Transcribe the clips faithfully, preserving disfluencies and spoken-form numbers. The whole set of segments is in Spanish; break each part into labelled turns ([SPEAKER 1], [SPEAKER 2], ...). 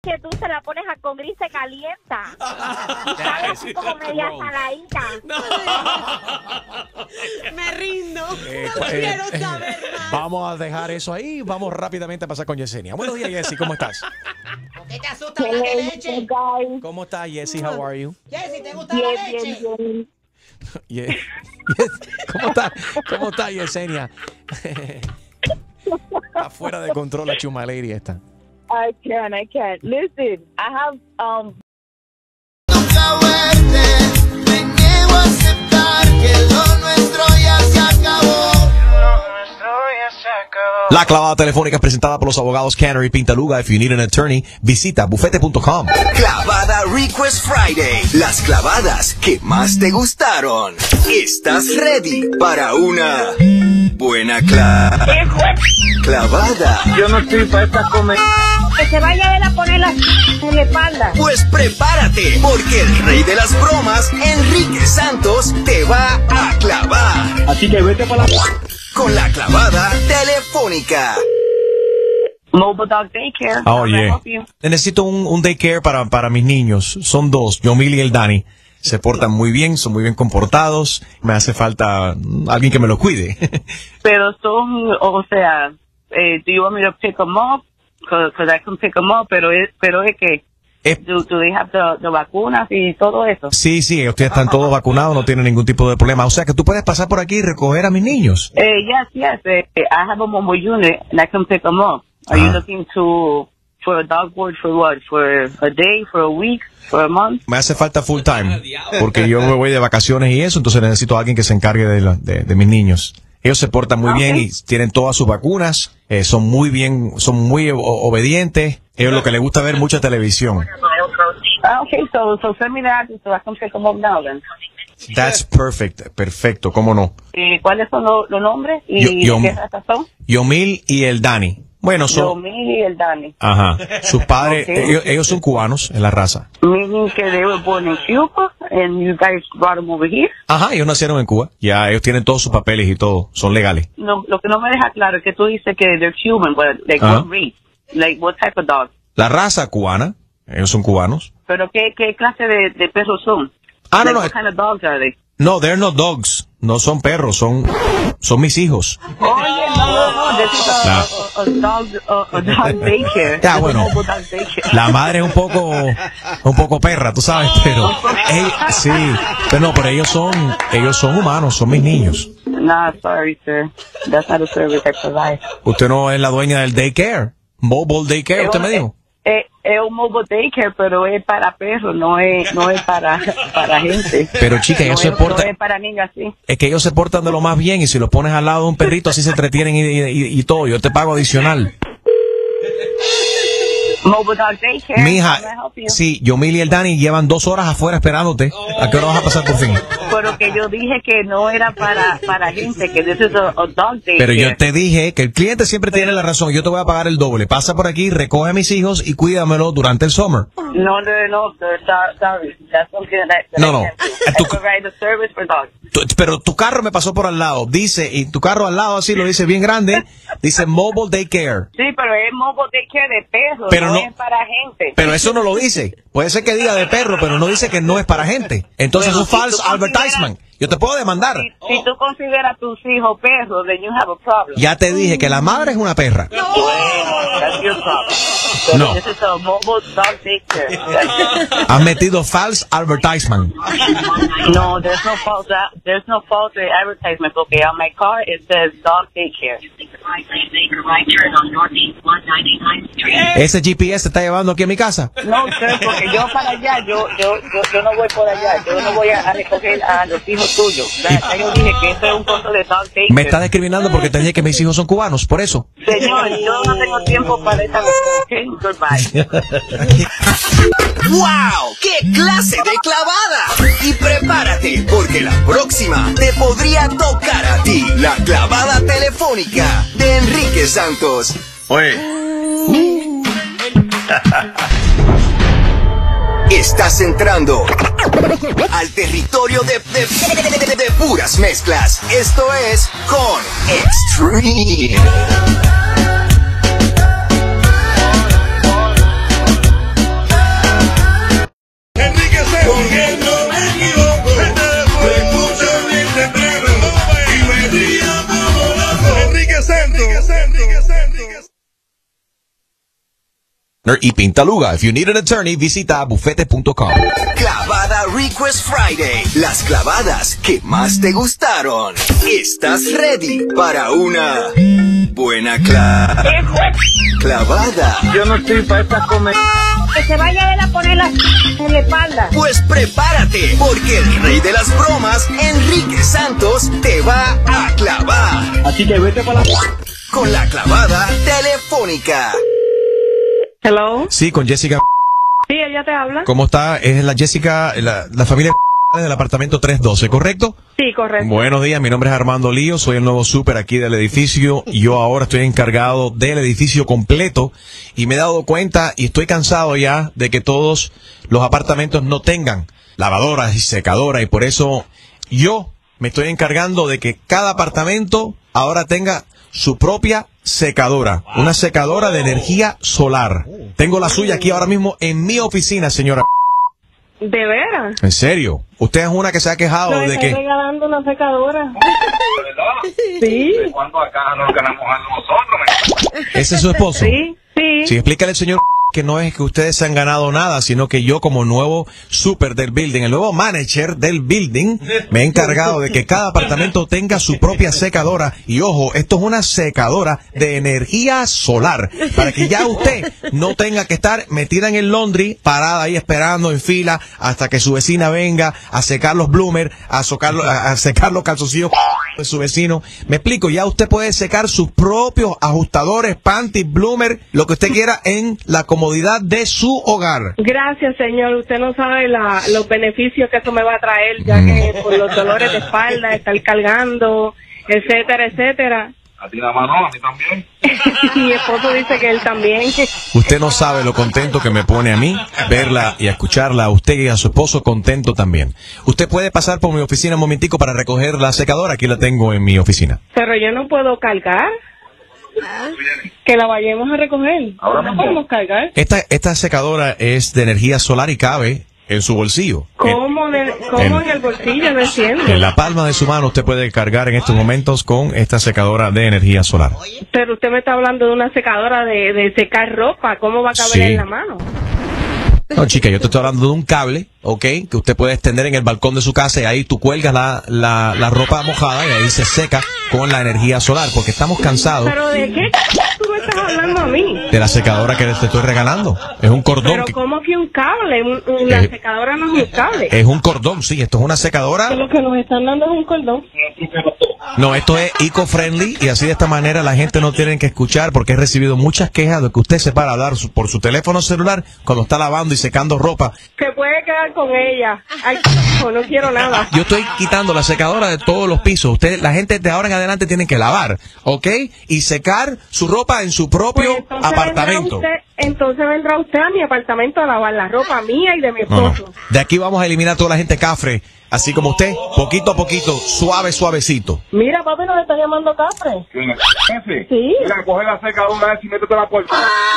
[SPEAKER 1] que tú se la pones a comer y se calienta. Y sabe así como media saladita.
[SPEAKER 2] No. Me rindo.
[SPEAKER 3] Eh,
[SPEAKER 2] no
[SPEAKER 3] eh,
[SPEAKER 2] quiero
[SPEAKER 3] eh,
[SPEAKER 2] saber más.
[SPEAKER 3] Vamos a dejar eso ahí. Vamos rápidamente a pasar con Yesenia. Buenos días, Jessie. ¿Cómo estás?
[SPEAKER 2] ¿Por qué te asusta la de leche?
[SPEAKER 3] ¿Cómo estás, Jessie? How are you?
[SPEAKER 2] Jessie, ¿te gusta la leche?
[SPEAKER 3] Yes. Yes. ¿Cómo estás? ¿Cómo estás, Yesenia? Está fuera de control la chumalady esta.
[SPEAKER 1] I can't, I can't. Listen, I have, um...
[SPEAKER 4] Nunca verte, me niego a aceptar que lo nuestro ya se acabó. Lo nuestro ya se acabó.
[SPEAKER 3] La clavada telefónica es presentada por los abogados Canary Pintaluga. If you need an attorney, visita bufete punto com.
[SPEAKER 5] Clavada Request Friday. Las clavadas que más te gustaron. ¿Estás ready para una buena cla clavada?
[SPEAKER 4] Yo no estoy para esta comer.
[SPEAKER 1] Que se vaya él a poner la en la espalda.
[SPEAKER 5] Pues prepárate, porque el rey de las bromas, Enrique Santos, te va a clavar.
[SPEAKER 4] Así que vete para la...
[SPEAKER 5] Con la clavada telefónica.
[SPEAKER 1] Mobile Dog Daycare.
[SPEAKER 3] Oh,
[SPEAKER 1] How may I
[SPEAKER 3] yeah.
[SPEAKER 1] help you?
[SPEAKER 3] Necesito un, un daycare para, para mis niños. Son dos, Yomil y el Dani. Se portan muy bien, son muy bien comportados. Me hace falta mm, alguien que me los cuide.
[SPEAKER 6] Pero son, o sea, eh, do you want me to pick them up? Because I can pick them up, pero es, pero es que,
[SPEAKER 3] Eh,
[SPEAKER 6] do, do they have the, the vacunas y todo eso?
[SPEAKER 3] sí, sí, ustedes están todos vacunados, no tienen ningún tipo de problema. O sea que tú puedes pasar por aquí y recoger a mis niños.
[SPEAKER 6] Eh, yes, yes, eh, I have a mobile unit and I can pick them up. Are you
[SPEAKER 3] Ah.
[SPEAKER 6] looking to, for a dog board for what? For a day, for a week, for a month?
[SPEAKER 3] Me hace falta full time, porque yo me voy de vacaciones y eso, entonces necesito a alguien que se encargue de, la- de, de mis niños. Ellos se portan muy bien y tienen todas sus vacunas, eh, son muy bien, son muy o- obedientes. Ellos lo que les gusta ver mucha televisión.
[SPEAKER 6] Ah, okay, so, so send me the address so I can pick them up now then.
[SPEAKER 3] That's perfect, perfecto, cómo no.
[SPEAKER 6] Eh, ¿Cuáles son los, los nombres y
[SPEAKER 3] Yo- yo-
[SPEAKER 6] qué razas son?
[SPEAKER 3] Yomil y el Dani. Bueno, son...
[SPEAKER 6] Yomil y el Dani.
[SPEAKER 3] Ajá. Sus padres,
[SPEAKER 6] Ok.
[SPEAKER 3] ellos, ellos son cubanos en la raza.
[SPEAKER 6] Meaning que they were born in Cuba and you guys brought them over here.
[SPEAKER 3] Ajá, ellos nacieron en Cuba. Ya, ellos tienen todos sus papeles y todo. Son legales.
[SPEAKER 6] No, lo que no me deja claro es que tú dices que they're Cuban, but like
[SPEAKER 3] Ajá.
[SPEAKER 6] what race? Like what type of dog?
[SPEAKER 3] La raza cubana, ellos son cubanos.
[SPEAKER 6] Pero qué, qué clase de, de perros son?
[SPEAKER 3] Ah, no,
[SPEAKER 6] Like,
[SPEAKER 3] no.
[SPEAKER 6] what kind of dogs are they?
[SPEAKER 3] No, they're not dogs. No son perros, son, son mis hijos.
[SPEAKER 6] Oye, no, no, no, this is a, a, a dog, a, a dog daycare.
[SPEAKER 3] Ya,
[SPEAKER 6] This is
[SPEAKER 3] bueno.
[SPEAKER 6] a mobile dog daycare.
[SPEAKER 3] La madre es un poco, un poco perra, tú sabes, pero, ella- sí, pero no, pero ellos son, ellos son humanos, son mis niños.
[SPEAKER 6] Nah, sorry, sir. That's not a service I provide.
[SPEAKER 3] Usted no es la dueña del daycare, mobile daycare, usted me dijo.
[SPEAKER 6] Es, es un mobile daycare, pero es para perros, no es, no es para, para gente.
[SPEAKER 3] Pero chica, ellos
[SPEAKER 6] no
[SPEAKER 3] se
[SPEAKER 6] es,
[SPEAKER 3] portan,
[SPEAKER 6] no es para niñas, sí.
[SPEAKER 3] es que ellos se portan de lo más bien y si los pones al lado de un perrito así se entretienen y, y, y todo, yo te pago adicional.
[SPEAKER 6] Mobile dog daycare.
[SPEAKER 3] Mija,
[SPEAKER 6] How may I help you?
[SPEAKER 3] sí, Yomil y el Dani llevan dos horas afuera esperándote. ¿A qué hora vas a pasar por fin?
[SPEAKER 6] Pero que yo dije que no era para, para gente, que this is a, a dog daycare.
[SPEAKER 3] Pero yo te dije que el cliente siempre tiene la razón. Yo te voy a pagar el doble. Pasa por aquí, recoge a mis hijos y cuídamelo durante el summer.
[SPEAKER 6] No, no, no, sir, so- sorry. That's something that, that
[SPEAKER 3] No,
[SPEAKER 6] I
[SPEAKER 3] no.
[SPEAKER 6] can't do.
[SPEAKER 3] Eh,
[SPEAKER 6] I
[SPEAKER 3] tú-
[SPEAKER 6] provide a service for dogs.
[SPEAKER 3] Tu- Pero tu carro me pasó por al lado. Dice, y tu carro al lado así lo dice bien grande. Dice Mobile Daycare.
[SPEAKER 6] Sí, pero es mobile daycare de perros,
[SPEAKER 3] Pero
[SPEAKER 6] no,
[SPEAKER 3] no-
[SPEAKER 6] es para gente.
[SPEAKER 3] Pero eso no lo dice. Puede ser que diga de perro, pero no dice que no es para gente. Entonces es un
[SPEAKER 6] Pero si
[SPEAKER 3] false
[SPEAKER 6] tú consideras-
[SPEAKER 3] advertisement. Yo te puedo demandar.
[SPEAKER 6] Si, si tú consideras a tus hijos perros, then you have a problem.
[SPEAKER 3] Ya te dije que la madre es una perra.
[SPEAKER 6] Bueno, that's your problem. So
[SPEAKER 3] No.
[SPEAKER 6] This is a mobile dog daycare.
[SPEAKER 3] Has metido false advertisement.
[SPEAKER 6] No, there's no false. There's no false advertisement. Okay, on my car it says dog daycare.
[SPEAKER 3] Ese G P S te está llevando aquí a mi casa.
[SPEAKER 6] No, sir, porque yo para allá, yo, yo, yo, yo no voy por allá. Yo no voy a, a recoger a los hijos tuyos. Ya, ya yo dije que eso es un costo de dog daycare.
[SPEAKER 3] Me está discriminando porque te dije que mis hijos son cubanos, por eso.
[SPEAKER 6] Señor, yo no tengo tiempo para esta cosa. Okay, goodbye.
[SPEAKER 5] ¡Wow! ¡Qué clase de clavada! Y prepárate, porque la próxima te podría tocar a ti. La clavada telefónica de Enrique Santos.
[SPEAKER 3] Oye.
[SPEAKER 5] Estás entrando al territorio de, de, de- de- de puras mezclas. Esto es Con Extreme.
[SPEAKER 3] y Pintaluga. If you need an attorney, visita bufete punto com.
[SPEAKER 5] Clavada Request Friday. Las clavadas que más te gustaron. ¿Estás ready para una buena cla clavada?
[SPEAKER 6] Yo no estoy para esta comer.
[SPEAKER 1] Que se vaya a él a poner la en la espalda.
[SPEAKER 5] Pues prepárate, porque el rey de las bromas, Enrique Santos, te va a clavar.
[SPEAKER 6] Así que vete para la...
[SPEAKER 5] Con la clavada telefónica.
[SPEAKER 7] Hello.
[SPEAKER 3] Sí, con Jessica.
[SPEAKER 7] Sí, ella te habla.
[SPEAKER 3] ¿Cómo está? Es la Jessica, la, la familia del apartamento trescientos doce, ¿correcto?
[SPEAKER 7] Sí, correcto.
[SPEAKER 3] Buenos días, mi nombre es Armando Lío, soy el nuevo súper aquí del edificio. Yo ahora estoy encargado del edificio completo y me he dado cuenta y estoy cansado ya de que todos los apartamentos no tengan lavadoras y secadoras, y por eso yo me estoy encargando de que cada apartamento ahora tenga su propia secadora, una secadora de energía solar. Tengo la suya aquí ahora mismo en mi oficina, señora.
[SPEAKER 7] ¿De veras?
[SPEAKER 3] ¿En serio? Usted es una que se ha quejado
[SPEAKER 7] No,
[SPEAKER 3] de
[SPEAKER 7] estoy
[SPEAKER 3] que...
[SPEAKER 7] regalando una secadora.
[SPEAKER 8] ¿Verdad?
[SPEAKER 7] Sí.
[SPEAKER 8] ¿De cuándo acá nos ganamos algo nosotros?
[SPEAKER 3] ¿Ese es su esposo?
[SPEAKER 7] Sí, sí.
[SPEAKER 3] Sí, explícale al señor que no es que ustedes se han ganado nada, sino que yo como nuevo súper del building, el nuevo manager del building, me he encargado de que cada apartamento tenga su propia secadora. Y ojo, esto es una secadora de energía solar, para que ya usted no tenga que estar metida en el laundry, parada ahí esperando en fila hasta que su vecina venga a secar los bloomers, a, socar, a, a secar los calzoncillos de su vecino. Me explico, ya usted puede secar sus propios ajustadores, panties, bloomer, lo que usted quiera en la comodidad de su hogar.
[SPEAKER 7] Gracias, señor. Usted no sabe la, los beneficios que eso me va a traer, ya que por los dolores de espalda, estar cargando, etcétera, etcétera.
[SPEAKER 8] A ti nada más no, a mí también.
[SPEAKER 7] Mi esposo dice que él también.
[SPEAKER 3] Usted no sabe lo contento que me pone a mí verla y a escucharla a usted y a su esposo contento también. Usted puede pasar por mi oficina un momentico para recoger la secadora. Aquí la tengo en mi oficina.
[SPEAKER 7] Pero yo no puedo cargar. Que la vayamos a recoger.
[SPEAKER 8] Ahora
[SPEAKER 7] no
[SPEAKER 8] mismo.
[SPEAKER 7] podemos cargar.
[SPEAKER 3] Esta, esta secadora es de energía solar y cabe en su bolsillo.
[SPEAKER 7] ¿Cómo, de, cómo
[SPEAKER 3] en-
[SPEAKER 7] en el bolsillo? No entiendo.
[SPEAKER 3] En la palma de su mano usted puede cargar en estos momentos con esta secadora de energía solar.
[SPEAKER 7] Pero usted me está hablando de una secadora de, de secar ropa. ¿Cómo va a caber
[SPEAKER 3] Sí.
[SPEAKER 7] en la mano?
[SPEAKER 3] No, chica, yo te estoy hablando de un cable, ¿ok? Que usted puede extender en el balcón de su casa y ahí tú cuelgas la, la, la ropa mojada y ahí se seca con la energía solar, porque estamos cansados
[SPEAKER 7] ¿Pero de qué tú me estás hablando a mí?
[SPEAKER 3] de la secadora que te estoy regalando. Es un cordón.
[SPEAKER 7] Pero
[SPEAKER 3] que-
[SPEAKER 7] ¿cómo que un cable? Un- un- la
[SPEAKER 3] Eh,
[SPEAKER 7] secadora no es un cable.
[SPEAKER 3] es un cordón, sí, esto es una secadora.
[SPEAKER 7] Lo que nos están dando es un cordón.
[SPEAKER 3] No, esto es eco-friendly y así de esta manera la gente no tiene que escuchar, porque he recibido muchas quejas de que usted se para a hablar su- por su teléfono celular cuando está lavando y secando ropa.
[SPEAKER 7] Se puede quedar con ella. Ay, no, no quiero nada.
[SPEAKER 3] Yo estoy quitando la secadora de todos los pisos. Usted, la gente de ahora en adelante tiene que lavar, ¿ok? Y secar su ropa en su propio
[SPEAKER 7] Pues entonces
[SPEAKER 3] apartamento.
[SPEAKER 7] Vendrá usted, entonces vendrá usted a mi apartamento a lavar la ropa mía y de mi
[SPEAKER 3] No, no.
[SPEAKER 7] esposo.
[SPEAKER 3] De aquí vamos a eliminar toda la gente cafre, así como usted, poquito a poquito, suave, suavecito.
[SPEAKER 7] Mira, papi, nos está llamando Cafre.
[SPEAKER 8] Jefe.
[SPEAKER 7] Sí.
[SPEAKER 8] Mira, coge la secadora y métete la puerta.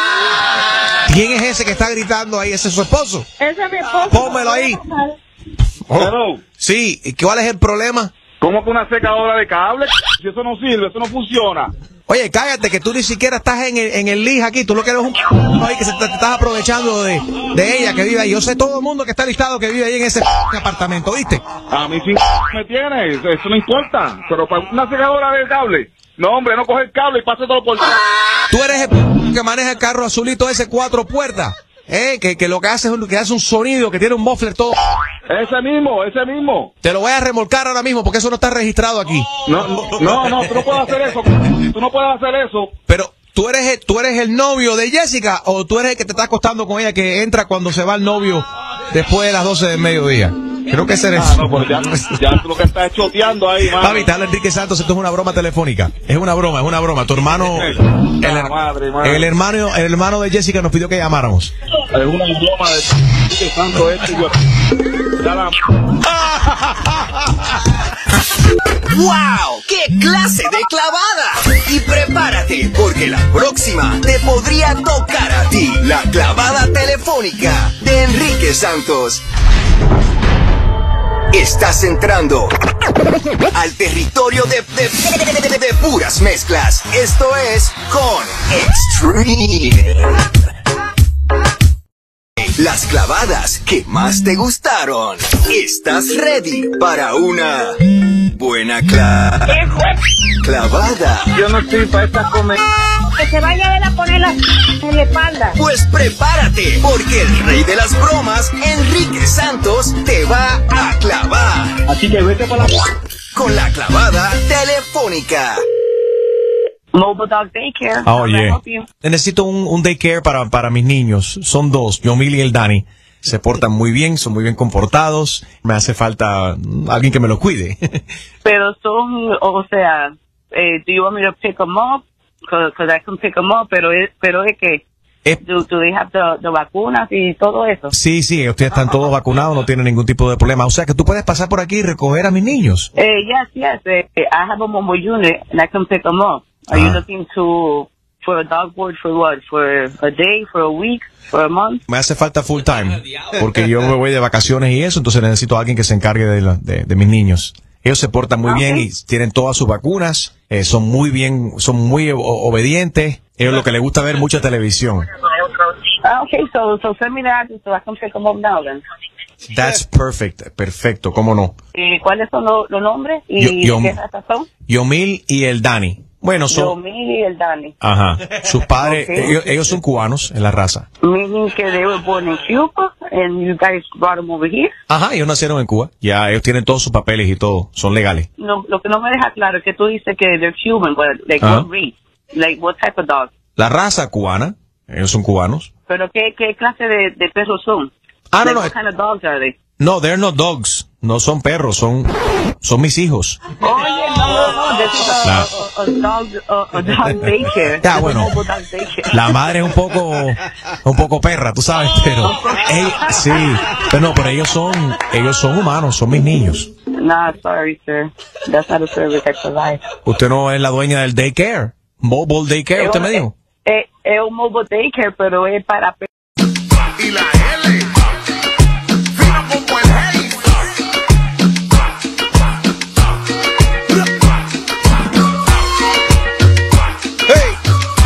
[SPEAKER 3] ¿Quién es ese que está gritando ahí? ¿Ese es su esposo?
[SPEAKER 7] Ese es mi esposo.
[SPEAKER 3] Pónmelo ahí. Oh,
[SPEAKER 8] Hello.
[SPEAKER 3] sí, ¿y cuál es el problema?
[SPEAKER 8] ¿Cómo que una secadora de cable? Si eso no sirve, eso no funciona.
[SPEAKER 3] Oye, cállate, que tú ni siquiera estás en el, en el lij aquí. Tú lo que eres un ahí que se te, te estás aprovechando de, de ella que vive ahí. Yo sé todo el mundo que está listado que vive ahí en ese apartamento, ¿viste?
[SPEAKER 8] A mí sí me tiene, eso, eso no importa. Pero para una secadora de cable, no hombre, no coge el cable y pásatelo por...
[SPEAKER 3] Tú eres el que maneja el carro azulito ese cuatro puertas, ¿eh? Que, que lo que hace es un, que hace un sonido, que tiene un muffler todo.
[SPEAKER 8] Ese mismo, ese mismo.
[SPEAKER 3] Te lo voy a remolcar ahora mismo porque eso no está registrado aquí.
[SPEAKER 8] No, no, no, tú no puedes hacer eso. Tú no puedes hacer eso.
[SPEAKER 3] Pero, ¿tú eres, el, ¿tú eres el novio de Jessica o tú eres el que te está acostando con ella que entra cuando se va el novio después de las doce del mediodía? Creo que ese eres.
[SPEAKER 8] Ah, no, pues ya, ya tú lo que estás choteando ahí, mano.
[SPEAKER 3] Papi, te habla Enrique Santos, esto es una broma telefónica. Es una broma, es una broma. Tu hermano, el,
[SPEAKER 8] Ah, madre, madre.
[SPEAKER 3] el hermano, el hermano de Jessica nos pidió que llamáramos.
[SPEAKER 8] Es una broma de que santo este yo. Ya la...
[SPEAKER 5] ¡Wow! ¡Qué clase de clavada! Y prepárate, porque la próxima te podría tocar a ti. La clavada telefónica de Enrique Santos. Estás entrando al territorio de, de, de, de, de puras mezclas. Esto es con Extreme. las clavadas que más te gustaron. ¿Estás ready para una buena cla clavada?
[SPEAKER 8] Yo no estoy para esta comer.
[SPEAKER 1] Que se vaya a ver a poner la en la espalda.
[SPEAKER 5] Pues prepárate, porque el rey de las bromas, Enrique Santos, te va a clavar.
[SPEAKER 8] Así que vete para la...
[SPEAKER 5] Con la clavada telefónica.
[SPEAKER 6] Mobile Dog Daycare.
[SPEAKER 3] Oh,
[SPEAKER 6] How may I
[SPEAKER 3] yeah.
[SPEAKER 6] help you?
[SPEAKER 3] Necesito un, un daycare para, para mis niños. Son dos, Yomil y el Dani. Se portan muy bien, son muy bien comportados. Me hace falta mm, alguien que me los cuide.
[SPEAKER 6] Pero son, o sea, eh, do you want me to pick them up? Because I can pick them up, pero es, pero es que,
[SPEAKER 3] Eh,
[SPEAKER 6] do, do they have the, the vacunas y todo eso?
[SPEAKER 3] sí, sí, ustedes están todos vacunados, no tienen ningún tipo de problema. O sea que tú puedes pasar por aquí y recoger a mis niños.
[SPEAKER 6] Eh, yes, yes. Eh, I have a mobile unit and I can pick them up. Are you
[SPEAKER 3] Ah.
[SPEAKER 6] looking to, for a dog board for what? For a day, for a week, for a month?
[SPEAKER 3] Me hace falta full time, porque yo me voy de vacaciones y eso, entonces necesito a alguien que se encargue de, la- de, de mis niños. Ellos se portan muy bien y tienen todas sus vacunas, eh, son muy bien, son muy o- obedientes. Ellos lo que les gusta ver mucha televisión.
[SPEAKER 6] Ah, okay, so, so send me the address so I can pick them up now then.
[SPEAKER 3] That's perfect, perfecto, cómo no.
[SPEAKER 6] Eh, ¿Cuáles son los, los nombres? ¿Y
[SPEAKER 3] Yo-
[SPEAKER 6] de
[SPEAKER 3] yo-
[SPEAKER 6] qué raza son?
[SPEAKER 3] Yomil y el Dani. Bueno, son,
[SPEAKER 6] Yomi y el Dani.
[SPEAKER 3] ajá, sus padres,
[SPEAKER 6] Ok.
[SPEAKER 3] ellos, ellos son cubanos en la raza.
[SPEAKER 6] Meaning que they were born in Cuba and you guys brought them over here.
[SPEAKER 3] Ajá, ellos nacieron en Cuba. Ya, ellos tienen todos sus papeles y todo, son legales.
[SPEAKER 6] No, lo que no me deja claro es que tú dices que they're Cuban, but like
[SPEAKER 3] Ajá.
[SPEAKER 6] what breed? Like what type of dog?
[SPEAKER 3] La raza cubana, ellos son cubanos.
[SPEAKER 6] Pero qué, qué clase de, de perros son?
[SPEAKER 3] Ah, no,
[SPEAKER 6] Like,
[SPEAKER 3] no,
[SPEAKER 6] what kind of dogs are they?
[SPEAKER 3] no, they're not dogs, no son perros, son, son mis hijos.
[SPEAKER 6] Oye, no, no, no, this is a,
[SPEAKER 3] La-
[SPEAKER 6] a, a dog, a, a dog daycare.
[SPEAKER 3] Ya,
[SPEAKER 6] This is
[SPEAKER 3] bueno.
[SPEAKER 6] a mobile dog daycare.
[SPEAKER 3] La madre es un poco, un poco perra, tú sabes, pero, ey- sí, pero no, pero ellos son, ellos son humanos, son mis niños.
[SPEAKER 6] Nah, sorry, sir. That's not a service I provide.
[SPEAKER 3] Usted no es la dueña del daycare, mobile daycare, usted me dijo.
[SPEAKER 6] Eh, es un mobile daycare, pero es para perros.
[SPEAKER 4] Y la L, fino como el hey. Hey.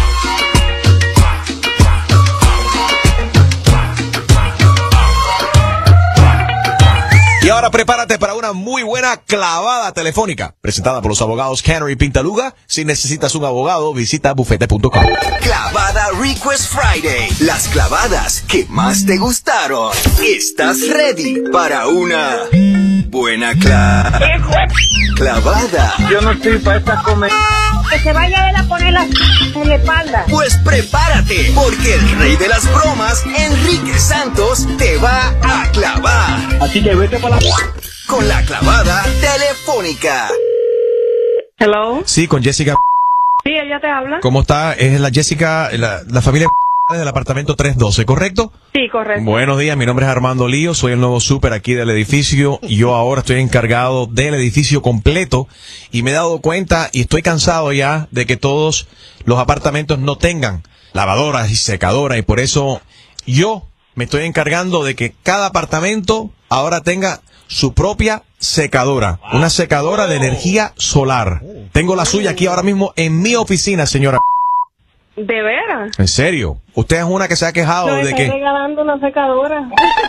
[SPEAKER 3] Y ahora prepárate para una muy buena clavada telefónica, presentada por los abogados Canary Pintaluga. Si necesitas un abogado, visita bufete punto com.
[SPEAKER 5] Clavada Request Friday. Las clavadas que más te gustaron. ¿Estás ready para una buena cla clavada?
[SPEAKER 8] Yo no estoy para esta comer.
[SPEAKER 1] Que se vaya a ver a poner la en la espalda.
[SPEAKER 5] Pues prepárate, porque el rey de las bromas, Enrique Santos, te va a clavar.
[SPEAKER 8] Así que vete para la...
[SPEAKER 5] Con la clavada telefónica.
[SPEAKER 7] Hello.
[SPEAKER 3] Sí, con Jessica.
[SPEAKER 7] Sí, ella te habla.
[SPEAKER 3] ¿Cómo está? Es la Jessica, la, la familia del apartamento trescientos doce, ¿correcto?
[SPEAKER 7] Sí, correcto.
[SPEAKER 3] Buenos días, mi nombre es Armando Lío, soy el nuevo súper aquí del edificio. Yo ahora estoy encargado del edificio completo y me he dado cuenta y estoy cansado ya de que todos los apartamentos no tengan lavadoras y secadoras, y por eso yo me estoy encargando de que cada apartamento ahora tenga su propia secadora, una secadora de energía solar. Tengo la suya aquí ahora mismo en mi oficina, señora.
[SPEAKER 7] ¿De veras?
[SPEAKER 3] En serio, usted es una que se ha quejado
[SPEAKER 7] Yo
[SPEAKER 3] de
[SPEAKER 7] estoy
[SPEAKER 3] que...
[SPEAKER 7] regalando una secadora.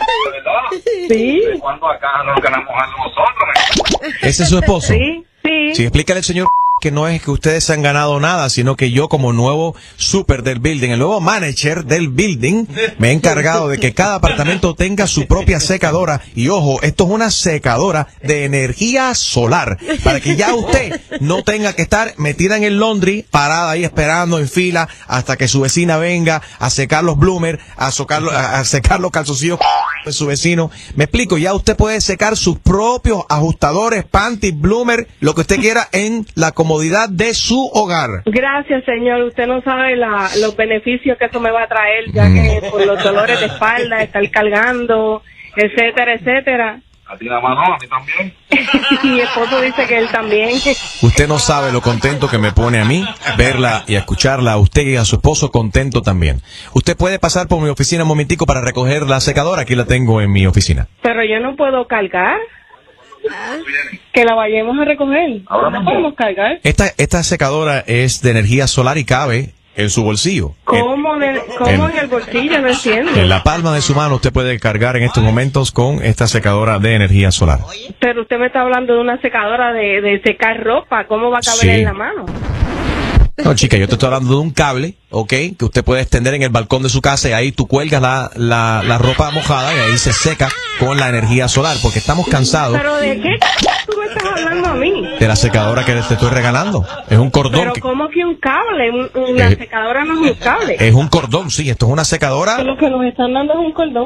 [SPEAKER 7] Sí.
[SPEAKER 8] ¿Cuándo acá nos ganamos algo nosotros?
[SPEAKER 3] ¿Ese es su esposo?
[SPEAKER 7] Sí, sí.
[SPEAKER 3] Sí, explícale al señor que no es que ustedes se han ganado nada, sino que yo como nuevo super del building, el nuevo manager del building, me he encargado de que cada apartamento tenga su propia secadora. Y ojo, esto es una secadora de energía solar, para que ya usted no tenga que estar metida en el laundry, parada ahí esperando en fila hasta que su vecina venga a secar los bloomers, a, socar, a, a secar los calzoncillos de su vecino. Me explico, ya usted puede secar sus propios ajustadores, panties, bloomer, lo que usted quiera en la comodidad de su hogar.
[SPEAKER 7] Gracias, señor. Usted no sabe la, los beneficios que eso me va a traer, ya que por los dolores de espalda, estar cargando, etcétera, etcétera.
[SPEAKER 8] A ti nada más no, a mí también.
[SPEAKER 7] Y mi esposo dice que él también.
[SPEAKER 3] Usted no sabe lo contento que me pone a mí verla y escucharla a usted y a su esposo contento también. Usted puede pasar por mi oficina un momentico para recoger la secadora. Aquí la tengo en mi oficina.
[SPEAKER 7] Pero yo no puedo cargar. Que la vayamos a recoger.
[SPEAKER 8] Ahora
[SPEAKER 7] No
[SPEAKER 8] mismo.
[SPEAKER 7] podemos cargar.
[SPEAKER 3] Esta, esta secadora es de energía solar y cabe En su bolsillo.
[SPEAKER 7] ¿Cómo, de, cómo
[SPEAKER 3] en,
[SPEAKER 7] en el bolsillo? No entiendo.
[SPEAKER 3] En la palma de su mano usted puede cargar en estos momentos con esta secadora de energía solar.
[SPEAKER 7] Pero usted me está hablando de una secadora de, de secar ropa. ¿Cómo va a caber
[SPEAKER 3] Sí.
[SPEAKER 7] en la mano?
[SPEAKER 3] No, chica, yo te estoy hablando de un cable, ¿ok? Que usted puede extender en el balcón de su casa y ahí tú cuelgas la, la, la ropa mojada y ahí se seca con la energía solar, porque estamos cansados
[SPEAKER 7] ¿Pero de qué tú me estás hablando a mí?
[SPEAKER 3] de la secadora que te estoy regalando. Es un cordón.
[SPEAKER 7] Pero
[SPEAKER 3] que-
[SPEAKER 7] ¿cómo que un cable? Un- una
[SPEAKER 3] Eh,
[SPEAKER 7] secadora no es un cable.
[SPEAKER 3] es un cordón, sí, esto es una secadora.
[SPEAKER 7] Lo que nos están dando es un cordón.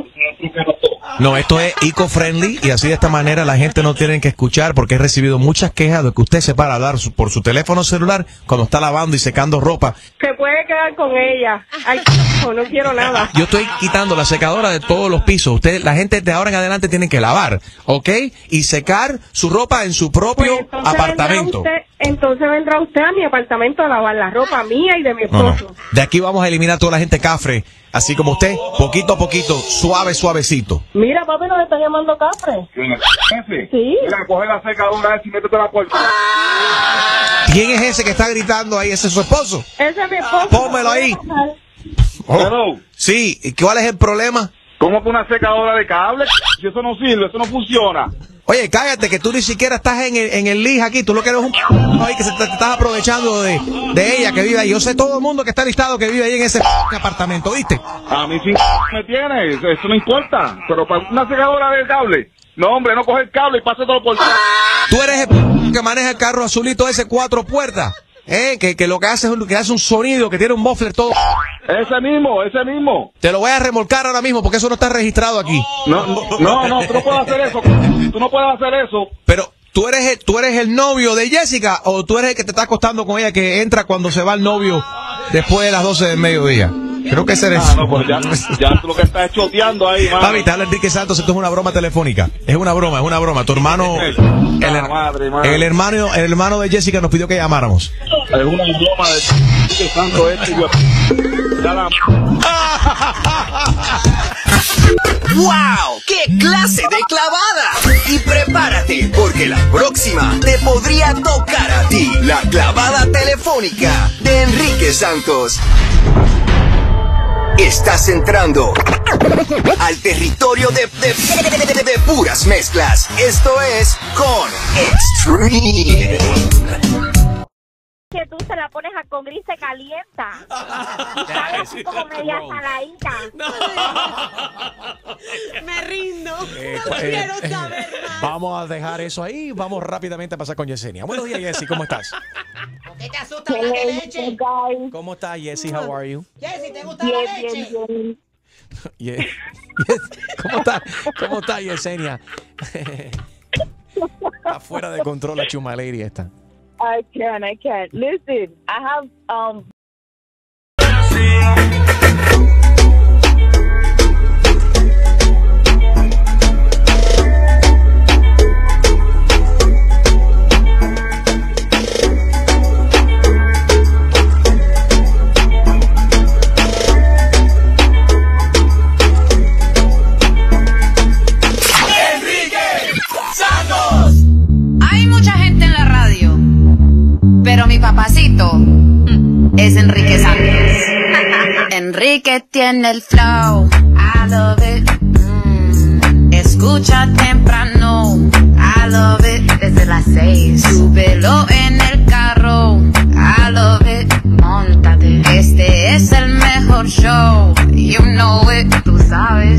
[SPEAKER 3] No, esto es eco-friendly y así de esta manera la gente no tiene que escuchar, porque he recibido muchas quejas de que usted se para a hablar su- por su teléfono celular cuando está lavando y secando ropa.
[SPEAKER 7] Se puede quedar con ella. Ay, no, no quiero nada.
[SPEAKER 3] Yo estoy quitando la secadora de todos los pisos. Usted, la gente de ahora en adelante tiene que lavar, ¿ok? Y secar su ropa en su propio
[SPEAKER 7] Pues entonces
[SPEAKER 3] apartamento.
[SPEAKER 7] Vendrá usted, entonces vendrá usted a mi apartamento a lavar la ropa mía y de mi
[SPEAKER 3] No, no.
[SPEAKER 7] esposo.
[SPEAKER 3] De aquí vamos a eliminar toda la gente cafre, así como usted, poquito a poquito, suave, suavecito.
[SPEAKER 7] Mira, papi, nos está llamando Cafre.
[SPEAKER 8] Jefe,
[SPEAKER 7] Sí.
[SPEAKER 8] mira, coge la secadora y métete la puerta.
[SPEAKER 3] ¿Quién es ese que está gritando ahí? ¿Ese es su esposo?
[SPEAKER 7] Ese es mi esposo.
[SPEAKER 3] Pónmelo ahí. Oh,
[SPEAKER 8] Hello.
[SPEAKER 3] sí, ¿y cuál es el problema?
[SPEAKER 8] ¿Cómo que una secadora de cable? Si eso no sirve, eso no funciona.
[SPEAKER 3] Oye, cállate, que tú ni siquiera estás en el, en el lij aquí, tú lo que eres un ahí que se te, te estás aprovechando de, de ella que vive ahí. Yo sé todo el mundo que está listado que vive ahí en ese apartamento, ¿viste?
[SPEAKER 8] A mí sí me tiene, eso, eso no importa. Pero para una secadora de cable, no hombre, no coge el cable y pase todo por...
[SPEAKER 3] Tú eres el que maneja el carro azulito ese cuatro puertas, ¿eh? Que, que lo que hace es un, que hace un sonido, que tiene un muffler todo.
[SPEAKER 8] Ese mismo, ese mismo.
[SPEAKER 3] Te lo voy a remolcar ahora mismo porque eso no está registrado aquí.
[SPEAKER 8] No, no, no, no, tú no puedes hacer eso. Tú no puedes hacer eso.
[SPEAKER 3] Pero, ¿tú eres, el, ¿tú eres el novio de Jessica o tú eres el que te está acostando con ella que entra cuando se va el novio después de las doce del mediodía? Creo que ese eres.
[SPEAKER 8] Ah, no, pues ya, ya tú lo que estás es choteando ahí, mano.
[SPEAKER 3] Papi, te habla Enrique Santos, esto es una broma telefónica. Es una broma, es una broma. Tu hermano, el,
[SPEAKER 8] Ah, madre, madre.
[SPEAKER 3] el hermano, el hermano de Jessica nos pidió que llamáramos.
[SPEAKER 8] Es una broma de Enrique Santos este, yo. Ya la...
[SPEAKER 5] ¡Wow! ¡Qué clase de clavada! Y prepárate, porque la próxima te podría tocar a ti. La clavada telefónica de Enrique Santos. Estás entrando al territorio de, de, de, de puras mezclas. Esto es Con Extreme.
[SPEAKER 1] Que tú se la pones a con gris se calienta. Y sale así como media saladita.
[SPEAKER 2] Me rindo.
[SPEAKER 3] Eh,
[SPEAKER 2] no
[SPEAKER 3] eh,
[SPEAKER 2] quiero
[SPEAKER 3] eh,
[SPEAKER 2] saber más.
[SPEAKER 3] Vamos a dejar eso ahí. Vamos rápidamente a pasar con Yesenia. Buenos días, Jessie. ¿Cómo estás?
[SPEAKER 2] ¿Por qué te asusta la de leche?
[SPEAKER 3] ¿Cómo estás, Jessie? How are you?
[SPEAKER 2] Jessy, ¿te gusta la
[SPEAKER 1] Bien,
[SPEAKER 2] leche?
[SPEAKER 1] bien, bien.
[SPEAKER 3] Ye- ¿Cómo estás? ¿Cómo estás, Yesenia? Está fuera de control la chumaleri esta.
[SPEAKER 9] I can, I can. Listen, I have um
[SPEAKER 10] Hay mucha gente en la radio, pero mi papacito es Enrique Santos. Enrique tiene el flow, I love it. Mm. Escucha temprano, I love it. Desde las seis, súbelo en el carro, I love it. Móntate, este es el mejor show, you know it, tú sabes.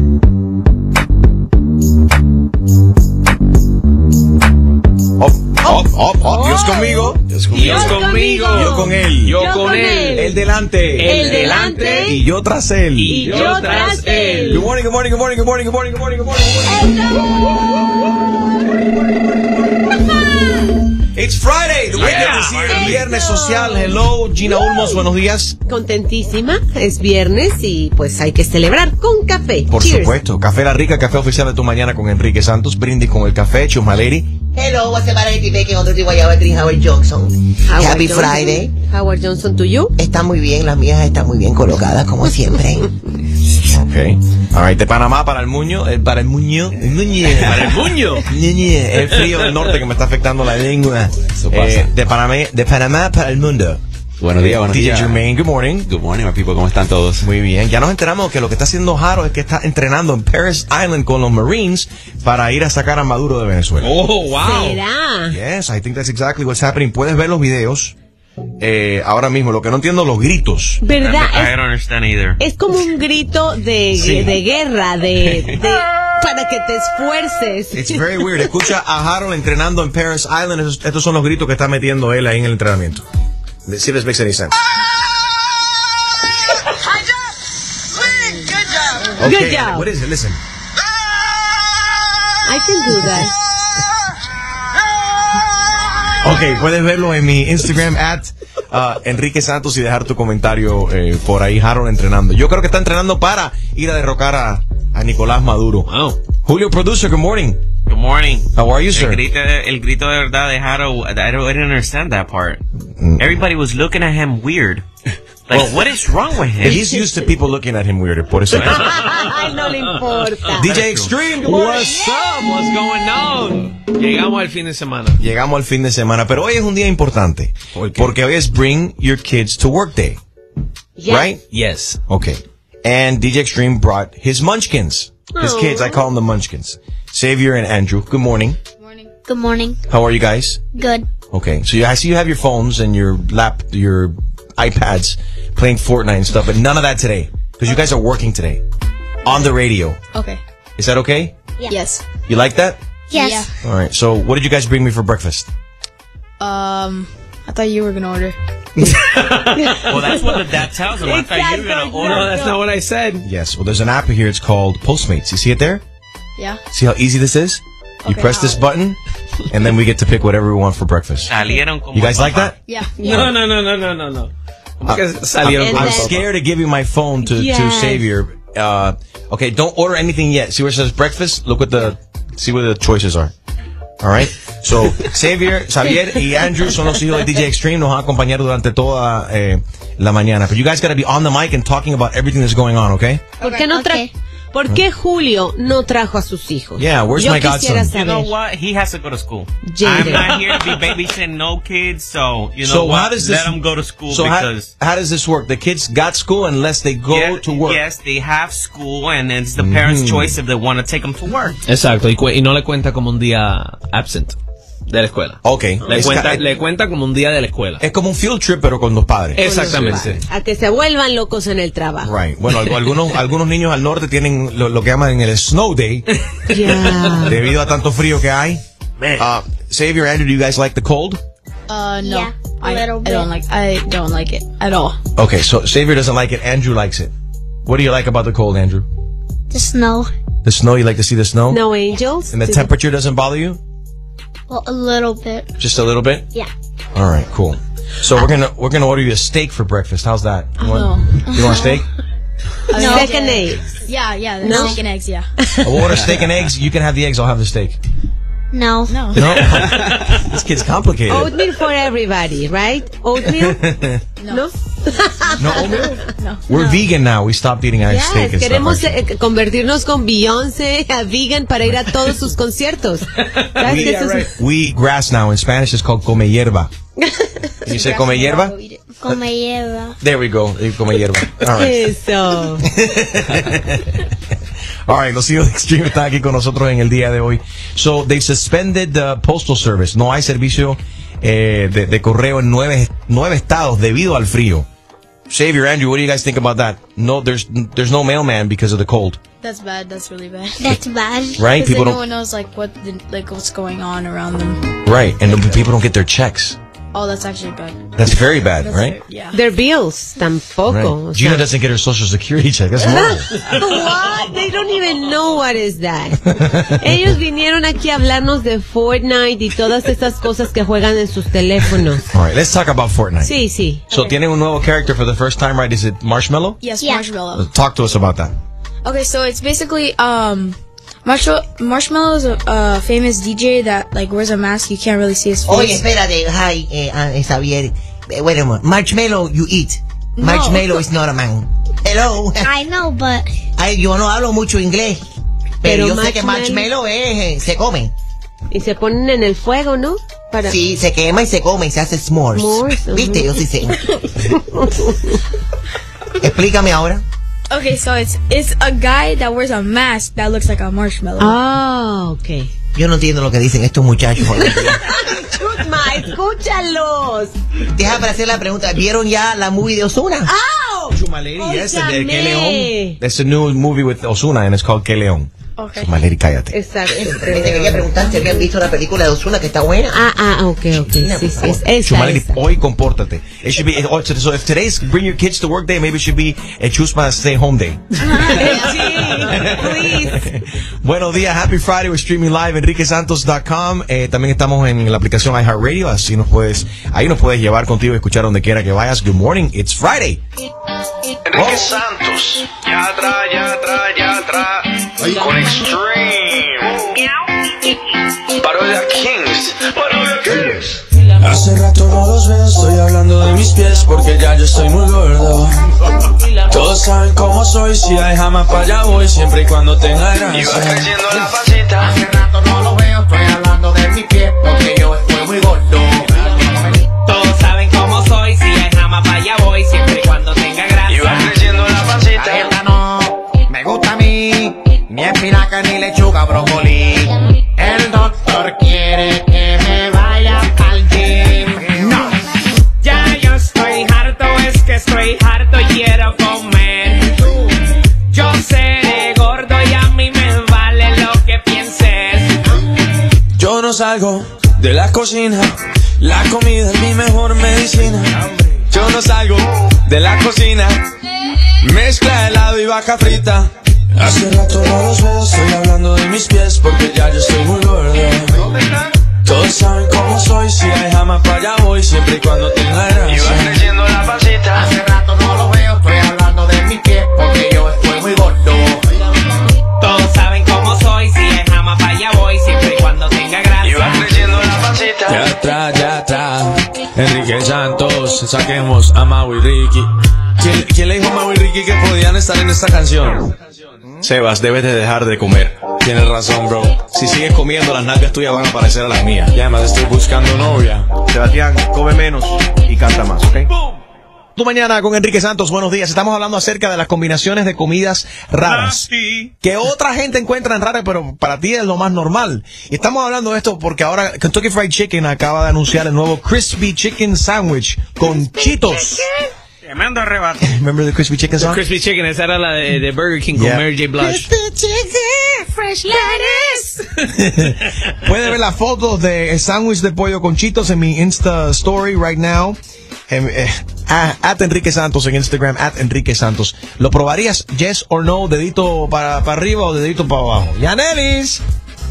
[SPEAKER 3] Oh, oh, oh, oh, Dios conmigo.
[SPEAKER 2] Dios conmigo.
[SPEAKER 3] Yo con él.
[SPEAKER 2] Yo con él.
[SPEAKER 3] Él delante.
[SPEAKER 2] Él delante.
[SPEAKER 3] Y yo tras él.
[SPEAKER 2] Y yo tras él.
[SPEAKER 3] Good morning, good morning, good morning, good morning, good morning, good morning, good morning, good morning. It's Friday. The weekend is here. El viernes social. Hello, Gina Ulmos. Buenos días.
[SPEAKER 2] Contentísima, es viernes y pues hay que celebrar con café.
[SPEAKER 3] Por
[SPEAKER 2] Cheers.
[SPEAKER 3] supuesto. Café La Rica, café oficial de tu mañana con Enrique Santos. Brindis con el café. Chumaleri.
[SPEAKER 11] Hello, what's the matter with bacon on the guayaba drink Howard Johnson?
[SPEAKER 2] Howard
[SPEAKER 11] Happy
[SPEAKER 2] Johnson.
[SPEAKER 11] Friday.
[SPEAKER 2] Howard Johnson to you.
[SPEAKER 11] Está muy bien, las mías están muy bien colocadas, como siempre.
[SPEAKER 3] Ok. All right. De Panamá para el Muño. eh, para el Muño. El Muñe. Para el Muño. Ñe, el frío del norte que me está afectando la lengua.
[SPEAKER 12] Eso pasa.
[SPEAKER 3] Eh, de, Panamá, de Panamá para el mundo.
[SPEAKER 12] Buenos días, buenos
[SPEAKER 3] D J
[SPEAKER 12] días.
[SPEAKER 3] Jermaine, good morning.
[SPEAKER 12] Good morning, my people. ¿Cómo están todos?
[SPEAKER 3] Muy bien. Ya nos enteramos que lo que está haciendo Jaro es que está entrenando en Paris Island con los Marines para ir a sacar a Maduro de Venezuela.
[SPEAKER 13] Oh, wow.
[SPEAKER 2] ¿Será?
[SPEAKER 3] Yes, I think that's exactly what's happening. Puedes ver los videos eh, ahora mismo. Lo que no entiendo, los gritos.
[SPEAKER 2] ¿Verdad?
[SPEAKER 14] I don't understand either.
[SPEAKER 2] Es como un grito de,
[SPEAKER 3] Sí.
[SPEAKER 2] de guerra, de, de para que te esfuerces.
[SPEAKER 3] It's very weird. Escucha a Harold entrenando en Paris Island. Esos- estos son los gritos que está metiendo él ahí en el entrenamiento. Let's see if this makes any sense.
[SPEAKER 2] Good
[SPEAKER 3] Okay,
[SPEAKER 2] job.
[SPEAKER 3] what is it? Listen.
[SPEAKER 2] I can do that.
[SPEAKER 3] Ok, puedes verlo en mi Instagram, at uh, Enrique Santos, y dejar tu comentario eh, por ahí, Harold entrenando. Yo creo que está entrenando para ir a derrocar a, a Nicolás Maduro.
[SPEAKER 13] Wow.
[SPEAKER 3] Julio, producer, good morning.
[SPEAKER 14] Good morning.
[SPEAKER 3] How are you, sir?
[SPEAKER 14] El grito, el grito de verdad de Harold, I don't, I didn't understand that part. Everybody was looking at him weird. Like,
[SPEAKER 3] Well,
[SPEAKER 14] what is wrong with him?
[SPEAKER 3] He's used to people looking at him weird, por eso.
[SPEAKER 2] Ay, no le importa.
[SPEAKER 3] D J Extreme, good morning.
[SPEAKER 13] What's up? What's going on? Llegamos al fin de semana.
[SPEAKER 3] Llegamos al fin de semana, pero hoy es un día importante.
[SPEAKER 13] ¿Por qué?
[SPEAKER 3] Porque hoy es Bring Your Kids to Work Day.
[SPEAKER 2] Yes.
[SPEAKER 3] Right?
[SPEAKER 13] Yes.
[SPEAKER 3] Okay. And D J Extreme brought his munchkins. His
[SPEAKER 2] Aw.
[SPEAKER 3] kids, I call them the munchkins. Xavier and Andrew, good morning.
[SPEAKER 15] Good morning.
[SPEAKER 3] How are you guys?
[SPEAKER 15] Good.
[SPEAKER 3] Okay, so you, I see you have your phones and your lap, your iPads playing Fortnite and stuff, but none of that today. Because you guys are working today. On the radio.
[SPEAKER 15] Okay.
[SPEAKER 3] Is that okay?
[SPEAKER 15] Yes.
[SPEAKER 3] You like that?
[SPEAKER 15] Yes.
[SPEAKER 3] Alright, so what did you guys bring me for breakfast?
[SPEAKER 15] Um, I thought you were gonna order.
[SPEAKER 14] Well, that's what the dad tells him. I thought you were going to order.
[SPEAKER 13] No, that's not what I said.
[SPEAKER 3] Yes, well there's an app here, it's called Postmates. You see it there?
[SPEAKER 15] Yeah.
[SPEAKER 3] See how easy this is? You
[SPEAKER 15] Okay.
[SPEAKER 3] press this button, and then we get to pick whatever we want for breakfast.
[SPEAKER 14] Salieron como
[SPEAKER 3] You guys like
[SPEAKER 14] papá.
[SPEAKER 3] that?
[SPEAKER 15] Yeah.
[SPEAKER 13] No, no, no, no, no, no, no. ¿Cómo que salieron
[SPEAKER 3] I'm,
[SPEAKER 13] con
[SPEAKER 3] I'm
[SPEAKER 13] papá?
[SPEAKER 3] scared to give you my phone to, to
[SPEAKER 2] Yes.
[SPEAKER 3] Xavier. Uh, okay, don't order anything yet. See where it says breakfast? Look what the, see what the choices are. Alright? So, Xavier, Xavier y Andrew son los hijos de D J Extreme. Nos van a acompañar durante toda eh, la mañana. But you guys gotta be on the mic and talking about everything that's going on, okay?
[SPEAKER 2] ¿Por qué no tra- ¿Por qué Julio no trajo a sus hijos?
[SPEAKER 3] Yeah, where's
[SPEAKER 2] Yo
[SPEAKER 3] my
[SPEAKER 2] quisiera
[SPEAKER 3] godson?
[SPEAKER 14] You know
[SPEAKER 2] saber.
[SPEAKER 14] what? He has to go to school.
[SPEAKER 2] Jaded.
[SPEAKER 14] I'm not here to be babysitting no kids, so you know
[SPEAKER 3] So
[SPEAKER 14] what?
[SPEAKER 3] how does this,
[SPEAKER 14] Let them go to school
[SPEAKER 3] so how,
[SPEAKER 14] because
[SPEAKER 3] how does this work? The kids got school unless they go
[SPEAKER 14] yeah,
[SPEAKER 3] to work.
[SPEAKER 14] yes, they have school, and it's the parents' choice if they want to take them to work.
[SPEAKER 13] Exacto, y, cu- y no le cuenta como un día absent de la escuela.
[SPEAKER 3] Okay.
[SPEAKER 13] Le
[SPEAKER 3] Es
[SPEAKER 13] cuenta,
[SPEAKER 3] ca-
[SPEAKER 13] le cuenta como un día de la escuela.
[SPEAKER 3] Es como un field trip, pero con los padres.
[SPEAKER 13] Exactamente.
[SPEAKER 2] A que se vuelvan locos en el trabajo.
[SPEAKER 3] Right. Bueno, algu- algunos, algunos niños al norte tienen lo, lo que llaman el snow day.
[SPEAKER 2] Ya.
[SPEAKER 3] Debido a tanto frío que hay. Uh, Xavier, Andrew, do you guys like the cold?
[SPEAKER 15] Uh, no.
[SPEAKER 9] Yeah, a
[SPEAKER 15] I,
[SPEAKER 9] little
[SPEAKER 15] I
[SPEAKER 9] bit.
[SPEAKER 15] don't like. I don't like it at all.
[SPEAKER 3] Okay, so Xavier doesn't like it. Andrew likes it. What do you like about the cold, Andrew?
[SPEAKER 9] The snow.
[SPEAKER 3] The snow, you like to see the snow?
[SPEAKER 2] No angels.
[SPEAKER 3] And the temperature doesn't bother you?
[SPEAKER 9] Well, a little bit.
[SPEAKER 3] Just a little bit?
[SPEAKER 9] Yeah.
[SPEAKER 3] All right, cool. So we're gonna we're gonna order you a steak for breakfast. How's that? You want, you want a steak?
[SPEAKER 15] I
[SPEAKER 2] No.
[SPEAKER 15] like
[SPEAKER 2] Second
[SPEAKER 15] it.
[SPEAKER 2] eggs.
[SPEAKER 15] Yeah, yeah. The
[SPEAKER 2] No.
[SPEAKER 15] steak and eggs. Yeah.
[SPEAKER 3] We'll order steak and eggs. You can have the eggs. I'll have the steak.
[SPEAKER 9] No.
[SPEAKER 15] No.
[SPEAKER 3] No, this kid's complicated.
[SPEAKER 2] Oatmeal for everybody, right? Oatmeal.
[SPEAKER 15] No.
[SPEAKER 2] ¿No?
[SPEAKER 3] No oatmeal.
[SPEAKER 15] No.
[SPEAKER 3] We're vegan now. We stopped eating our steak
[SPEAKER 2] Yes,
[SPEAKER 3] and
[SPEAKER 2] queremos
[SPEAKER 3] stuff.
[SPEAKER 2] eh, convertirnos con Beyoncé a vegan para ir a todos sus conciertos. ¿Sabes
[SPEAKER 3] We,
[SPEAKER 2] que eso es-
[SPEAKER 3] we eat grass now. In Spanish, it's called come hierba. Can you say come hierba?
[SPEAKER 9] Come lleva.
[SPEAKER 3] There we go. eh, Come hierba. All right.
[SPEAKER 2] Eso.
[SPEAKER 3] All right, los hijos de Extreme están aquí con nosotros en el día de hoy. So, they suspended the postal service. No hay servicio eh, de, de correo en nueve, nueve estados debido al frío. Xavier, Andrew, what do you guys think about that? No, there's there's no mailman because of the cold.
[SPEAKER 15] That's bad. That's really bad.
[SPEAKER 9] That's bad.
[SPEAKER 3] Right?
[SPEAKER 15] Because
[SPEAKER 3] People
[SPEAKER 15] then no
[SPEAKER 3] don't-
[SPEAKER 15] one knows like what the, like what's going on around them.
[SPEAKER 3] Right, and the people don't get their checks.
[SPEAKER 15] Oh, that's actually bad.
[SPEAKER 3] That's very bad,
[SPEAKER 15] That's
[SPEAKER 3] right?
[SPEAKER 15] very- yeah.
[SPEAKER 2] Their bills tampoco.
[SPEAKER 3] Right.
[SPEAKER 2] o
[SPEAKER 3] Gina
[SPEAKER 2] sea.
[SPEAKER 3] doesn't get her social security check. That's horrible.
[SPEAKER 2] What? They don't even know what is that. Ellos vinieron aquí a hablarnos de Fortnite y todas esas cosas que juegan en sus teléfonos.
[SPEAKER 3] All right, let's talk about Fortnite.
[SPEAKER 2] Sí, sí.
[SPEAKER 3] So, tienen un nuevo character for the first time, right? Is it Marshmallow?
[SPEAKER 15] Yes,
[SPEAKER 9] Yeah.
[SPEAKER 15] Marshmallow.
[SPEAKER 3] Talk to us about that.
[SPEAKER 15] Okay, so it's basically um, Marshmallow. Marshmallow is a uh, famous D J that like wears a mask. You can't really see his face.
[SPEAKER 11] Oye, espérate, hi, eh, uh, Xavier. Eh, Wait a minute. Marshmallow, you eat.
[SPEAKER 15] No.
[SPEAKER 11] Marshmallow is not a man. Hello.
[SPEAKER 9] I know, but
[SPEAKER 11] Ay, yo no hablo mucho inglés. Pero,
[SPEAKER 2] Pero
[SPEAKER 11] yo sé que
[SPEAKER 2] marshmallow-
[SPEAKER 11] marshmallow es, eh, se come.
[SPEAKER 2] Y se ponen en el fuego, ¿no? Para...
[SPEAKER 11] Sí, se quema y se come y se hace s'mores.
[SPEAKER 2] S'mores, uh-huh.
[SPEAKER 11] ¿Viste? Yo sí sé. Explícame ahora.
[SPEAKER 15] Okay, so it's it's a guy that wears a mask that looks like a marshmallow.
[SPEAKER 2] Ah, okay.
[SPEAKER 11] Yo no entiendo lo que dicen estos muchachos.
[SPEAKER 2] Chusma, escúchalos.
[SPEAKER 11] Deja para hacer la pregunta. ¿Vieron ya la movie de Ozuna?
[SPEAKER 2] ¡Oh!
[SPEAKER 3] Chuma Lady, yes, the de Que León. There's a new movie with Ozuna and it's called Que León.
[SPEAKER 15] Okay.
[SPEAKER 3] Chuma Lady, cállate.
[SPEAKER 2] Exacto.
[SPEAKER 11] Me quería preguntar si habían visto la película de Ozuna que está buena.
[SPEAKER 2] Ah, ah, okay, okay. Sí, sí, es esa,
[SPEAKER 3] Chuma Lady,
[SPEAKER 2] esa.
[SPEAKER 3] hoy compórtate. It should be, oh, so if today's bring your kids to work day, maybe it should be a Chusma stay home day.
[SPEAKER 2] Please.
[SPEAKER 3] Buenos días, happy Friday. We're streaming live en enrique santos dot com. Eh, también estamos en la aplicación iHeartRadio, así nos puedes, ahí nos puedes llevar contigo y escuchar donde quiera que vayas. Good morning, it's Friday.
[SPEAKER 5] Enrique Santos, ya atrás, ya atrás, ya atrás, con Extreme. Parodia Kings, Parodia Kings.
[SPEAKER 12] Hace rato no los veo, estoy hablando de mis pies porque ya yo estoy muy gordo. Todos saben cómo soy, si hay jamás para allá voy, siempre y cuando tenga grasa.
[SPEAKER 5] Y va creciendo la pancita.
[SPEAKER 16] Hace rato no lo veo, estoy hablando de mis pies porque yo estoy muy gordo.
[SPEAKER 17] Todos saben cómo soy, si hay jamás para allá voy, siempre y cuando tenga grasa.
[SPEAKER 5] Y va creciendo la pancita.
[SPEAKER 16] La dieta no me gusta a mí, ni espinaca ni lechuga, brócoli. El doctor quiere que me vaya al gym. No.
[SPEAKER 17] Ya yo estoy harto, es que estoy harto y quiero comer. Yo seré gordo y a mí me vale lo que pienses.
[SPEAKER 12] Yo no salgo de la cocina, la comida es mi mejor medicina. Yo no salgo de la cocina, mezcla helado y vaca frita. Hace rato no los veo, estoy hablando de mis pies porque ya yo estoy muy gordo. Todos saben cómo soy, si hay jamás para allá voy, siempre y cuando tenga grasa.
[SPEAKER 5] Y va creciendo la pancita.
[SPEAKER 16] Hace rato no lo veo, estoy hablando de mis pies porque yo estoy muy gordo.
[SPEAKER 17] Todos saben cómo soy, si hay jamás para allá voy, siempre y cuando tenga grasa.
[SPEAKER 5] Y va creciendo la pancita.
[SPEAKER 12] Ya atrás, ya atrás, Enrique Santos, saquemos a Mau y Ricky. ¿Quién, ¿Quién le dijo a Mau y Ricky que podían estar en esta canción?
[SPEAKER 3] Sebas, debes de dejar de comer.
[SPEAKER 12] Tienes razón, bro.
[SPEAKER 3] Si sigues comiendo, las nalgas tuyas van a parecer a las mías.
[SPEAKER 12] Y además estoy buscando novia.
[SPEAKER 3] Sebastián, come menos y canta más, ¿ok? Tu mañana con Enrique Santos, buenos días. Estamos hablando acerca de las combinaciones de comidas raras que otra gente encuentra raras, pero para ti es lo más normal. Y estamos hablando de esto porque ahora Kentucky Fried Chicken acaba de anunciar el nuevo Crispy Chicken Sandwich con Cheetos.
[SPEAKER 14] Tremendo arrebato.
[SPEAKER 3] Remember the Crispy Chicken song?
[SPEAKER 13] The Crispy Chicken, esa era la de, de Burger King con
[SPEAKER 3] Yeah.
[SPEAKER 13] Mary J. Blige.
[SPEAKER 2] Crispy chicken, fresh lettuce.
[SPEAKER 3] Puede ver las fotos de el sándwich de pollo con Cheetos en mi Insta Story right now. Eh, eh, at Enrique Santos en Instagram, at Enrique Santos. ¿Lo probarías? Yes or no, dedito para, para arriba o dedito para abajo. Yanelis.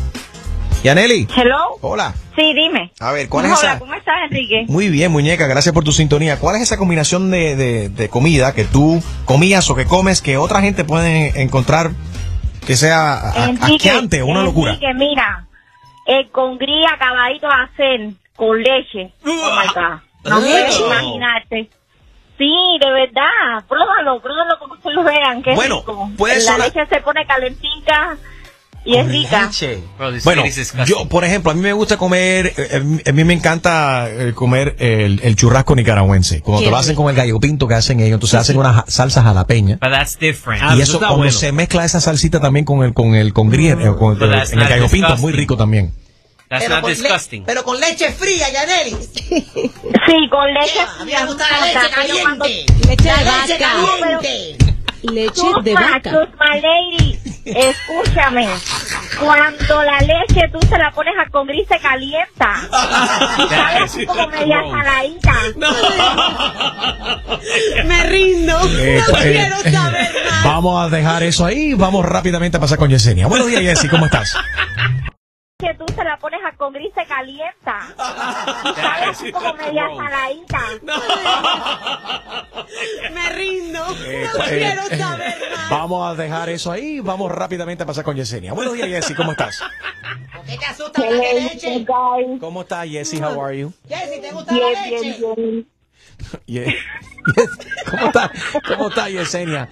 [SPEAKER 3] Yaneli.
[SPEAKER 1] Hello.
[SPEAKER 3] Hola.
[SPEAKER 1] Sí, dime.
[SPEAKER 3] A ver, ¿cuál es
[SPEAKER 1] Hola,
[SPEAKER 3] esa?
[SPEAKER 1] ¿cómo estás, Enrique?
[SPEAKER 3] Muy bien, muñeca, gracias por tu sintonía. ¿Cuál es esa combinación de, de, de comida que tú comías o que comes que otra gente puede encontrar que sea a-
[SPEAKER 1] Enrique,
[SPEAKER 3] asqueante, una locura?
[SPEAKER 1] Enrique, mira, el congrí acabadito de hacer con leche. Oh my God. No
[SPEAKER 3] ¿Leche?
[SPEAKER 1] puedes imaginarte. Sí, de verdad. Pruébalo, pruébalo como ustedes lo vean. Que
[SPEAKER 3] Bueno,
[SPEAKER 1] rico.
[SPEAKER 3] puede
[SPEAKER 1] La
[SPEAKER 3] sonar-
[SPEAKER 1] leche se pone calentica y es rica.
[SPEAKER 3] Bueno, yo, por ejemplo, a mí me gusta comer, eh, a mí me encanta eh, comer el, el churrasco nicaragüense. Cuando
[SPEAKER 14] Qué
[SPEAKER 3] te lo hacen
[SPEAKER 14] rico.
[SPEAKER 3] con el gallo pinto que hacen ellos, entonces
[SPEAKER 14] Sí,
[SPEAKER 3] hacen
[SPEAKER 14] sí.
[SPEAKER 3] una ja- salsa jalapeña.
[SPEAKER 14] But that's different.
[SPEAKER 3] y eso, cuando se mezcla esa salsita también con el, con el, con grier, eh, con el,
[SPEAKER 14] But that's
[SPEAKER 3] en el
[SPEAKER 14] not
[SPEAKER 3] gallo pinto, es muy
[SPEAKER 14] disgusting.
[SPEAKER 3] rico también.
[SPEAKER 14] That's
[SPEAKER 11] Pero
[SPEAKER 14] not
[SPEAKER 11] con le-
[SPEAKER 14] disgusting.
[SPEAKER 11] pero con leche fría, Yaneli.
[SPEAKER 1] Sí, con leche
[SPEAKER 11] A mí me gusta la leche caliente.
[SPEAKER 2] Leche de
[SPEAKER 11] La leche
[SPEAKER 2] vaca.
[SPEAKER 11] caliente.
[SPEAKER 2] Leche de
[SPEAKER 1] Chusma,
[SPEAKER 2] vaca.
[SPEAKER 1] Chusma lady, escúchame. Cuando la leche tú se la pones a congrí se calienta. Y sale así como media saladita.
[SPEAKER 2] Me rindo.
[SPEAKER 3] Eh,
[SPEAKER 2] no
[SPEAKER 3] eh,
[SPEAKER 2] quiero saber más.
[SPEAKER 3] Vamos a dejar eso ahí, vamos rápidamente a pasar con Yesenia. Buenos días, Yesi, ¿cómo estás?
[SPEAKER 1] Que tú se la pones a congrí se calienta. Y sale así como media saladita.
[SPEAKER 2] Me rindo.
[SPEAKER 3] Eh,
[SPEAKER 2] no
[SPEAKER 3] eh,
[SPEAKER 2] quiero
[SPEAKER 3] eh,
[SPEAKER 2] saber más.
[SPEAKER 3] Vamos a dejar eso ahí, vamos rápidamente a pasar con Yesenia. Buenos días, Yesi, ¿cómo estás?
[SPEAKER 11] ¿Por qué te asusta la leche?
[SPEAKER 3] ¿Cómo estás, Yesi? How are you?
[SPEAKER 11] Jessy, ¿te gusta la leche?
[SPEAKER 3] Ye- ¿Cómo está? ¿Cómo está Yesenia?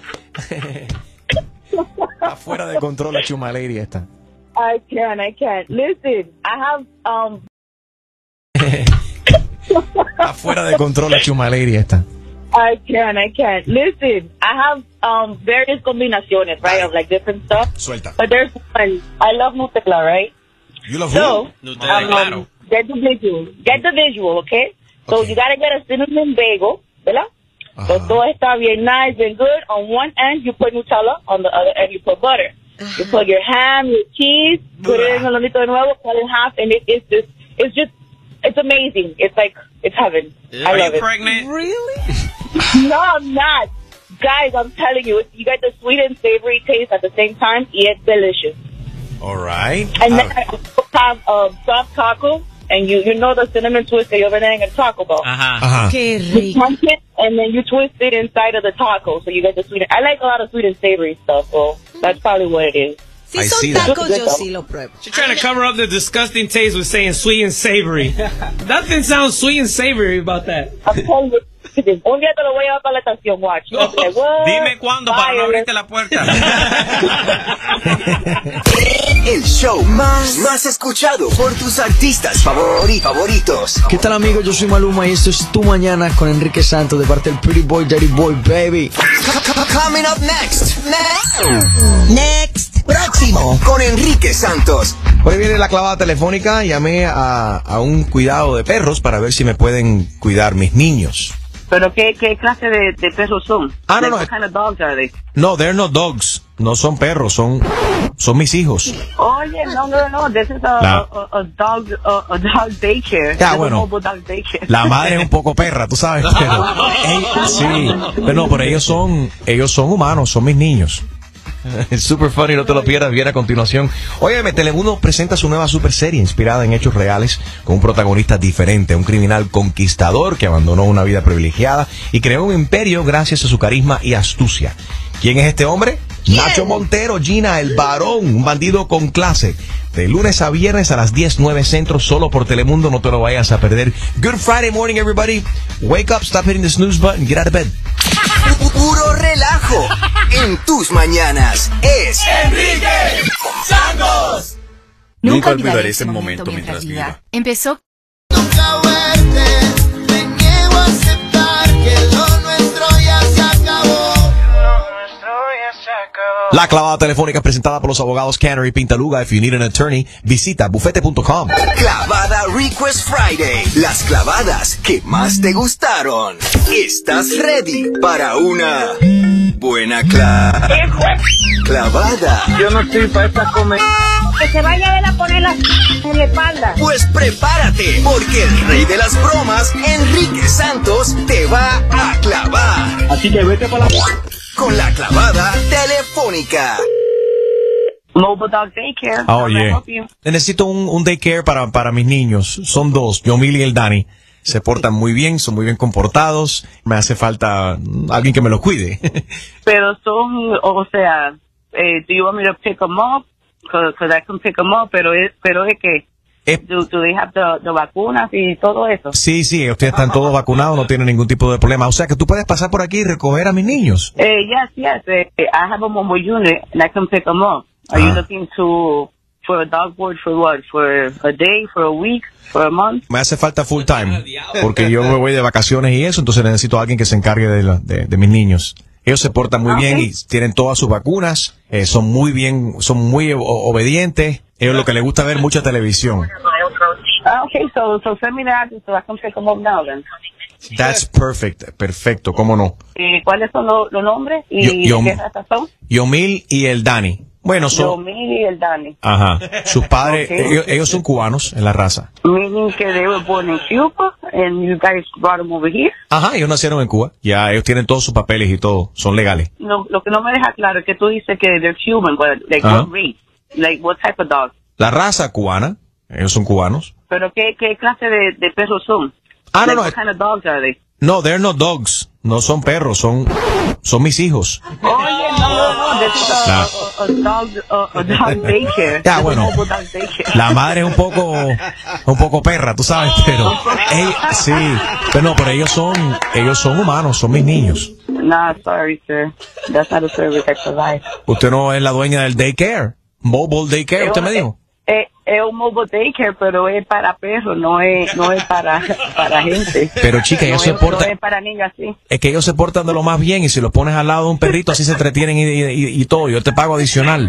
[SPEAKER 3] Está fuera de control la Chuma Lady esta.
[SPEAKER 9] I can't, I can't. Listen, I have, um,
[SPEAKER 3] Está fuera de control la Chuma Lady esta.
[SPEAKER 6] I can, I can. Listen, I have um various combinaciones, right, of like different stuff.
[SPEAKER 3] Suelta.
[SPEAKER 6] But there's one. I love Nutella, right?
[SPEAKER 3] You love
[SPEAKER 6] So,
[SPEAKER 3] who?
[SPEAKER 14] Nutella, claro.
[SPEAKER 6] um, get the visual. Get the visual, okay? So you gotta get a cinnamon bagel, ¿verdad? So todo está bien nice and good. On one end, you put Nutella. On the other end, you put butter. You put your ham, your cheese, put it in el hornito de nuevo, cut it in half, and it, it's just, it's just, it's amazing. It's like, it's heaven. I
[SPEAKER 14] Are
[SPEAKER 6] love
[SPEAKER 14] you
[SPEAKER 6] it.
[SPEAKER 14] pregnant?
[SPEAKER 2] Really?
[SPEAKER 6] No, I'm not. Guys, I'm telling you, you get the sweet and savory taste at the same time. It's delicious.
[SPEAKER 3] All right.
[SPEAKER 6] And then I also have um, soft taco, and you you know the cinnamon twist that you're vending in Taco Bell.
[SPEAKER 14] Ajá.
[SPEAKER 3] Ajá.
[SPEAKER 2] Qué
[SPEAKER 6] You
[SPEAKER 2] rico.
[SPEAKER 6] punch it, and then you twist it inside of the taco, so you get the sweet. I like a lot of sweet and savory stuff, so that's probably what it is.
[SPEAKER 2] Si
[SPEAKER 3] I
[SPEAKER 2] son
[SPEAKER 3] see that.
[SPEAKER 2] tacos, yo sí lo pruebo.
[SPEAKER 13] She's trying to cover up the disgusting taste with saying sweet and savory. Nothing sounds sweet and savory about that.
[SPEAKER 6] I'm telling you, un día te lo voy a llevar para la estación, watch. You're gonna be like, what?
[SPEAKER 14] Dime cuándo para no abrirte la puerta.
[SPEAKER 5] El show más, más escuchado por tus artistas favori- favoritos.
[SPEAKER 18] ¿Qué tal, amigos? Yo soy Maluma y esto es Tu Mañana con Enrique Santos de parte del Pretty Boy, Daddy Boy, baby.
[SPEAKER 5] Coming up next.
[SPEAKER 11] Next. Next. Próximo.
[SPEAKER 5] Con Enrique Santos.
[SPEAKER 3] Por ahí viene la clavada telefónica. Llamé a, a un cuidado de perros para ver si me pueden cuidar mis niños.
[SPEAKER 6] ¿Pero qué, qué clase de, de perros son?
[SPEAKER 3] Ah, no,
[SPEAKER 6] Like,
[SPEAKER 3] no.
[SPEAKER 6] What kind of dogs are they?
[SPEAKER 3] No, they're not dogs. No son perros, son, son mis hijos.
[SPEAKER 6] Oye, no, no, no. This is a,
[SPEAKER 3] La-
[SPEAKER 6] a, a dog, a, a dog daycare.
[SPEAKER 3] Ya,
[SPEAKER 6] This is
[SPEAKER 3] bueno.
[SPEAKER 6] a mobile dog daycare.
[SPEAKER 3] La madre es un poco perra, tú sabes, pero ey- sí, pero no, pero ellos son, ellos son humanos, son mis niños. Es super funny, no te lo pierdas, viene a continuación. Óyeme, Telemundo presenta su nueva super serie inspirada en hechos reales con un protagonista diferente, un criminal conquistador que abandonó una vida privilegiada y creó un imperio gracias a su carisma y astucia. ¿Quién es este hombre? Nacho Montero, Gina, el varón, un bandido con clase. De lunes a viernes a las diez, nueve centro, solo por Telemundo, no te lo vayas a perder. Good Friday morning, everybody. Wake up, stop hitting the snooze button, get out of bed.
[SPEAKER 5] Puro relajo en tus mañanas. Es
[SPEAKER 4] Enrique Santos.
[SPEAKER 19] Nunca olvidaré ese momento mientras viva.
[SPEAKER 10] Empezó
[SPEAKER 4] Nunca verte, me niego a aceptar que lo nuestro ya se acabó.
[SPEAKER 3] La clavada telefónica es presentada por los abogados Canary Pintaluga. If you need an attorney, visita bufete punto com.
[SPEAKER 5] Clavada Request Friday. Las clavadas que más te gustaron. ¿Estás ready para una buena cla clavada?
[SPEAKER 6] Yo no estoy para esta comer. Que se vaya a ver a poner la en la espalda.
[SPEAKER 5] Pues prepárate, porque el rey de las bromas, Enrique Santos, te va a clavar.
[SPEAKER 8] Así que vete para la...
[SPEAKER 5] Con la clavada telefónica.
[SPEAKER 6] Mobile dog daycare.
[SPEAKER 3] Oh,
[SPEAKER 6] How may I
[SPEAKER 3] yeah.
[SPEAKER 6] help you?
[SPEAKER 3] Necesito un, un daycare para, para mis niños. Son dos, Yomil y el Dani. Se portan muy bien, son muy bien comportados. Me hace falta mm, alguien que me los cuide.
[SPEAKER 6] Pero son, o sea, eh, do you want me to pick them up? Because I can pick them up, pero es, pero es que, do, do they have the, the vacunas y todo eso?
[SPEAKER 3] Sí, sí, ustedes están todos vacunados, no tienen ningún tipo de problema. O sea que tú puedes pasar por aquí y recoger a mis niños.
[SPEAKER 6] Eh, yes, yes. Eh, I have a mobile unit and I can pick them up. Are you
[SPEAKER 3] Ah.
[SPEAKER 6] looking to for a dog board for what? For a day, for a week, for a month?
[SPEAKER 3] Me hace falta full time, porque yo me voy de vacaciones y eso, entonces necesito a alguien que se encargue de, la- de, de mis niños. Ellos se portan muy bien y tienen todas sus vacunas, eh, son muy bien, son muy o- obedientes. Ellos lo que les gusta ver mucha televisión.
[SPEAKER 6] Ah, okay, so so send me the address so I can pick them up now then.
[SPEAKER 3] That's perfect, perfecto, cómo no.
[SPEAKER 6] Eh, ¿Cuáles son los, los nombres y
[SPEAKER 3] Yo- yo-
[SPEAKER 6] qué razas son?
[SPEAKER 3] Yomil y el Dani. Bueno, son,
[SPEAKER 6] Yomil y el Dani.
[SPEAKER 3] ajá, sus padres,
[SPEAKER 6] Ok.
[SPEAKER 3] ellos, ellos son cubanos en la raza.
[SPEAKER 6] Meaning que they were born in Cuba and you guys brought them over here.
[SPEAKER 3] Ajá, ellos nacieron en Cuba, ya ellos tienen todos sus papeles y todo, son legales.
[SPEAKER 6] No, lo que no me deja claro es que tú dices que they're Cuban, but like
[SPEAKER 3] Ajá.
[SPEAKER 6] what race? Like what type of dog?
[SPEAKER 3] La raza cubana, ellos son cubanos.
[SPEAKER 6] Pero qué, qué clase de, de perros son?
[SPEAKER 3] Ah, no,
[SPEAKER 6] Like,
[SPEAKER 3] no.
[SPEAKER 6] What kind of dogs are they?
[SPEAKER 3] No, they're not dogs, no son perros, son, son mis hijos.
[SPEAKER 6] Oye, no, no, no, this is a,
[SPEAKER 3] Nah.
[SPEAKER 6] a, a dog, a, a dog daycare.
[SPEAKER 3] Ya,
[SPEAKER 6] This is
[SPEAKER 3] bueno.
[SPEAKER 6] a mobile dog daycare.
[SPEAKER 3] La madre es un poco, un poco perra, tú sabes, pero, ey- sí, pero no, pero ellos son, ellos son humanos, son mis niños.
[SPEAKER 6] Nah, sorry, sir. That's not a service I provide.
[SPEAKER 3] Usted no es la dueña del daycare, mobile daycare, usted me dijo.
[SPEAKER 6] Eh, es un mobile daycare, pero es para perros, no es, no es para, para gente.
[SPEAKER 3] Pero chica, ellos
[SPEAKER 6] no
[SPEAKER 3] se
[SPEAKER 6] es,
[SPEAKER 3] portan,
[SPEAKER 6] no es para niños así.
[SPEAKER 3] es que ellos se portan de lo más bien y si los pones al lado de un perrito así se entretienen y, y, y todo, yo te pago adicional.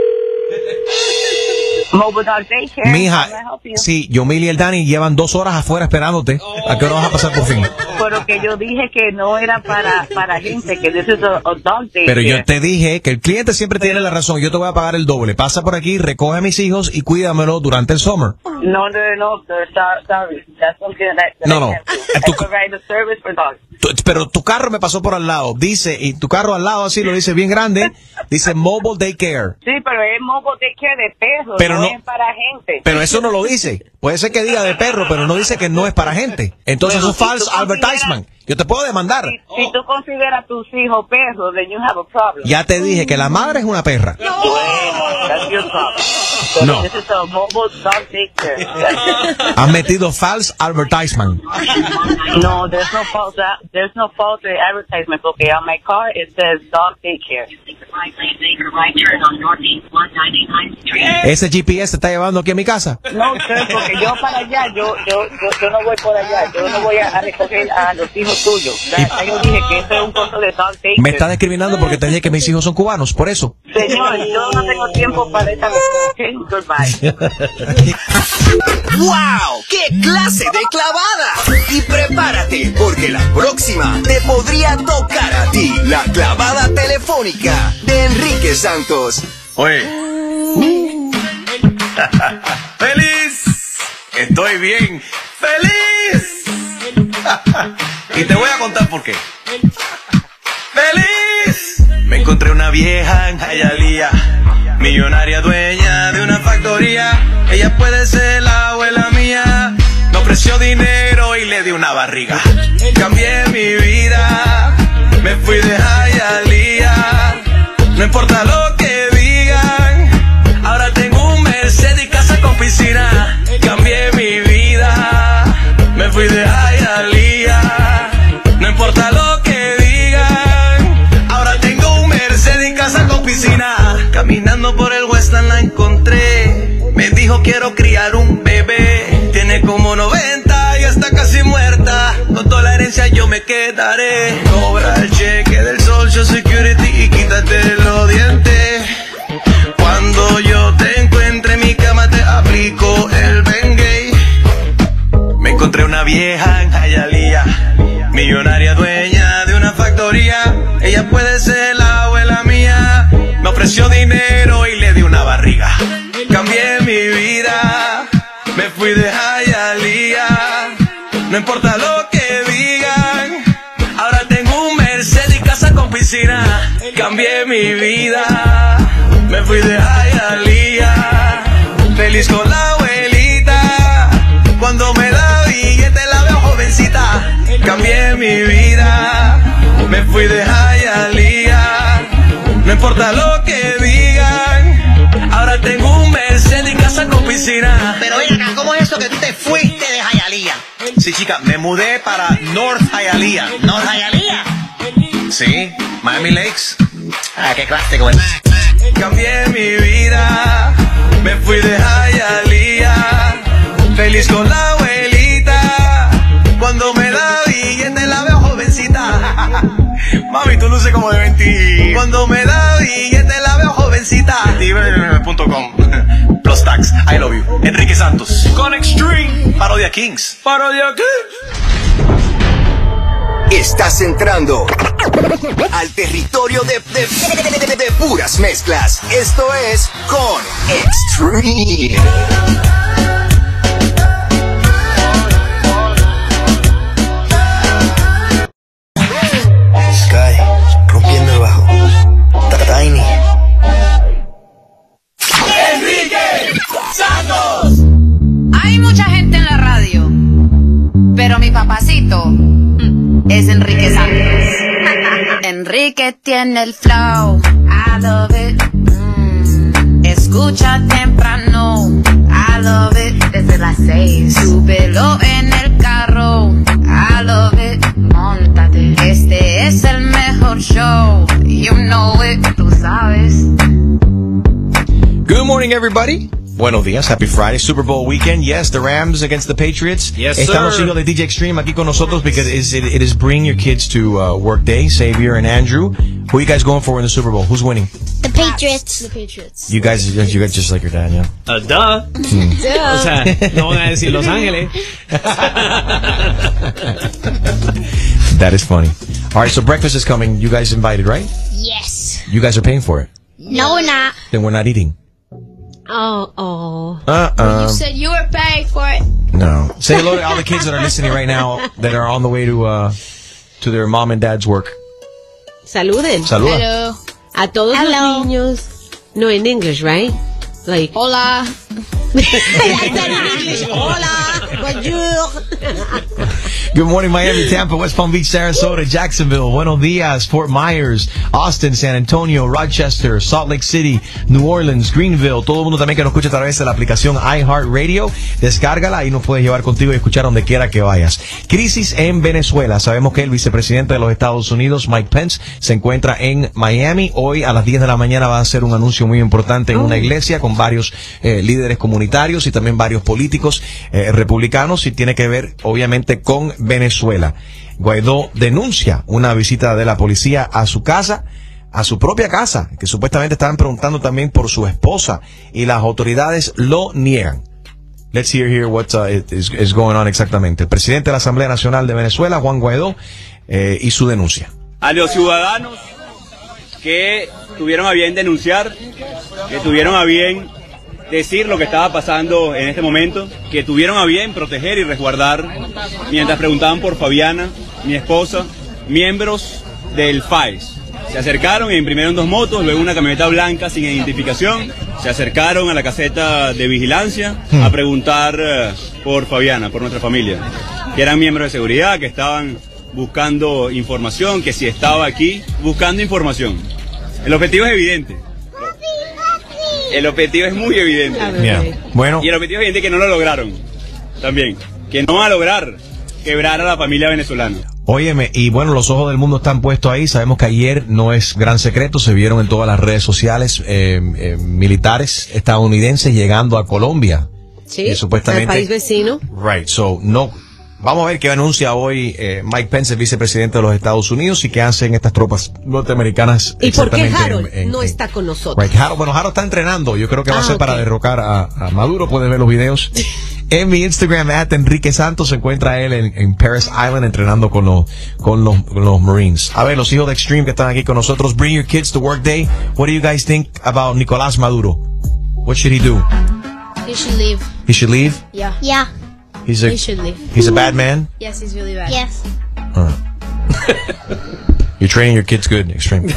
[SPEAKER 6] Mobile dog daycare.
[SPEAKER 3] Mija,
[SPEAKER 6] how may I help you?
[SPEAKER 3] sí, Yomil y el Dani llevan dos horas afuera esperándote. ¿A qué hora vas a pasar por fin?
[SPEAKER 6] Pero que yo dije que no era para, para gente, que this is a, a dog daycare.
[SPEAKER 3] Pero yo te dije que el cliente siempre tiene la razón. Yo te voy a pagar el doble. Pasa por aquí, recoge a mis hijos y cuídamelo durante el summer.
[SPEAKER 6] No, no, no, sir, sorry, sorry. That's something that, that
[SPEAKER 3] No,
[SPEAKER 6] I
[SPEAKER 3] no.
[SPEAKER 6] can't do.
[SPEAKER 3] Eh,
[SPEAKER 6] I
[SPEAKER 3] tu-
[SPEAKER 6] provide a service for dogs.
[SPEAKER 3] Tu- Pero tu carro me pasó por al lado. Dice, y tu carro al lado así lo dice bien grande. Dice Mobile Daycare.
[SPEAKER 6] Sí, pero es mobile daycare de perros,
[SPEAKER 3] Pero
[SPEAKER 6] no,
[SPEAKER 3] no-
[SPEAKER 6] es para gente.
[SPEAKER 3] Pero eso no lo dice. Puede ser que diga de perro, pero no dice que no es para gente. Entonces
[SPEAKER 6] Bueno,
[SPEAKER 3] es un
[SPEAKER 6] si
[SPEAKER 3] false
[SPEAKER 6] tú consideras-
[SPEAKER 3] advertisement. Yo te puedo demandar.
[SPEAKER 6] Si tú consideras a tus hijos perros, then you have a problem.
[SPEAKER 3] Ya te dije que la madre es una perra.
[SPEAKER 6] Bueno, that's your problem. So
[SPEAKER 3] No.
[SPEAKER 6] This is a mobile dog daycare.
[SPEAKER 3] Has metido false advertisement.
[SPEAKER 6] No, there's no false. There's no false advertisement. Okay, on my car it says dog daycare.
[SPEAKER 3] Ese G P S te está llevando aquí a mi casa.
[SPEAKER 6] No, sir, porque yo para allá, yo, yo, yo, yo no voy por allá. Yo no voy a, a recoger a los hijos tuyos. Ya, ya yo dije que eso es un costo de dog daycare.
[SPEAKER 3] Me está discriminando porque te dije que mis hijos son cubanos, por eso.
[SPEAKER 6] Señor, yo no tengo tiempo para esta. Okay, goodbye.
[SPEAKER 5] ¡Wow! ¡Qué clase de clavada! Y prepárate, porque la próxima te podría tocar a ti. La clavada telefónica de Enrique Santos.
[SPEAKER 12] Oye. ¡Feliz! Estoy bien. ¡Feliz! Y te voy a contar por qué. ¡Feliz! Me encontré una vieja en Hialeah, millonaria dueña de una factoría. Ella puede ser la abuela mía. Me ofreció dinero y le di una barriga. Cambié mi vida, me fui de Hialeah. No importa lo que digan, ahora tengo un Mercedes y casa con piscina. Cambié mi vida, me fui de Hialeah. No importa lo que digan, ahora tengo un Mercedes y casa con piscina. Caminando por el Westland la encontré. Me dijo quiero criar un bebé. Tiene como noventa y está casi muerta. Con toda la herencia yo me quedaré. Cobra el cheque del Social Security y quítate los dientes. Cuando yo te encuentre en mi cama te aplico el Bengay. Me encontré una vieja en Hialeah, millonaria dueña de una factoría. Ella puede ser la abuela mía. Me ofreció dinero y le di una barriga. Cambié mi vida, me fui de Hialeah. No importa lo que digan, ahora tengo un Mercedes y casa con piscina. Cambié mi vida, me fui de Hialeah. Feliz con la abuelita, cuando me da billete la veo jovencita. Cambié mi vida, me fui de Hialeah. No importa lo que digan, ahora tengo un Mercedes y casa con piscina.
[SPEAKER 11] Pero ven acá, ¿cómo es eso que tú te fuiste de Hialeah?
[SPEAKER 12] Sí, chica, me mudé para North Hialeah.
[SPEAKER 11] ¿North Hialeah?
[SPEAKER 12] Sí, Miami Lakes.
[SPEAKER 11] Ah, qué clase, güey.
[SPEAKER 12] Cambié mi vida, me fui de Hialeah. Feliz con la abuelita, cuando me da billete la veo jovencita. Mami, tú luces como de veinte. Cuando me da billete la veo jovencita. Steven punto com Plus tax, I love you. Enrique Santos. Con Extreme. Parodia Kings. Parodia Kings.
[SPEAKER 5] Estás entrando al territorio de, de, de, de- de puras mezclas. Esto es Con Extreme.
[SPEAKER 20] Sky, rompiendo el bajo. Tiny.
[SPEAKER 10] Enrique Santos. Hay mucha gente en la radio, pero mi papacito mm, es Enrique Santos. Enrique tiene el flow, I love it. Mm, escucha temprano, I love it. Desde las seis, súbelo en el carro, I love it. Móntate, este es el mejor show, you know it, tú sabes.
[SPEAKER 3] Good morning, everybody. Buenos días, happy Friday, Super Bowl weekend. Yes, the Rams against the Patriots.
[SPEAKER 13] Yes,
[SPEAKER 3] Están los
[SPEAKER 13] sir.
[SPEAKER 3] hijos de D J Extreme aquí con nosotros because it is, it, it is bring your kids to uh, work day, Xavier and Andrew. Who are you guys going for in the Super Bowl? Who's winning?
[SPEAKER 21] The Patriots. The
[SPEAKER 15] Patriots.
[SPEAKER 3] You guys, you guys just like your dad, yeah.
[SPEAKER 13] Uh, duh.
[SPEAKER 3] Hmm.
[SPEAKER 13] O sea, no van a decir Los Ángeles.
[SPEAKER 3] That is funny. All right, so breakfast is coming. You guys invited, right?
[SPEAKER 21] Yes.
[SPEAKER 3] You guys are paying for it.
[SPEAKER 21] No, we're not.
[SPEAKER 3] Then we're not eating.
[SPEAKER 2] Oh, oh.
[SPEAKER 3] Uh-uh.
[SPEAKER 15] You said you were paying for it.
[SPEAKER 3] No. Say hello to all the kids that are listening right now that are on the way to uh to their mom and dad's work.
[SPEAKER 2] Saluden.
[SPEAKER 3] Saluda.
[SPEAKER 15] Hello.
[SPEAKER 2] A todos
[SPEAKER 21] Hello.
[SPEAKER 2] los niños. No, in English, right? Like,
[SPEAKER 15] Hola.
[SPEAKER 2] I said in English, hola, bonjour.
[SPEAKER 3] Good morning, Miami, Tampa, West Palm Beach, Sarasota, Jacksonville, Buenos Dias, Fort Myers, Austin, San Antonio, Rochester, Salt Lake City, New Orleans, Greenville. Todo el mundo también que nos escucha a través de la aplicación iHeartRadio. Descárgala y nos puedes llevar contigo y escuchar donde quiera que vayas. Crisis en Venezuela. Sabemos que el vicepresidente de los Estados Unidos, Mike Pence, se encuentra en Miami. Hoy a las diez de la mañana va a hacer un anuncio muy importante en una iglesia con varios eh, líderes comunitarios y también varios políticos eh, republicanos, y tiene que ver obviamente con Venezuela. Guaidó denuncia una visita de la policía a su casa, a su propia casa, que supuestamente estaban preguntando también por su esposa, y las autoridades lo niegan. Let's hear here what uh, is, is going on exactamente. El presidente de la Asamblea Nacional de Venezuela, Juan Guaidó, eh, y su denuncia.
[SPEAKER 22] A los ciudadanos que tuvieron a bien denunciar, que tuvieron a bien decir lo que estaba pasando en este momento, que tuvieron a bien proteger y resguardar mientras preguntaban por Fabiana, mi esposa, miembros del F A E S. Se acercaron e imprimieron dos motos, luego una camioneta blanca sin identificación, se acercaron a la caseta de vigilancia a preguntar uh, por Fabiana, por nuestra familia, que eran miembros de seguridad, que estaban buscando información, que si estaba aquí, buscando información. El objetivo es evidente. El objetivo es muy evidente.
[SPEAKER 3] Yeah. Bueno.
[SPEAKER 22] Y el objetivo es evidente que no lo lograron. También. Que no van a lograr quebrar a la familia venezolana.
[SPEAKER 3] Óyeme, y bueno, los ojos del mundo están puestos ahí. Sabemos que ayer, no es gran secreto, se vieron en todas las redes sociales eh, eh, militares estadounidenses llegando a Colombia.
[SPEAKER 2] Sí,
[SPEAKER 3] eh, supuestamente.
[SPEAKER 2] al país vecino.
[SPEAKER 3] Right, so, no... Vamos a ver qué anuncia hoy eh, Mike Pence, el vicepresidente de los Estados Unidos, y qué hacen estas tropas norteamericanas.
[SPEAKER 2] ¿Y por qué
[SPEAKER 3] exactamente
[SPEAKER 2] Harold
[SPEAKER 3] en- en-
[SPEAKER 2] no
[SPEAKER 3] en-
[SPEAKER 2] está con nosotros?
[SPEAKER 3] Right, Harold, bueno, Harold está entrenando. Yo creo que va a
[SPEAKER 2] Ah,
[SPEAKER 3] ser para
[SPEAKER 2] ok.
[SPEAKER 3] derrocar a, a Maduro. Puedes ver los videos. En mi Instagram, at Enrique Santos, se encuentra él en, en Paris Island entrenando con los, con los, con los Marines. A ver, los hijos de Extreme que están aquí con nosotros. Bring your kids to work day. What do you guys think about Nicolás Maduro? What should he do?
[SPEAKER 15] He should leave.
[SPEAKER 3] He should leave?
[SPEAKER 15] Yeah.
[SPEAKER 21] Yeah.
[SPEAKER 3] He's a,
[SPEAKER 15] He should leave.
[SPEAKER 3] he's a bad man?
[SPEAKER 15] Yes, he's really bad.
[SPEAKER 21] Yes.
[SPEAKER 3] Uh. You're training your kids good, Extreme.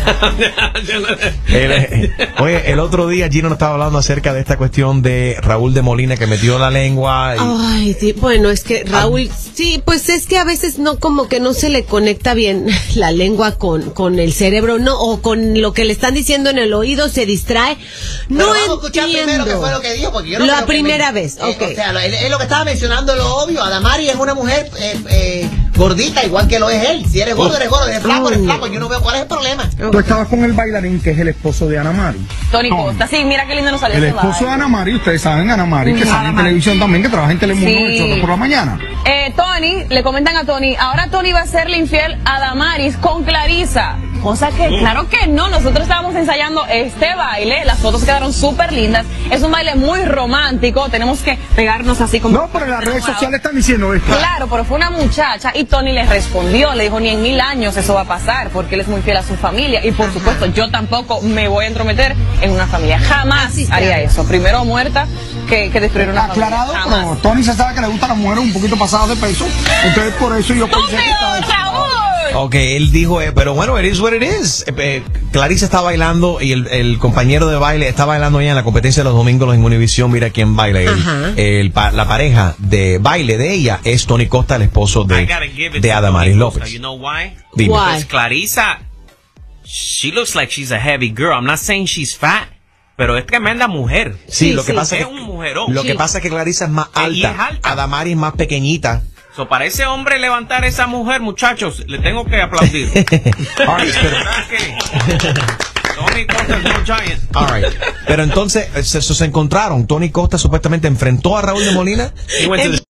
[SPEAKER 3] El, eh, oye, el otro día Gino nos estaba hablando acerca de esta cuestión de Raúl de Molina que metió la lengua. Y,
[SPEAKER 2] Ay, sí, bueno, es que Raúl, sí, pues es que a veces no, como que no se le conecta bien la lengua con, con el cerebro, no, o con lo que le están diciendo en el oído, se distrae. No
[SPEAKER 11] Pero vamos a escuchar
[SPEAKER 2] entiendo.
[SPEAKER 11] primero qué fue lo que dijo, porque yo no
[SPEAKER 2] La
[SPEAKER 11] creo que
[SPEAKER 2] primera
[SPEAKER 11] me-
[SPEAKER 2] vez,
[SPEAKER 11] eh,
[SPEAKER 2] ok.
[SPEAKER 11] O sea, lo- él, él lo que estaba mencionando es lo obvio. Adamari es una mujer eh, eh, gordita, igual que lo es él. Si eres gordo, eres gordo. Eres flaco, eres flaco. Yo no veo cuál es el problema.
[SPEAKER 23] Tú estabas con el bailarín que es el esposo de Ana Mari.
[SPEAKER 24] Tony Costa, sí, mira qué lindo nos salió
[SPEAKER 23] El
[SPEAKER 24] ese
[SPEAKER 23] esposo de
[SPEAKER 24] baile.
[SPEAKER 23] Ana Mari, ustedes saben, Ana Mari, que
[SPEAKER 24] Ujú.
[SPEAKER 23] sale
[SPEAKER 24] Ana
[SPEAKER 23] en
[SPEAKER 24] Mari.
[SPEAKER 23] televisión también, que trabaja en Telemundo,
[SPEAKER 24] Sí.
[SPEAKER 23] el show de por la mañana.
[SPEAKER 24] Eh, Tony, le comentan a Tony, ahora Tony va a serle infiel a Damaris con Clarisa. Cosa que, claro que no, nosotros estábamos ensayando este baile, las fotos quedaron súper lindas, es un baile muy romántico, tenemos que pegarnos así como...
[SPEAKER 23] No, pero en las redes sociales están diciendo esto.
[SPEAKER 24] Claro, pero fue una muchacha y Tony le respondió, le dijo, ni en mil años eso va a pasar, porque él es muy fiel a su familia y por supuesto yo tampoco me voy a entrometer en una familia, jamás haría eso, primero muerta que, que destruir una
[SPEAKER 23] Aclarado,
[SPEAKER 24] familia, jamás.
[SPEAKER 23] pero Tony se sabe que le gustan las mujeres un poquito pasadas de peso. Entonces, por eso yo pensé que estaba...
[SPEAKER 3] Ok, él dijo, eh, pero bueno, it is what it is. Eh, eh, Clarisa está bailando y el, el compañero de baile está bailando ya en la competencia de los domingos en Univisión. Mira quién baila. El,
[SPEAKER 14] Ajá.
[SPEAKER 3] el pa- la pareja de baile de ella es Tony Costa, el esposo
[SPEAKER 14] I
[SPEAKER 3] de,
[SPEAKER 14] gotta give it
[SPEAKER 3] de
[SPEAKER 14] to
[SPEAKER 3] Adamaris
[SPEAKER 14] Tony
[SPEAKER 3] López.
[SPEAKER 14] Costa. You know why?
[SPEAKER 3] Dime. Why?
[SPEAKER 14] Because Clarisa, she looks like she's a heavy girl. I'm not saying she's fat, pero es tremenda mujer.
[SPEAKER 3] Sí, lo que pasa
[SPEAKER 14] es
[SPEAKER 3] es
[SPEAKER 14] un
[SPEAKER 3] que,
[SPEAKER 14] mujerón.
[SPEAKER 3] lo que pasa es que Clarisa es más
[SPEAKER 14] Eh, y
[SPEAKER 3] alta.
[SPEAKER 14] es alta.
[SPEAKER 3] Adamaris es más pequeñita.
[SPEAKER 14] So, para ese hombre levantar a esa mujer, muchachos, le tengo que aplaudir. Tony Costa es no giant.
[SPEAKER 3] All right. Pero entonces se, se encontraron. Tony Costa supuestamente enfrentó a Raúl de Molina.
[SPEAKER 13] He went to the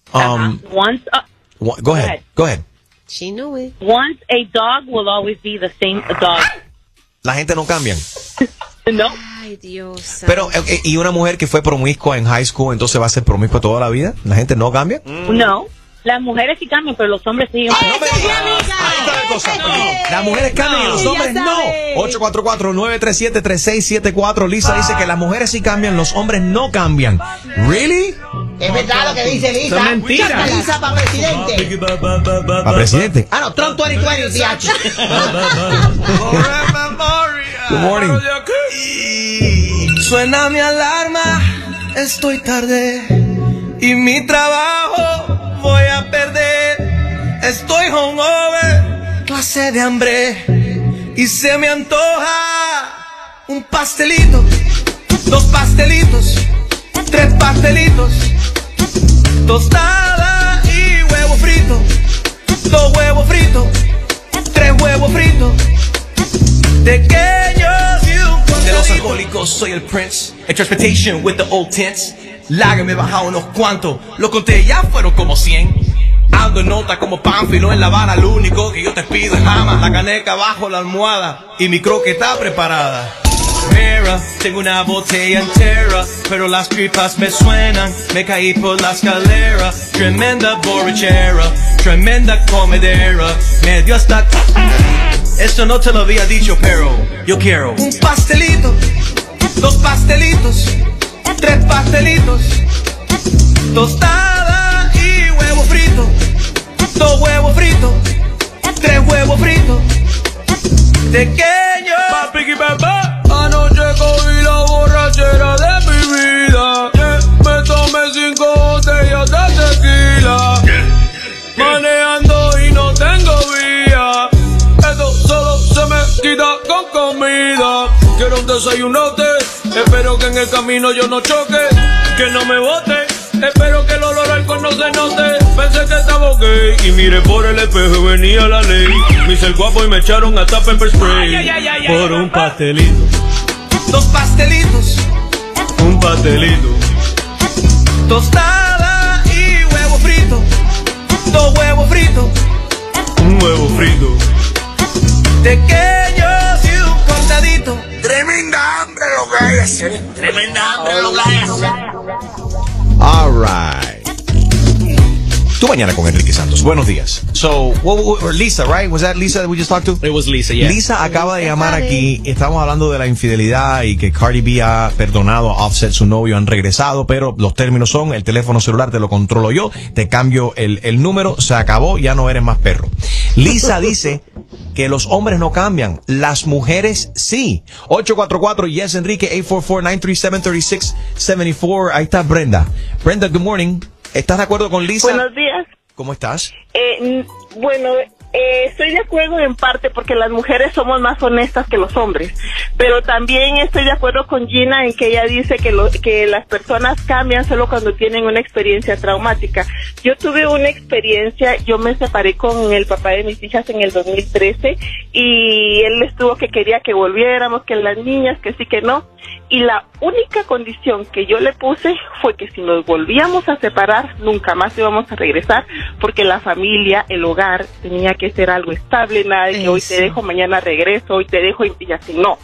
[SPEAKER 3] Um,
[SPEAKER 6] Once, a,
[SPEAKER 3] wha- go ahead. Go ahead.
[SPEAKER 2] She knew it.
[SPEAKER 6] once a dog will always be the same dog.
[SPEAKER 3] La gente no cambian.
[SPEAKER 6] No.
[SPEAKER 2] Ay, Dios.
[SPEAKER 3] Pero, eh, ¿y una mujer que fue promiscua en high school, entonces va a ser promiscua toda la vida? ¿La gente no cambia?
[SPEAKER 6] No. Las mujeres sí cambian, pero los hombres siguen.
[SPEAKER 3] Ahí está la cosa. Las mujeres cambian y los hombres no. ocho cuatro cuatro, nueve tres siete, tres seis siete cuatro. Lisa dice que las mujeres sí cambian, los hombres no cambian. ¿Really?
[SPEAKER 11] Es verdad lo que dice Lisa.
[SPEAKER 3] Es mentira.
[SPEAKER 11] Mucha Lisa para presidente.
[SPEAKER 3] ¿Para presidente?
[SPEAKER 11] Ah, no, Trump veinte veinte, D H.
[SPEAKER 3] Good morning.
[SPEAKER 12] Suena mi alarma, estoy tarde y mi trabajo voy a perder. Estoy hungover, clase de hambre y se me antoja un pastelito, dos pastelitos, tres pastelitos, tostada y huevo frito, dos huevos fritos, tres huevos fritos, pequeños y un pastelito. De los alcohólicos soy el Prince, en transportation with the old tents. Lager me he bajado unos cuantos, lo conté ya fueron como cien. Ando en nota como Pánfilo en La Habana, lo único que yo te pido es jamás la caneca bajo la almohada y mi croqueta preparada. Mira, tengo una botella entera, pero las tripas me suenan, me caí por la escalera. Tremenda borrachera, tremenda comedera, me dio hasta... Esto no te lo había dicho, pero yo quiero un pastelito, dos pastelitos, tres pastelitos, tostada y huevo frito, dos huevos fritos, tres huevos fritos, pequeño. Papi y papá, anoche cogí la borrachera de mi vida. Yeah. Me tomé cinco botellas de tequila. Yeah. Manejando y no tengo vía. Esto solo se me quita con comida. Quiero un desayunote, espero que en el camino yo no choque, que no me bote, espero que el olor al alcohol no se note. Pensé que estaba ok y miré por el espejo y venía la ley. Me hice el guapo y me echaron hasta pepper spray. Ay, ay, ay, por ay, un pastelito, dos pastelitos, un pastelito, tostada y huevo frito, dos huevos fritos, un huevo frito, pequeños y un cortadito. Tremenda hambre lo que hay hacer. Tremenda hambre lo que hay hacer.
[SPEAKER 3] All right. Tu mañana con Enrique Santos. Buenos días. So, what, what, Lisa, right? Was that Lisa that we just talked to?
[SPEAKER 13] It was Lisa, yeah.
[SPEAKER 3] Lisa acaba de llamar aquí. Estamos hablando de la infidelidad y que Cardi B ha perdonado a Offset, su novio, han regresado, pero los términos son: el teléfono celular te lo controlo yo, te cambio el, el número, se acabó, ya no eres más perro. Lisa dice que los hombres no cambian, las mujeres sí. ocho cuatro cuatro, yes, Enrique, ocho cuatro cuatro, nueve tres siete, tres seis siete cuatro. Ahí está Brenda. Brenda, good morning. ¿Estás de acuerdo con Lisa?
[SPEAKER 1] Buenos días.
[SPEAKER 3] ¿Cómo estás?
[SPEAKER 1] Eh, bueno, eh, estoy de acuerdo en parte porque las mujeres somos más honestas que los hombres, pero también estoy de acuerdo con Gina en que ella dice que, lo, que las personas cambian solo cuando tienen una experiencia traumática. Yo tuve una experiencia, yo me separé con el papá de mis hijas en el dos mil trece y él estuvo que quería que volviéramos, que las niñas, que sí, que no. Y la única condición que yo le puse fue que si nos volvíamos a separar, nunca más íbamos a regresar, porque la familia, el hogar, tenía que ser algo estable, nada de que Eso. hoy te dejo, mañana regreso, hoy te dejo y así, no.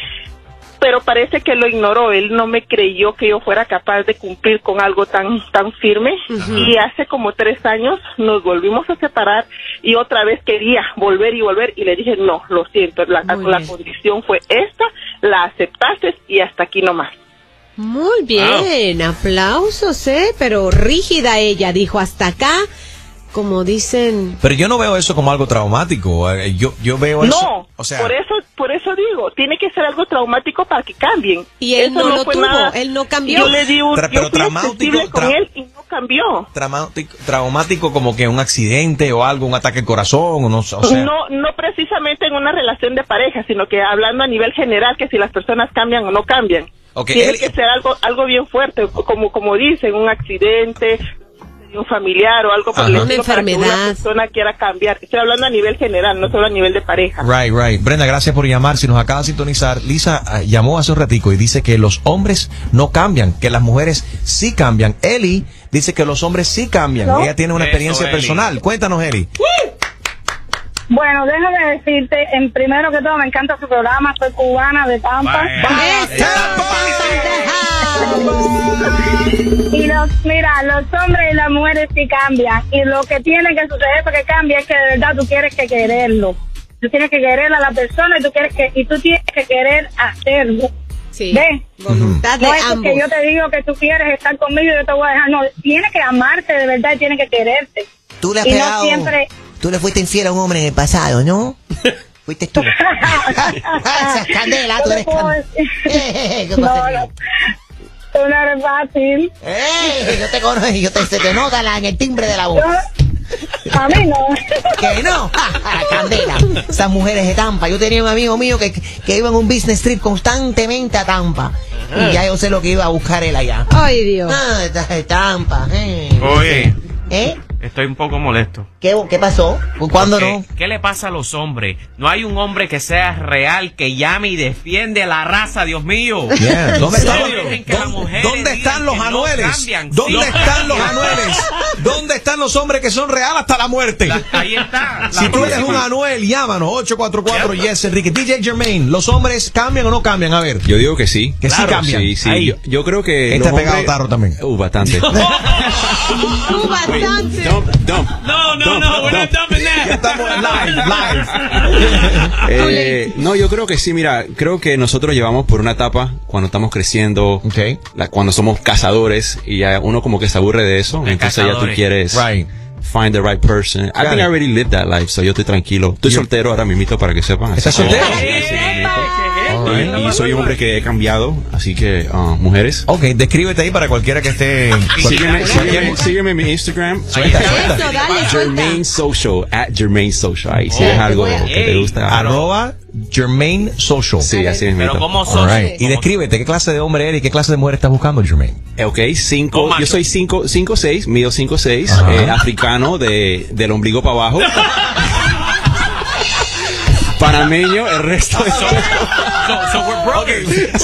[SPEAKER 1] Pero parece que lo ignoró, él no me creyó que yo fuera capaz de cumplir con algo tan tan firme, uh-huh. Y hace como tres años nos volvimos a separar y otra vez quería volver y volver y le dije, no, lo siento, la, la condición fue esta, la aceptaste y hasta aquí nomás.
[SPEAKER 2] Muy bien, wow. Aplausos, ¿eh? Pero rígida ella, dijo hasta acá, como dicen.
[SPEAKER 3] Pero yo no veo eso como algo traumático, yo yo veo eso.
[SPEAKER 1] No,
[SPEAKER 3] o sea,
[SPEAKER 1] por eso por eso digo, tiene que ser algo traumático para que cambien.
[SPEAKER 2] Y él
[SPEAKER 1] eso
[SPEAKER 2] no,
[SPEAKER 1] no
[SPEAKER 2] lo
[SPEAKER 1] fue
[SPEAKER 2] tuvo,
[SPEAKER 1] nada.
[SPEAKER 2] Él no cambió.
[SPEAKER 1] Yo le di un
[SPEAKER 3] Tra pero
[SPEAKER 1] yo fui
[SPEAKER 3] traumático
[SPEAKER 1] con
[SPEAKER 3] tra
[SPEAKER 1] él y no cambió.
[SPEAKER 3] Traumático, traumático como que un accidente o algo, un ataque al corazón, o no, o sea.
[SPEAKER 1] No, no precisamente en una relación de pareja, sino que hablando a nivel general, que si las personas cambian o no cambian.
[SPEAKER 3] Okay,
[SPEAKER 1] tiene
[SPEAKER 3] él,
[SPEAKER 1] que ser algo algo bien fuerte, como como dicen, un accidente, un familiar o algo por el estilo, para que una persona quiera cambiar. Estoy hablando a nivel general, no solo a nivel de pareja.
[SPEAKER 3] Right, right. Brenda, gracias por llamar. Si nos acaba de sintonizar, Lisa uh, llamó hace un ratico y dice que los hombres no cambian, que las mujeres sí cambian. Eli dice que los hombres sí cambian.
[SPEAKER 6] ¿No?
[SPEAKER 3] Ella tiene una
[SPEAKER 6] Eso,
[SPEAKER 3] experiencia
[SPEAKER 6] Eli.
[SPEAKER 3] personal. Cuéntanos, Eli.
[SPEAKER 6] Bueno, déjame decirte, en primero que todo, me encanta su programa, soy cubana de Tampa. Y los, mira, los hombres y las mujeres sí cambian. Y lo que tiene que suceder para que cambie es que de verdad tú tienes que quererlo. Tú tienes que querer a la persona y tú quieres que y tú tienes que querer hacerlo.
[SPEAKER 2] Sí.
[SPEAKER 6] ¿Ves?
[SPEAKER 2] Voluntad de
[SPEAKER 6] No es
[SPEAKER 2] ambos.
[SPEAKER 6] porque yo te digo que tú quieres estar conmigo y yo te voy a dejar. No, tienes que amarte de verdad y tienes que quererte.
[SPEAKER 11] Tú le has
[SPEAKER 6] y
[SPEAKER 11] pegado.
[SPEAKER 6] no siempre.
[SPEAKER 11] Tú le fuiste infiel a un hombre en el pasado, ¿no? Fuiste tú. Esa es Candela, tú eres Candela. ¿Qué
[SPEAKER 6] No,
[SPEAKER 11] pasa,
[SPEAKER 6] no. Tú no eres fácil.
[SPEAKER 11] ¡Eh! Yo te conozco y yo te, se te nota la, en el timbre de la voz.
[SPEAKER 6] A mí no.
[SPEAKER 11] ¿Que no? Candela. Esas mujeres de Tampa. Yo tenía un amigo mío que, que iba en un business trip constantemente a Tampa. Y ya yo sé lo que iba a buscar él allá.
[SPEAKER 2] Ay, Dios.
[SPEAKER 11] Ah, de, de Tampa. Eh.
[SPEAKER 14] Oye,
[SPEAKER 11] ¿Eh?
[SPEAKER 14] estoy un poco molesto.
[SPEAKER 11] ¿Qué, qué pasó? ¿Cuándo
[SPEAKER 14] Porque,
[SPEAKER 11] no?
[SPEAKER 14] ¿Qué le pasa a los hombres? No hay un hombre que sea real, que llame y defiende a la raza, Dios mío.
[SPEAKER 3] Yeah. ¿Dónde
[SPEAKER 14] No
[SPEAKER 3] están,
[SPEAKER 14] dejen que las
[SPEAKER 3] ¿dónde,
[SPEAKER 14] mujeres
[SPEAKER 3] ¿dónde están
[SPEAKER 14] digan
[SPEAKER 3] los
[SPEAKER 14] que no
[SPEAKER 3] anueles?
[SPEAKER 14] cambian.
[SPEAKER 3] ¿Dónde
[SPEAKER 14] Sí.
[SPEAKER 3] están los anueles? ¿Dónde están los hombres que son reales hasta la muerte?
[SPEAKER 14] La- ahí está.
[SPEAKER 3] Si
[SPEAKER 14] La
[SPEAKER 3] tú eres un
[SPEAKER 14] próxima.
[SPEAKER 3] anuel, llámanos, ocho cuatro cuatro yes Enrique. D J Jermaine, ¿los hombres cambian o no cambian? A ver.
[SPEAKER 7] Yo digo que sí.
[SPEAKER 3] Que sí
[SPEAKER 7] Claro,
[SPEAKER 3] cambian.
[SPEAKER 7] Sí, sí.
[SPEAKER 3] Ahí.
[SPEAKER 7] Yo, yo creo que.
[SPEAKER 3] Este
[SPEAKER 7] los
[SPEAKER 3] ha pegado
[SPEAKER 7] hombres-
[SPEAKER 3] tarro también.
[SPEAKER 7] Uh, bastante.
[SPEAKER 2] Tú bastante.
[SPEAKER 7] Dump, dump.
[SPEAKER 13] No, no, no, we're not dumping that.
[SPEAKER 3] Ya estamos live, live.
[SPEAKER 7] Eh, no, yo creo que sí, mira, creo que nosotros llevamos por una etapa cuando estamos creciendo, la- cuando somos cazadores y ya uno como que se aburre de eso, entonces ya tú
[SPEAKER 14] cazadores.
[SPEAKER 7] quieres
[SPEAKER 3] Right.
[SPEAKER 7] find the right person. I
[SPEAKER 3] Got
[SPEAKER 7] think
[SPEAKER 3] it.
[SPEAKER 7] I already lived that life, so yo estoy tranquilo. Estoy soltero ahora mismito para que sepan.
[SPEAKER 3] ¿Estás
[SPEAKER 7] así que-
[SPEAKER 3] soltero?
[SPEAKER 7] Sí, sí, mismito. Y, y soy un hombre que he cambiado, así que, uh, mujeres.
[SPEAKER 3] Ok, descríbete ahí para cualquiera que esté.
[SPEAKER 7] Sígueme, sígueme, sígueme en mi Instagram.
[SPEAKER 3] Suelta, suelta.
[SPEAKER 2] Eso, dale,
[SPEAKER 7] Jermaine Social, at Jermaine Social. Ahí si
[SPEAKER 3] Oh,
[SPEAKER 7] es algo
[SPEAKER 3] te voy a-
[SPEAKER 7] que te gusta.
[SPEAKER 3] Arroba Jermaine Social.
[SPEAKER 7] Sí, así es.
[SPEAKER 14] Pero ¿cómo
[SPEAKER 3] All
[SPEAKER 14] sos?
[SPEAKER 3] right. Y descríbete, ¿qué clase de hombre eres y qué clase de mujer estás buscando, Jermaine?
[SPEAKER 7] Eh, Ok, cinco,
[SPEAKER 14] O macho.
[SPEAKER 7] yo soy cinco, cinco seis, mido cinco seis,
[SPEAKER 3] Ajá.
[SPEAKER 7] eh, africano de, del ombligo para abajo. Panameño, el resto de...
[SPEAKER 14] So, so we're brothers.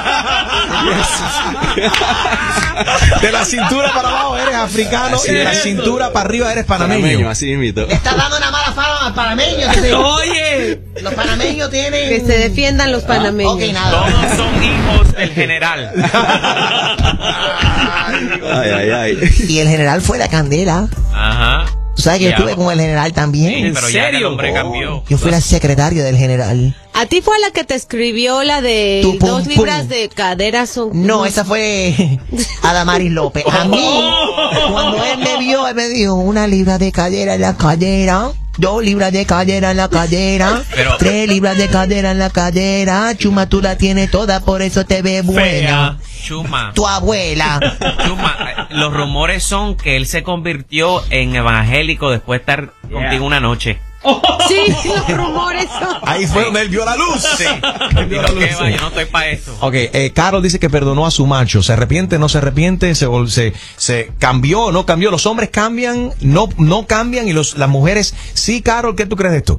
[SPEAKER 3] De la cintura para abajo eres africano
[SPEAKER 7] Así
[SPEAKER 3] y de la
[SPEAKER 7] es.
[SPEAKER 3] cintura para arriba eres
[SPEAKER 7] Panameño,
[SPEAKER 3] panameño.
[SPEAKER 7] así mismito.
[SPEAKER 11] Le estás dando una mala fama al panameño. que se-
[SPEAKER 13] Oye.
[SPEAKER 11] Los panameños tienen.
[SPEAKER 2] Que se defiendan los panameños.
[SPEAKER 11] Ok, nada.
[SPEAKER 14] Todos son hijos del general.
[SPEAKER 7] Ay, ay, ay.
[SPEAKER 11] Y el general fue la Candela.
[SPEAKER 14] Ajá.
[SPEAKER 11] Tú sabes que yo
[SPEAKER 14] Ya.
[SPEAKER 11] estuve con el general también.
[SPEAKER 14] Sí, pero ya que el
[SPEAKER 13] serio?
[SPEAKER 14] hombre cambió.
[SPEAKER 11] Yo fui la secretaria del general.
[SPEAKER 2] ¿A ti fue la que te escribió la de
[SPEAKER 11] Tu pum,
[SPEAKER 2] dos libras
[SPEAKER 11] pum.
[SPEAKER 2] de cadera son?
[SPEAKER 11] No, esa fue Adamaris López. A mí, cuando él me vio, él me dijo, una libra de cadera en la cadera, dos libras de cadera en la cadera,
[SPEAKER 14] Pero-
[SPEAKER 11] tres libras de cadera en la cadera, Chuma, tú la tienes toda, por eso te ves buena.
[SPEAKER 14] Chuma.
[SPEAKER 11] Tu abuela.
[SPEAKER 14] Chuma, eh, los rumores son que él se convirtió en evangélico después de estar contigo una noche.
[SPEAKER 2] Sí, los rumores son.
[SPEAKER 3] Ahí fue donde él vio la luz.
[SPEAKER 14] Sí.
[SPEAKER 3] Él vio la
[SPEAKER 14] Dijo
[SPEAKER 3] luz.
[SPEAKER 14] que va, yo no estoy para esto.
[SPEAKER 3] Ok, eh, Carol dice que perdonó a su macho. ¿Se arrepiente, no se arrepiente? ¿Se, vol- se, se cambió o no cambió? ¿Los hombres cambian, no, no cambian y los, las mujeres sí? Carol, ¿qué tú crees de esto?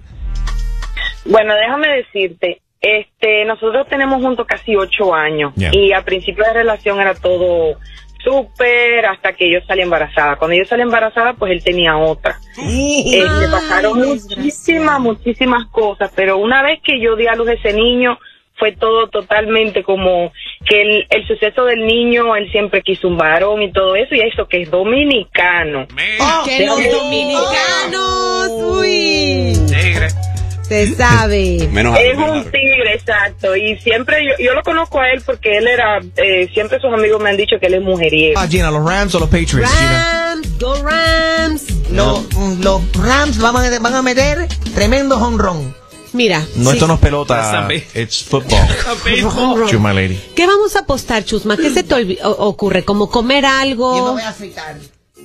[SPEAKER 1] Bueno, déjame decirte, este, nosotros tenemos juntos casi ocho años
[SPEAKER 3] Yeah.
[SPEAKER 1] y al principio de la relación era todo súper hasta que yo salí embarazada. Cuando yo salí embarazada, pues él tenía otra. Este, pasaron muchísimas, muchísimas cosas, pero una vez que yo di a luz a ese niño, fue todo totalmente como que el, el suceso del niño, él siempre quiso un varón y todo eso, y eso que es dominicano.
[SPEAKER 2] Que los dominicanos, uy,
[SPEAKER 14] Tigre.
[SPEAKER 2] se sabe.
[SPEAKER 7] Menos
[SPEAKER 1] Es
[SPEAKER 7] menos
[SPEAKER 1] un tigre, exacto, y siempre yo, yo lo conozco a él porque él era, eh, siempre sus amigos me han dicho que él es mujeriego.
[SPEAKER 3] Ah, Gina, ¿los Rams o los Patriots, Gina?
[SPEAKER 2] Rams, go Rams.
[SPEAKER 11] Los, los Rams van a, van a meter tremendo honrón.
[SPEAKER 2] Mira,
[SPEAKER 3] No,
[SPEAKER 2] sí.
[SPEAKER 3] esto no es pelota,
[SPEAKER 13] That's a
[SPEAKER 3] it's football. Chuma lady.
[SPEAKER 2] ¿Qué vamos a apostar, Chusma? ¿Qué se te olvi- o- ocurre? ¿Como comer
[SPEAKER 11] Yo me
[SPEAKER 2] algo?
[SPEAKER 11] voy a afeitar.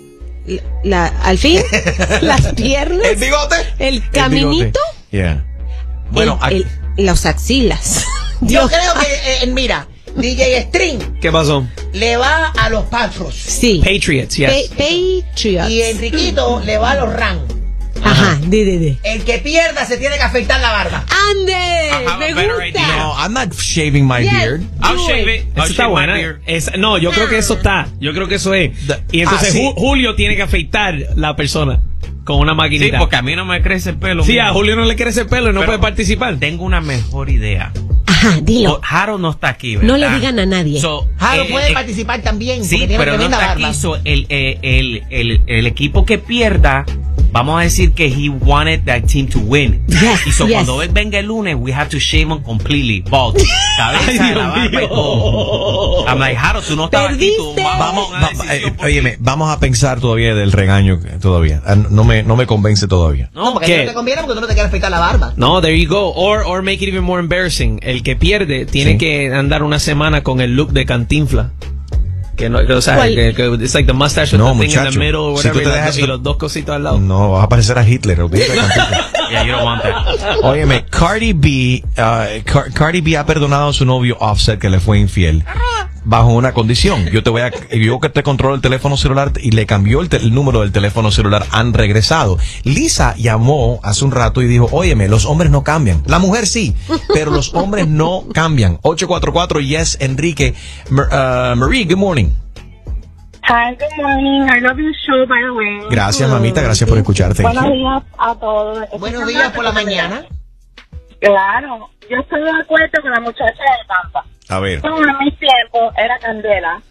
[SPEAKER 2] La, ¿Al fin? ¿Las piernas?
[SPEAKER 3] ¿El bigote?
[SPEAKER 2] ¿El caminito?
[SPEAKER 3] Yeah. Bueno,
[SPEAKER 2] El- el- los axilas.
[SPEAKER 11] Yo
[SPEAKER 2] Dios.
[SPEAKER 11] creo que, eh, mira, D J String
[SPEAKER 13] ¿Qué pasó?
[SPEAKER 11] le va a los Patros.
[SPEAKER 2] Sí.
[SPEAKER 13] Patriots, yes.
[SPEAKER 2] Pa- Patriots.
[SPEAKER 11] Y Enriquito le va a los Rams.
[SPEAKER 2] Ajá, di, di, di.
[SPEAKER 11] El que pierda se tiene que afeitar la barba.
[SPEAKER 2] ¡Ande! ¡Me gusta!
[SPEAKER 3] No, I'm not shaving my
[SPEAKER 2] Yes.
[SPEAKER 3] beard.
[SPEAKER 14] I'll shave it. I'll
[SPEAKER 13] Eso está
[SPEAKER 14] shave my
[SPEAKER 13] buena.
[SPEAKER 14] beard.
[SPEAKER 13] Es- no, yo creo que eso está. Yo creo que eso es. Y entonces
[SPEAKER 3] Ah, sí.
[SPEAKER 13] Ju- Julio tiene que afeitar la persona con una
[SPEAKER 14] Sí,
[SPEAKER 13] maquinita.
[SPEAKER 14] porque a mí no me crece el pelo.
[SPEAKER 13] Sí,
[SPEAKER 14] mira.
[SPEAKER 13] a Julio no le crece el pelo y no
[SPEAKER 14] Pero
[SPEAKER 13] puede participar.
[SPEAKER 14] Tengo una mejor idea.
[SPEAKER 2] Ajá, dilo.
[SPEAKER 14] O- Harold no está aquí, ¿verdad?
[SPEAKER 2] No le digan a nadie.
[SPEAKER 14] So,
[SPEAKER 11] Jaro
[SPEAKER 14] eh,
[SPEAKER 11] puede
[SPEAKER 14] eh,
[SPEAKER 11] participar también.
[SPEAKER 14] Sí,
[SPEAKER 11] porque tiene
[SPEAKER 14] pero no
[SPEAKER 11] tremenda
[SPEAKER 14] está
[SPEAKER 11] barba.
[SPEAKER 14] aquí. So, el, eh, el, el, el equipo que pierda, vamos a decir que he wanted that team to win.
[SPEAKER 2] Yes,
[SPEAKER 14] y so
[SPEAKER 2] yes.
[SPEAKER 14] cuando él venga el lunes, we have to shame him completely. Bald. Cabeza,
[SPEAKER 13] Ay,
[SPEAKER 14] la
[SPEAKER 13] Dios
[SPEAKER 14] barba y
[SPEAKER 13] mío.
[SPEAKER 14] todo. I'm like, Harold, tú no estabas aquí. Tú,
[SPEAKER 2] Perdiste.
[SPEAKER 14] vamos,
[SPEAKER 3] Vamos, va- eh, óyeme, vamos a pensar todavía del regaño que- todavía. Ah, No me, no me convence todavía.
[SPEAKER 11] No, porque
[SPEAKER 13] ¿Qué?
[SPEAKER 11] no te conviene porque tú no te quieres afeitar la barba.
[SPEAKER 13] No, there you go. Or, or make it even more embarrassing. El que pierde tiene
[SPEAKER 3] Sí.
[SPEAKER 13] que andar una semana con el look de Cantinfla. Que no, que, o sea,
[SPEAKER 2] ¿Cuál?
[SPEAKER 13] que, que it's like the mustache
[SPEAKER 3] No,
[SPEAKER 13] with the thing in the
[SPEAKER 3] muchacho.
[SPEAKER 13] middle or
[SPEAKER 3] Si tú
[SPEAKER 13] whatever,
[SPEAKER 3] te
[SPEAKER 13] y, las
[SPEAKER 3] dejas-
[SPEAKER 13] dos- y los dos cositos al lado.
[SPEAKER 3] No, vas a parecer a Hitler. olvídate de Cantinflas.
[SPEAKER 14] Yeah, you don't want that.
[SPEAKER 3] Óyeme, Cardi B, uh, Car- Cardi B ha perdonado a su novio Offset que le fue infiel bajo una condición. Yo te voy a, yo que te controlo el teléfono celular y le cambió el, te- el número del teléfono celular, han regresado. Lisa llamó hace un rato y dijo, óyeme, los hombres no cambian. La mujer sí, pero los hombres no cambian. ocho cuatro cuatro, yes, Enrique. Mer- uh, Marie, good morning.
[SPEAKER 1] Hi, good morning. I love your show, by the way.
[SPEAKER 3] Gracias, mamita, gracias por escucharte.
[SPEAKER 1] Buenos días a todos.
[SPEAKER 11] Buenos días por la mañana.
[SPEAKER 1] Claro, yo estoy de acuerdo con la muchacha de Tampa.
[SPEAKER 3] A ver.
[SPEAKER 1] Como en mis tiempos era Candela.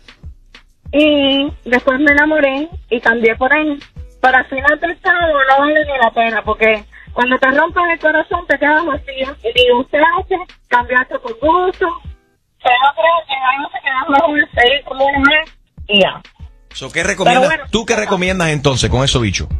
[SPEAKER 1] Y después me enamoré y cambié por ahí. Pero al final del cabo no vale ni la pena porque cuando te rompen el corazón te quedas vacío. Y digo, usted hace cambiarte por gusto. Pero no creo que hay veces que es mejor seguir como una mujer y ya.
[SPEAKER 3] So, ¿qué recomiendas?
[SPEAKER 1] Pero bueno,
[SPEAKER 3] ¿Tú qué recomiendas entonces con eso bicho?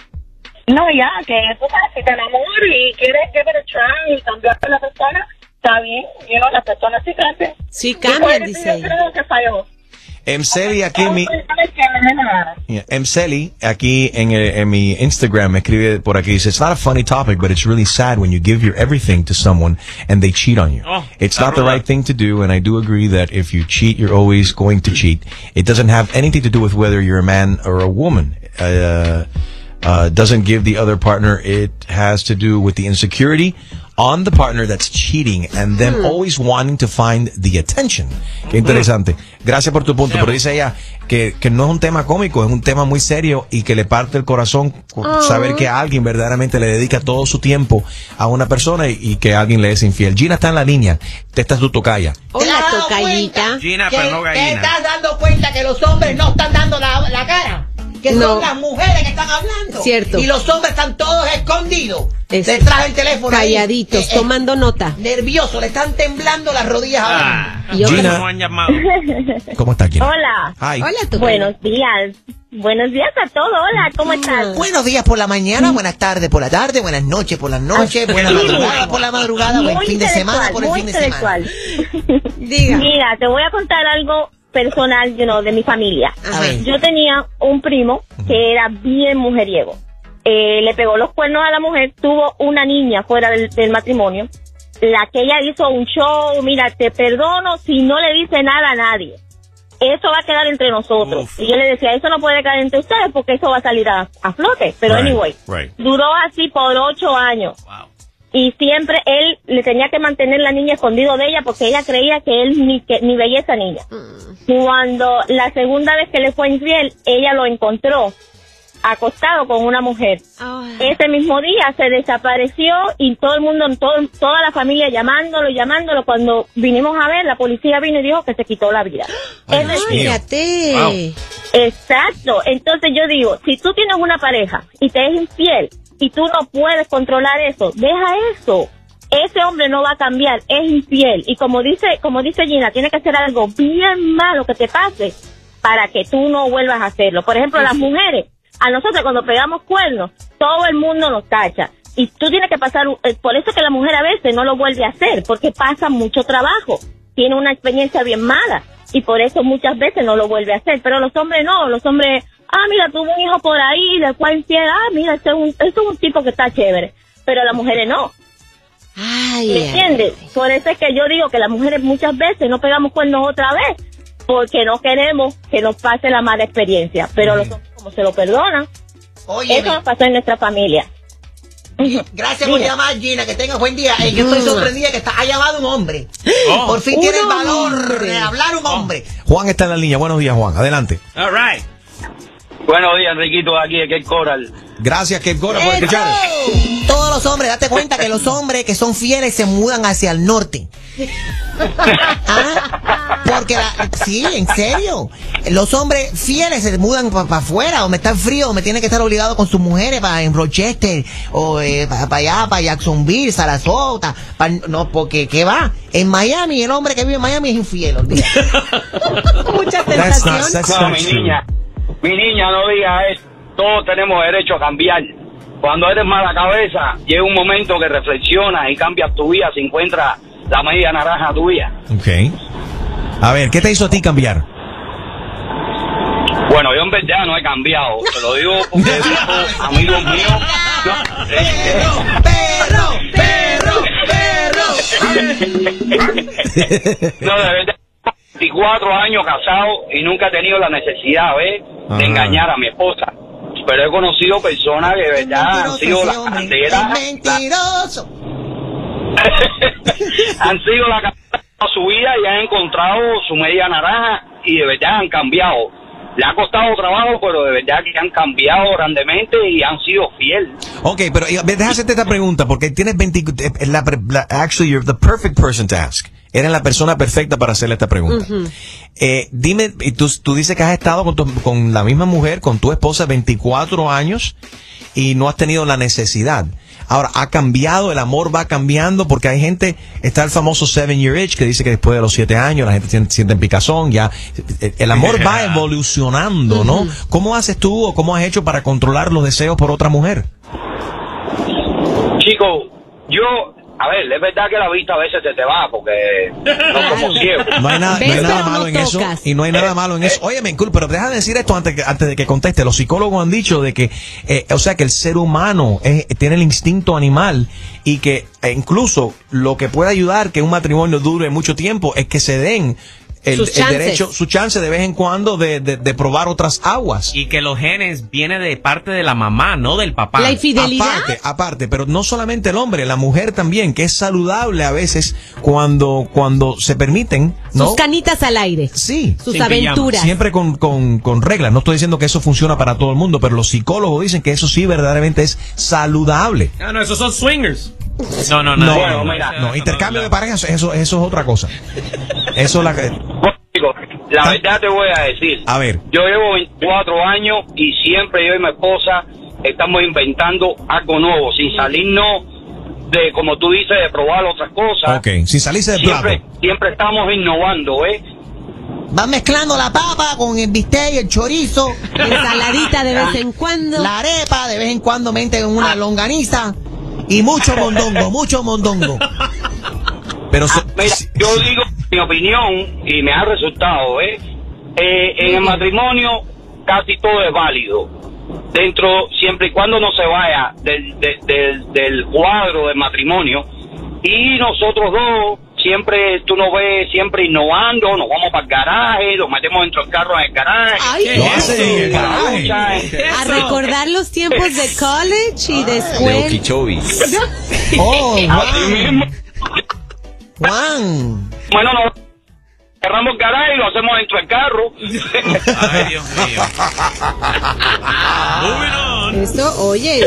[SPEAKER 1] No, ya, que tú sabes, si te enamoras y quieres give it a try y cambiarte la persona, está bien. You know, las personas sí cambian.
[SPEAKER 2] Sí cambian, dice
[SPEAKER 1] Yo
[SPEAKER 2] ella.
[SPEAKER 1] creo que falló.
[SPEAKER 3] Emceli aquí en mi...
[SPEAKER 1] Que me enamoraron.
[SPEAKER 3] Yeah, Emceli, aquí en, el- en mi Instagram, me escribe por aquí, dice, it's not a funny topic, but it's really sad when you give your everything to someone and they cheat on you.
[SPEAKER 14] Oh,
[SPEAKER 3] It's not the right thing to do, and I do agree that if you cheat, you're always going to cheat. It doesn't have anything to do with whether you're a man or a woman. Uh, uh, doesn't give the other partner. It has to do with the insecurity on the partner that's cheating and them always wanting to find the attention. Qué interesante. Gracias por tu punto. Pero dice ella que, que no es un tema cómico, es un tema muy serio y que le parte el corazón
[SPEAKER 2] Oh.
[SPEAKER 3] saber que alguien verdaderamente le dedica todo su tiempo a una persona y, y que alguien le es infiel. Gina está en la línea. Esta es tu tocaya.
[SPEAKER 2] Hola,
[SPEAKER 11] dado
[SPEAKER 2] tocallita.
[SPEAKER 14] Gina,
[SPEAKER 11] que
[SPEAKER 14] pero no
[SPEAKER 11] te
[SPEAKER 14] gallina.
[SPEAKER 11] estás dando cuenta que los hombres no están dando la, la cara. Que
[SPEAKER 2] No.
[SPEAKER 11] son las mujeres que están hablando.
[SPEAKER 2] Cierto.
[SPEAKER 11] Y los hombres están todos escondidos.
[SPEAKER 2] Es-
[SPEAKER 11] detrás del teléfono. ahí.
[SPEAKER 2] Calladitos,
[SPEAKER 11] Eh, eh,
[SPEAKER 2] tomando nota.
[SPEAKER 11] nerviosos, le están temblando las rodillas ahora.
[SPEAKER 14] Ah,
[SPEAKER 2] Y otros-
[SPEAKER 3] Gina.
[SPEAKER 14] no han llamado.
[SPEAKER 3] ¿Cómo está Gina?
[SPEAKER 1] Hola.
[SPEAKER 3] Hi.
[SPEAKER 2] Hola, tocaya.
[SPEAKER 1] Buenos días. Buenos días a todos. Hola, ¿cómo estás?
[SPEAKER 11] Buenos días por la mañana, buenas tardes por la tarde, buenas noches por las noches, buena madrugada por la madrugada, buen
[SPEAKER 1] Muy
[SPEAKER 11] fin de semana por el
[SPEAKER 1] muy
[SPEAKER 11] fin de semana.
[SPEAKER 1] intelectual.
[SPEAKER 2] Diga.
[SPEAKER 1] Mira, te voy a contar algo personal, you know, de mi familia.
[SPEAKER 11] A ver.
[SPEAKER 1] Yo tenía un primo que era bien mujeriego. Eh, le pegó los cuernos a la mujer, tuvo una niña fuera del, del matrimonio. La que ella hizo un show, mira, te perdono si no le dice nada a nadie. Eso va a quedar entre nosotros.
[SPEAKER 14] Uf.
[SPEAKER 1] Y yo le decía, eso no puede quedar entre ustedes porque eso va a salir a, a flote. Pero
[SPEAKER 3] Right,
[SPEAKER 1] anyway,
[SPEAKER 3] right.
[SPEAKER 1] duró así por ocho años.
[SPEAKER 14] Wow.
[SPEAKER 1] Y siempre él le tenía que mantener la niña escondido de ella porque ella creía que él ni, que, ni veía esa niña. Cuando la segunda vez que le fue infiel, ella lo encontró acostado con una mujer. Ese mismo día se desapareció y todo el mundo, todo, toda la familia llamándolo, llamándolo. Cuando vinimos a ver, la policía vino y dijo que se quitó la vida.
[SPEAKER 3] Ay,
[SPEAKER 1] Es
[SPEAKER 3] Dios
[SPEAKER 1] decir,
[SPEAKER 3] mío.
[SPEAKER 2] Fíjate.
[SPEAKER 1] exacto. Entonces yo digo, si tú tienes una pareja y te es infiel y tú no puedes controlar eso, deja eso. Ese hombre no va a cambiar, es infiel. Y como dice, como dice Gina, tiene que hacer algo bien malo que te pase para que tú no vuelvas a hacerlo. Por ejemplo, las mujeres, a nosotros cuando pegamos cuernos, todo el mundo nos tacha. Y tú tienes que pasar, eh, por eso que la mujer a veces no lo vuelve a hacer, porque pasa mucho trabajo, tiene una experiencia bien mala, y por eso muchas veces no lo vuelve a hacer. Pero los hombres no, los hombres, ah, mira, tuvo un hijo por ahí, le fue infiel, ah, mira, este es un, este es un tipo que está chévere. Pero las mujeres no.
[SPEAKER 2] Ay,
[SPEAKER 1] ¿Me
[SPEAKER 2] ay,
[SPEAKER 1] entiendes? Por eso es que yo digo que las mujeres muchas veces no pegamos cuernos otra vez, porque no queremos que nos pase la mala experiencia. Pero los hombres, como se lo perdonan,
[SPEAKER 11] Óyeme.
[SPEAKER 1] eso nos pasó en nuestra familia.
[SPEAKER 11] Gracias por llamar, Gina, que tengas buen día. Eh, yo estoy sorprendida que está, ha llamado un hombre.
[SPEAKER 3] Oh.
[SPEAKER 11] Por fin
[SPEAKER 3] Un
[SPEAKER 11] tiene el valor
[SPEAKER 3] hombre.
[SPEAKER 11] de hablar un hombre.
[SPEAKER 3] Juan está en la línea. Buenos días, Juan. Adelante.
[SPEAKER 9] All right. Buenos días, Enriquito, aquí de Cape Coral.
[SPEAKER 3] Gracias, Cape Coral, por escuchar.
[SPEAKER 11] Todos los hombres, date cuenta que los hombres que son fieles se mudan hacia el norte. ¿Ah? Porque, la, sí, en serio. Los hombres fieles se mudan para pa afuera, donde está frío, donde tienen que estar obligados con sus mujeres, para en Rochester, o eh, para pa allá, para Jacksonville, Sarasota. Pa, no, porque, ¿qué va? En Miami, el hombre que vive en Miami es infiel.
[SPEAKER 2] Muchas
[SPEAKER 9] tentaciones. No, mi niña, mi niña, no diga eso. Todos tenemos derecho a cambiar. Cuando eres mala cabeza, llega un momento que reflexionas y cambias tu vida, se encuentra la media naranja tuya.
[SPEAKER 3] Ok. A ver, ¿qué te hizo a ti cambiar?
[SPEAKER 9] Bueno, yo en verdad no he cambiado. Te lo digo porque he visto amigos míos. No,
[SPEAKER 11] perro, perro, perro.
[SPEAKER 9] No, de verdad, veinticuatro años casado y nunca he tenido la necesidad, ¿ves? De
[SPEAKER 3] Ajá.
[SPEAKER 9] engañar a mi esposa. Pero he conocido personas que de verdad han sido las candelas.
[SPEAKER 11] Mentiroso.
[SPEAKER 9] Han sido la candela de su vida y han encontrado su media naranja y de verdad han cambiado. Le ha costado trabajo, pero de verdad que han cambiado grandemente y han sido fieles.
[SPEAKER 3] Ok, pero eh, déjame hacerte esta pregunta, porque tienes veinte... eh, La, la, actually, you're the perfect person to ask. Eres la persona perfecta para hacerle esta pregunta.
[SPEAKER 2] Ujú.
[SPEAKER 3] eh, dime, y tú, tú dices que has estado con, tu, con la misma mujer, con tu esposa, veinticuatro años, y no has tenido la necesidad. Ahora, ha cambiado, el amor va cambiando, porque hay gente, está el famoso seven year itch, que dice que después de los siete años la gente siente, siente picazón, ya, el amor va evolucionando, ¿no? ¿Cómo haces tú o cómo has hecho para controlar los deseos por otra mujer?
[SPEAKER 9] Chico, yo, a ver, es verdad que la vista a veces se te va porque no somos ciegos.
[SPEAKER 3] No hay nada, no hay nada malo en eso, y no hay nada malo en eso. Óyeme, cool, pero déjame decir esto antes, que, antes de que conteste. Los psicólogos han dicho de que, eh, o sea, que el ser humano es, tiene el instinto animal y que eh, incluso lo que puede ayudar que un matrimonio dure mucho tiempo es que se den el,
[SPEAKER 14] Sus
[SPEAKER 3] el
[SPEAKER 14] chances.
[SPEAKER 3] derecho, su chance de vez en cuando de, de, de probar otras aguas.
[SPEAKER 14] Y que los genes vienen de parte de la mamá, no del papá.
[SPEAKER 3] Aparte, aparte, pero no solamente el hombre, la mujer también, que es saludable a veces cuando, cuando se permiten, ¿no?
[SPEAKER 2] Sus canitas al aire.
[SPEAKER 3] Sí.
[SPEAKER 2] Sus aventuras.
[SPEAKER 3] Siempre con, con, con reglas. No estoy diciendo que eso funciona para todo el mundo, pero los psicólogos dicen que eso sí verdaderamente es saludable.
[SPEAKER 13] Ah, no, esos son swingers.
[SPEAKER 14] No, no, no.
[SPEAKER 3] No,
[SPEAKER 14] no,
[SPEAKER 3] no,
[SPEAKER 14] no,
[SPEAKER 3] no, intercambio de parejas, eso, eso es otra cosa. Eso es la que...
[SPEAKER 9] Chico, la verdad te voy a decir.
[SPEAKER 3] A ver.
[SPEAKER 9] Yo llevo veinticuatro años y siempre yo y mi esposa estamos inventando algo nuevo, sin salirnos de, como tú dices, de probar otras cosas.
[SPEAKER 3] Ok, sin salirse del
[SPEAKER 9] Siempre,
[SPEAKER 3] plato.
[SPEAKER 9] siempre estamos innovando, ¿eh?
[SPEAKER 11] Van mezclando la papa con el bistec y el chorizo.
[SPEAKER 2] Ensaladita de vez en cuando.
[SPEAKER 11] La arepa, de vez en cuando meten una longaniza. Y mucho mondongo, mucho mondongo.
[SPEAKER 3] Pero
[SPEAKER 9] Ah, mira, yo digo mi opinión y me ha resultado, ¿eh? Eh, en el matrimonio casi todo es válido. Dentro, siempre y cuando no se vaya del, del, del, del cuadro del matrimonio. Y nosotros dos, siempre, tú nos ves siempre innovando, nos vamos para el garaje, nos metemos dentro del carro en el garaje.
[SPEAKER 2] Ay,
[SPEAKER 9] ¿Qué
[SPEAKER 2] ¿qué
[SPEAKER 9] es eso?
[SPEAKER 2] hace?
[SPEAKER 9] La ducha, ¿eh?
[SPEAKER 2] A recordar los tiempos de college y de escuela.
[SPEAKER 11] Oh,
[SPEAKER 9] Así mismo.
[SPEAKER 11] Juan.
[SPEAKER 9] Bueno, nos cerramos el garaje y lo hacemos dentro del carro.
[SPEAKER 14] Ay, Dios mío.
[SPEAKER 2] Esto, oye.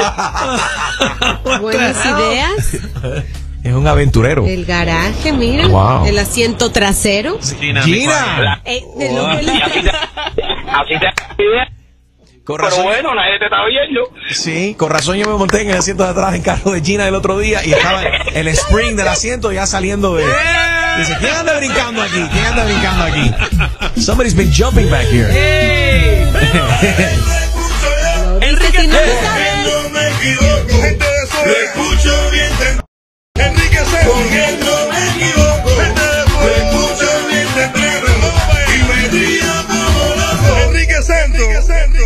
[SPEAKER 2] Buenas ideas.
[SPEAKER 3] Es un aventurero.
[SPEAKER 2] El garaje, mira.
[SPEAKER 3] Wow.
[SPEAKER 2] El asiento trasero.
[SPEAKER 3] Gina. Gina.
[SPEAKER 2] Eh, de lo que le-
[SPEAKER 9] Y así te, así te idea.
[SPEAKER 3] Con
[SPEAKER 9] Pero
[SPEAKER 3] razón.
[SPEAKER 9] bueno, nadie te está viendo.
[SPEAKER 3] Sí, con razón yo me monté en el asiento de atrás del carro de Gina el otro día y estaba el spring del asiento ya saliendo de... Dice, ¿quién anda brincando aquí? ¿Quién anda brincando aquí? Somebody's been jumping back here.
[SPEAKER 2] Enrique, si no lo sabes.
[SPEAKER 4] No me equivoco, gente de eso lo escucho bien. Enrique Santos, porque no me equivoco, gente de eso lo escucho bien temprano y me río como loco. Enrique Santos, Enrique Santos.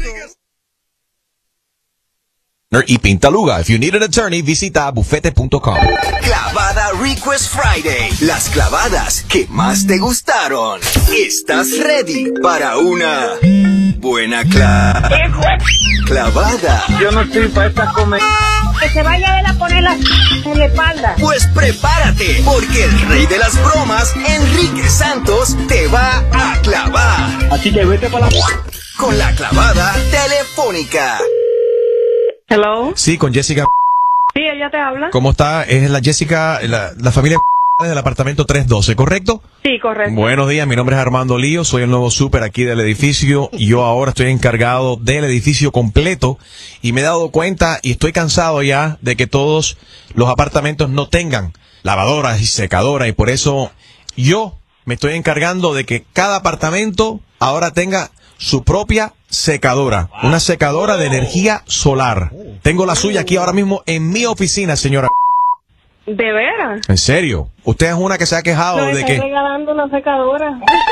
[SPEAKER 3] Y Pintaluga. If you need an attorney, visita bufete punto com.
[SPEAKER 5] Clavada Request Friday. Las clavadas que más te gustaron. ¿Estás ready para una buena cla- clavada?
[SPEAKER 8] Yo no estoy para esta comedia.
[SPEAKER 6] que se vaya a él a poner la en la espalda.
[SPEAKER 5] Pues prepárate, porque el rey de las bromas, Enrique Santos, te va a clavar.
[SPEAKER 8] Así que vete para la...
[SPEAKER 5] Con la clavada telefónica.
[SPEAKER 1] Hello.
[SPEAKER 3] Sí, con Jessica.
[SPEAKER 1] Sí, ella te habla.
[SPEAKER 3] ¿Cómo está? Es la Jessica, la, la familia del apartamento trescientos doce, ¿correcto?
[SPEAKER 1] Sí, correcto.
[SPEAKER 3] Buenos días, mi nombre es Armando Lío, soy el nuevo súper aquí del edificio y yo ahora estoy encargado del edificio completo y me he dado cuenta y estoy cansado ya de que todos los apartamentos no tengan lavadoras y secadoras y por eso yo me estoy encargando de que cada apartamento ahora tenga su propia secadora, una secadora de energía solar. Tengo la suya aquí ahora mismo en mi oficina, señora.
[SPEAKER 1] ¿De veras?
[SPEAKER 3] ¿En serio? Usted es una que se ha quejado
[SPEAKER 1] No,
[SPEAKER 3] de
[SPEAKER 1] estoy
[SPEAKER 3] que...
[SPEAKER 1] regalando una secadora.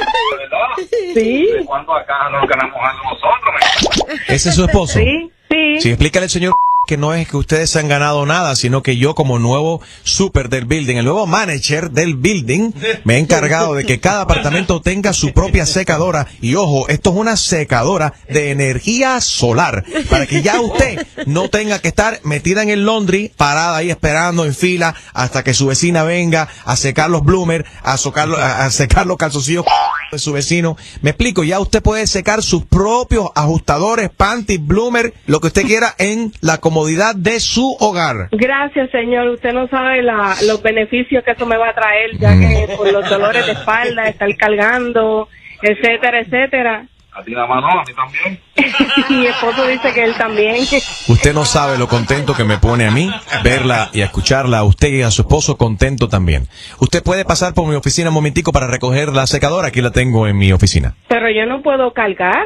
[SPEAKER 8] Sí. ¿De cuándo acá nos ganamos algo nosotros?
[SPEAKER 3] ¿Ese es su esposo?
[SPEAKER 1] Sí, sí.
[SPEAKER 3] Sí, explícale al señor que no es que ustedes se han ganado nada, sino que yo como nuevo súper del building, el nuevo manager del building, me he encargado de que cada apartamento tenga su propia secadora. Y ojo, esto es una secadora de energía solar, para que ya usted no tenga que estar metida en el laundry, parada ahí esperando en fila hasta que su vecina venga a secar los bloomers, a, socar, a, a secar los calzoncillos de su vecino. Me explico, ya usted puede secar sus propios ajustadores, panties, bloomer, lo que usted quiera en la comodidad de su hogar.
[SPEAKER 1] Gracias, señor. Usted no sabe la, los beneficios que eso me va a traer, ya que por los dolores de espalda, estar cargando, etcétera, etcétera.
[SPEAKER 8] A ti nada más no, a mí también.
[SPEAKER 1] Y mi esposo dice que él también.
[SPEAKER 3] Usted no sabe lo contento que me pone a mí verla y a escucharla a usted y a su esposo contento también. Usted puede pasar por mi oficina un momentico para recoger la secadora. Aquí la tengo en mi oficina.
[SPEAKER 1] Pero yo no puedo cargar.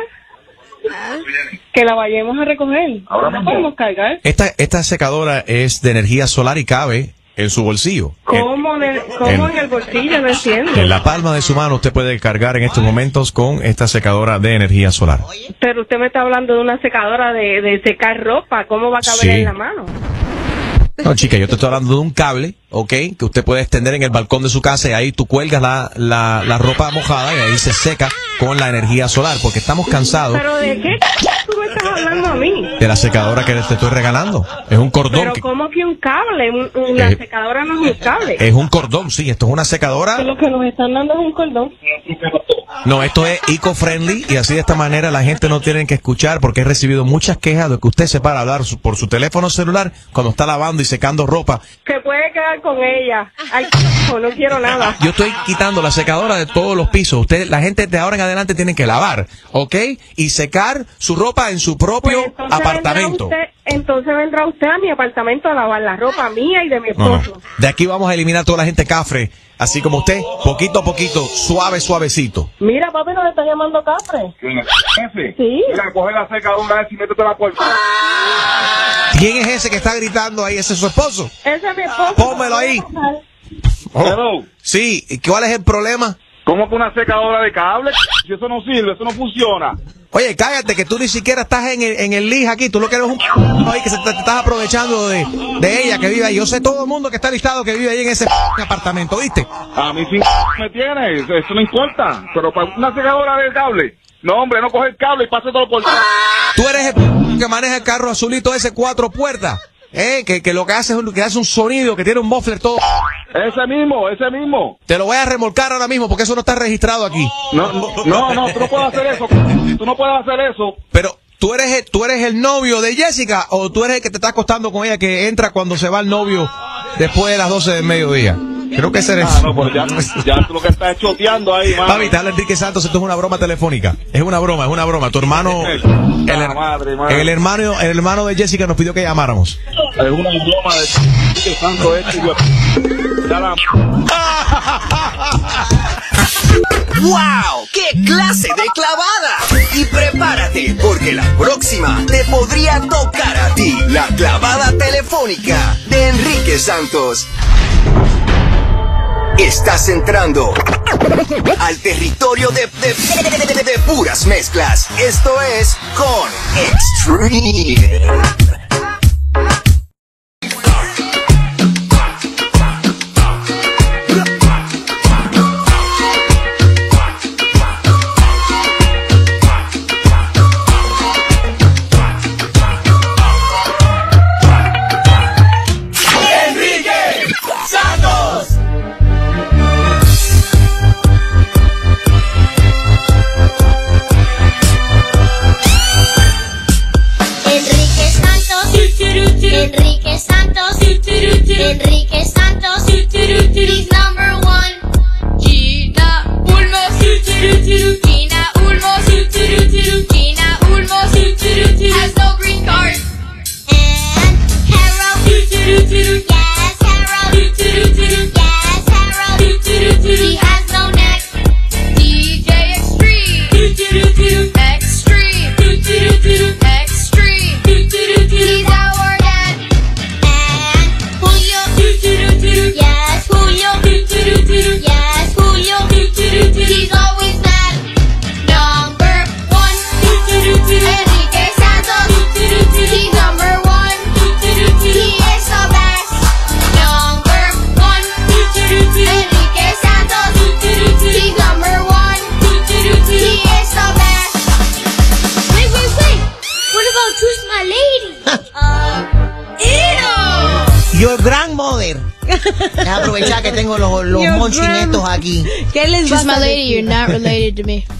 [SPEAKER 1] Que la vayamos a recoger.
[SPEAKER 8] Ahora
[SPEAKER 1] no
[SPEAKER 8] mismo.
[SPEAKER 1] podemos cargar.
[SPEAKER 3] Esta, esta secadora es de energía solar y cabe en su bolsillo.
[SPEAKER 1] ¿Cómo, de- cómo
[SPEAKER 3] en-
[SPEAKER 1] en el bolsillo? No entiendo.
[SPEAKER 3] En la palma de su mano usted puede cargar en estos momentos con esta secadora de energía solar.
[SPEAKER 1] Pero usted me está hablando de una secadora de, de secar ropa. ¿Cómo va a caber
[SPEAKER 3] Sí.
[SPEAKER 1] en la mano?
[SPEAKER 3] No, chica, yo te estoy hablando de un cable, ¿ok? Que usted puede extender en el balcón de su casa y ahí tú cuelgas la, la, la ropa mojada y ahí se seca con la energía solar, porque estamos cansados
[SPEAKER 1] ¿Pero de qué tú me estás hablando a mí?
[SPEAKER 3] de la secadora que te estoy regalando. Es un cordón.
[SPEAKER 1] Pero
[SPEAKER 3] que-
[SPEAKER 1] ¿cómo que un cable? Un- Una
[SPEAKER 3] Eh,
[SPEAKER 1] secadora no es un cable.
[SPEAKER 3] es un cordón, sí, esto es una secadora.
[SPEAKER 1] Lo que nos están dando es un cordón.
[SPEAKER 3] No, esto es eco-friendly y así de esta manera la gente no tiene que escuchar porque he recibido muchas quejas de que usted se para a hablar su- por su teléfono celular cuando está lavando y secando ropa.
[SPEAKER 1] Se puede quedar con ella. Ay, no quiero nada.
[SPEAKER 3] Yo estoy quitando la secadora de todos los pisos. Usted, la gente de ahora en adelante tiene que lavar, ¿ok? Y secar su ropa en su propio
[SPEAKER 1] Entonces
[SPEAKER 3] apartamento.
[SPEAKER 1] vendrá usted- entonces vendrá usted a mi apartamento a lavar la ropa mía y de mi
[SPEAKER 3] No, no.
[SPEAKER 1] esposo.
[SPEAKER 3] De aquí vamos a eliminar toda la gente cafre, así como usted, poquito a poquito, suave, suavecito.
[SPEAKER 1] Mira, papi, nos está llamando Cafre.
[SPEAKER 8] Ese.
[SPEAKER 1] Sí.
[SPEAKER 8] Mira, coge la secadora esa y métete la puerta.
[SPEAKER 3] ¿Quién es ese que está gritando ahí? ¿Ese es su esposo?
[SPEAKER 1] Ese es mi esposo.
[SPEAKER 3] Pónmelo ahí. Oh. Sí, ¿y cuál es el problema?
[SPEAKER 8] ¿Cómo que una secadora de cable? Si eso no sirve, eso no funciona.
[SPEAKER 3] Oye, cállate, que tú ni siquiera estás en el, en el lij aquí. Tú lo que eres un ahí que se te, te estás aprovechando de, de ella que vive ahí. Yo sé todo el mundo que está listado que vive ahí en ese apartamento, ¿viste?
[SPEAKER 8] A mí sí me tienes, eso no importa. Pero para una secadora de cable, no hombre, no coge el cable y pase todo por...
[SPEAKER 3] Tú eres el que maneja el carro azulito ese cuatro puertas. Eh, que, que lo que hace es un, que hace un sonido, que tiene un muffler todo.
[SPEAKER 8] Ese mismo, ese mismo.
[SPEAKER 3] Te lo voy a remolcar ahora mismo porque eso no está registrado aquí.
[SPEAKER 8] No, no, no, tú no puedes hacer eso. Tú no puedes hacer eso.
[SPEAKER 3] Pero, ¿tú eres, el, ¿tú eres el novio de Jessica o tú eres el que te está acostando con ella que entra cuando se va el novio después de las doce del mediodía? Creo que ese eres.
[SPEAKER 8] Ah, no, pues ya, ya tú lo que estás choteando ahí, mano.
[SPEAKER 3] Papi, te habla Enrique Santos, esto es una broma telefónica. Es una broma, es una broma. Tu hermano, el, her-
[SPEAKER 8] madre, madre.
[SPEAKER 3] el hermano, el hermano de Jessica nos pidió que llamáramos.
[SPEAKER 8] Es una broma de Enrique Santos este y yo. Ya la...
[SPEAKER 5] ¡Wow! ¡Qué clase de clavada! Y prepárate, porque la próxima te podría tocar a ti. La clavada telefónica de Enrique Santos. Estás entrando al territorio de, de, de- de- de puras mezclas. Esto es Con Extreme.
[SPEAKER 11] Deja aprovechar que tengo los, los
[SPEAKER 2] Your
[SPEAKER 11] monchinetos
[SPEAKER 2] grandma.
[SPEAKER 11] aquí.
[SPEAKER 2] ¿Qué les
[SPEAKER 21] She's
[SPEAKER 2] vas
[SPEAKER 21] my
[SPEAKER 2] a
[SPEAKER 21] lady.
[SPEAKER 2] decir?
[SPEAKER 21] You're not related to me.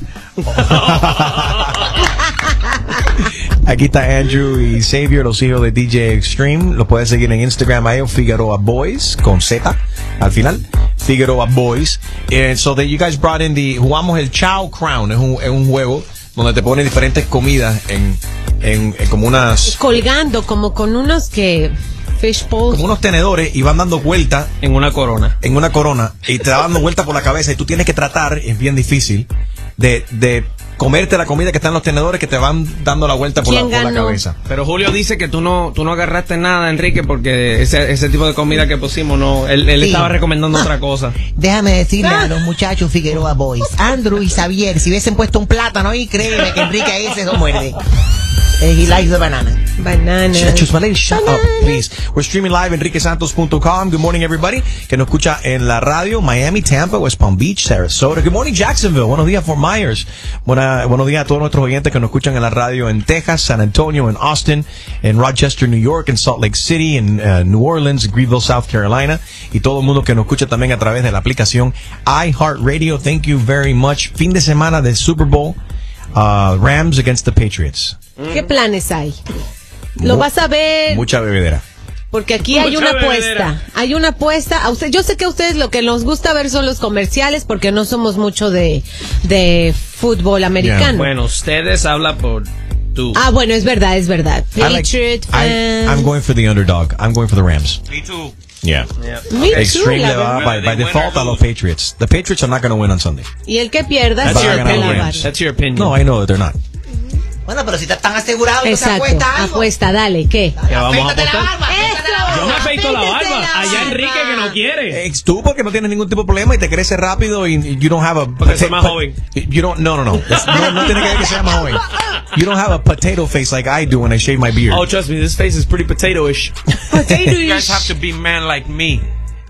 [SPEAKER 3] Aquí está Andrew y Xavier, los hijos de D J Extreme. Los puedes seguir en Instagram a ellos, Figueroa Boys, con Z al final. Figueroa Boys. And so that you guys brought in the, jugamos el Chow Crown. Es un, es un juego donde te ponen diferentes comidas en, en, en como unas,
[SPEAKER 2] Colgando, como con unos que... Fish bowls.
[SPEAKER 3] como unos tenedores y van dando vuelta
[SPEAKER 13] En una corona.
[SPEAKER 3] en una corona y te va dando vuelta por la cabeza y tú tienes que tratar, es bien difícil, de, de comerte la comida que está en los tenedores que te van dando la vuelta por, la,
[SPEAKER 2] ¿Quién
[SPEAKER 3] por la
[SPEAKER 2] ganó?
[SPEAKER 3] cabeza.
[SPEAKER 13] Pero Julio dice que tú no, tú no agarraste nada, Enrique, porque ese, ese tipo de comida que pusimos, no, él, él
[SPEAKER 11] Sí.
[SPEAKER 13] estaba recomendando otra cosa.
[SPEAKER 11] Déjame decirle a los muchachos Figueroa Boys, Andrew y Xavier, si hubiesen puesto un plátano ahí, créeme que Enrique ahí se lo muerde. Eh, he likes the banana.
[SPEAKER 2] Banana.
[SPEAKER 3] Just my lady, shut up, please. We're streaming live enrique santos punto com. Good morning, everybody. Que nos escucha en la radio, Miami, Tampa, West Palm Beach, Sarasota. Good morning, Jacksonville. Buenos días, Fort Myers. Buena, buenos días a todos nuestros oyentes que nos escuchan en la radio en Texas, San Antonio, en Austin, en Rochester, New York, en Salt Lake City, en uh, New Orleans, Greenville, South Carolina. Y todo el mundo que nos escucha también a través de la aplicación iHeartRadio. Thank you very much. Fin de semana de Super Bowl. Uh, Rams against the Patriots.
[SPEAKER 2] ¿Qué planes hay? ¿Lo
[SPEAKER 3] Mu-
[SPEAKER 2] vas a ver?
[SPEAKER 3] Mucha bebedera.
[SPEAKER 2] Porque aquí hay
[SPEAKER 13] Mucha
[SPEAKER 2] una
[SPEAKER 13] bebedera.
[SPEAKER 2] apuesta. Hay una apuesta. A usted, yo sé que a ustedes lo que nos gusta ver son los comerciales porque no somos mucho de, de fútbol americano.
[SPEAKER 13] Bueno, ustedes hablan por tú.
[SPEAKER 2] Ah, bueno, es verdad, es verdad.
[SPEAKER 3] I like-
[SPEAKER 2] Patriot
[SPEAKER 3] I,
[SPEAKER 2] fans.
[SPEAKER 3] I'm going for the underdog. I'm going for the Rams.
[SPEAKER 14] Me too.
[SPEAKER 3] Yeah.
[SPEAKER 2] Me too,
[SPEAKER 3] Extreme
[SPEAKER 2] la
[SPEAKER 3] le va
[SPEAKER 2] verdad.
[SPEAKER 3] by, by default a los Patriots. The Patriots are not going to win on Sunday.
[SPEAKER 2] Y el que pierda
[SPEAKER 3] That's
[SPEAKER 2] se
[SPEAKER 3] your
[SPEAKER 2] va a
[SPEAKER 3] opinion.
[SPEAKER 2] lavar.
[SPEAKER 13] That's your opinion.
[SPEAKER 3] No, I know that they're not.
[SPEAKER 11] Bueno, pero si estás tan asegurado, entonces
[SPEAKER 2] Exacto.
[SPEAKER 11] apuesta algo.
[SPEAKER 2] Apuesta, dale, ¿qué?
[SPEAKER 13] Que vamos a
[SPEAKER 11] Afeítate la
[SPEAKER 13] apostar.
[SPEAKER 11] barba, afeítate la barba.
[SPEAKER 13] Yo me afeito la
[SPEAKER 2] Afeítese
[SPEAKER 13] barba.
[SPEAKER 2] la
[SPEAKER 13] Allá
[SPEAKER 2] barba.
[SPEAKER 13] Enrique que no quiere.
[SPEAKER 3] Ex tú porque no tienes ningún tipo de problema y te crece rápido y you don't have a
[SPEAKER 13] Porque soy más
[SPEAKER 3] pota-
[SPEAKER 13] joven.
[SPEAKER 3] You don't no no no. Es- no no tiene que ver que sea más joven. You don't have a potato face like I do when I shave my beard.
[SPEAKER 13] Oh, trust me, this face is pretty potato-ish.
[SPEAKER 14] You guys have to be man like me.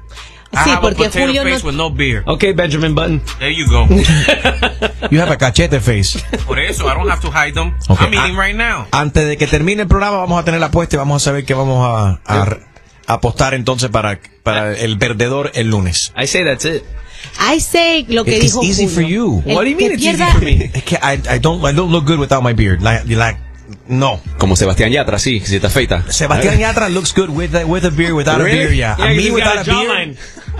[SPEAKER 14] I
[SPEAKER 2] Sí,
[SPEAKER 14] have a
[SPEAKER 2] porque
[SPEAKER 14] potato
[SPEAKER 2] Julio
[SPEAKER 14] face
[SPEAKER 2] no-
[SPEAKER 14] with no beard.
[SPEAKER 13] Okay, Benjamin Button.
[SPEAKER 14] There you go.
[SPEAKER 3] You have a cachete face.
[SPEAKER 14] Por eso, I don't have to hide them.
[SPEAKER 3] Okay.
[SPEAKER 14] I'm eating right now.
[SPEAKER 3] Antes de que termine el programa vamos a tener la apuesta y vamos a saber qué vamos a, a, a apostar entonces para, para el perdedor el lunes.
[SPEAKER 13] I say that's it.
[SPEAKER 2] I say lo que
[SPEAKER 3] It's
[SPEAKER 2] dijo
[SPEAKER 3] easy
[SPEAKER 2] Julio.
[SPEAKER 3] for you.
[SPEAKER 2] El
[SPEAKER 13] What do you
[SPEAKER 2] que
[SPEAKER 13] mean it's easy
[SPEAKER 2] pierda-
[SPEAKER 13] for me?
[SPEAKER 3] Es que I, I don't I don't look good without my beard. Like, like no.
[SPEAKER 7] Como Sebastián Yatra, sí, si te afeita.
[SPEAKER 3] Sebastián Yatra looks good with a, with a beard, without
[SPEAKER 13] Really?
[SPEAKER 3] a beard, yeah.
[SPEAKER 13] Yeah,
[SPEAKER 3] a
[SPEAKER 13] 'cause
[SPEAKER 3] me
[SPEAKER 13] he's
[SPEAKER 3] without
[SPEAKER 13] got
[SPEAKER 3] a
[SPEAKER 13] a
[SPEAKER 3] beard.
[SPEAKER 13] jawline.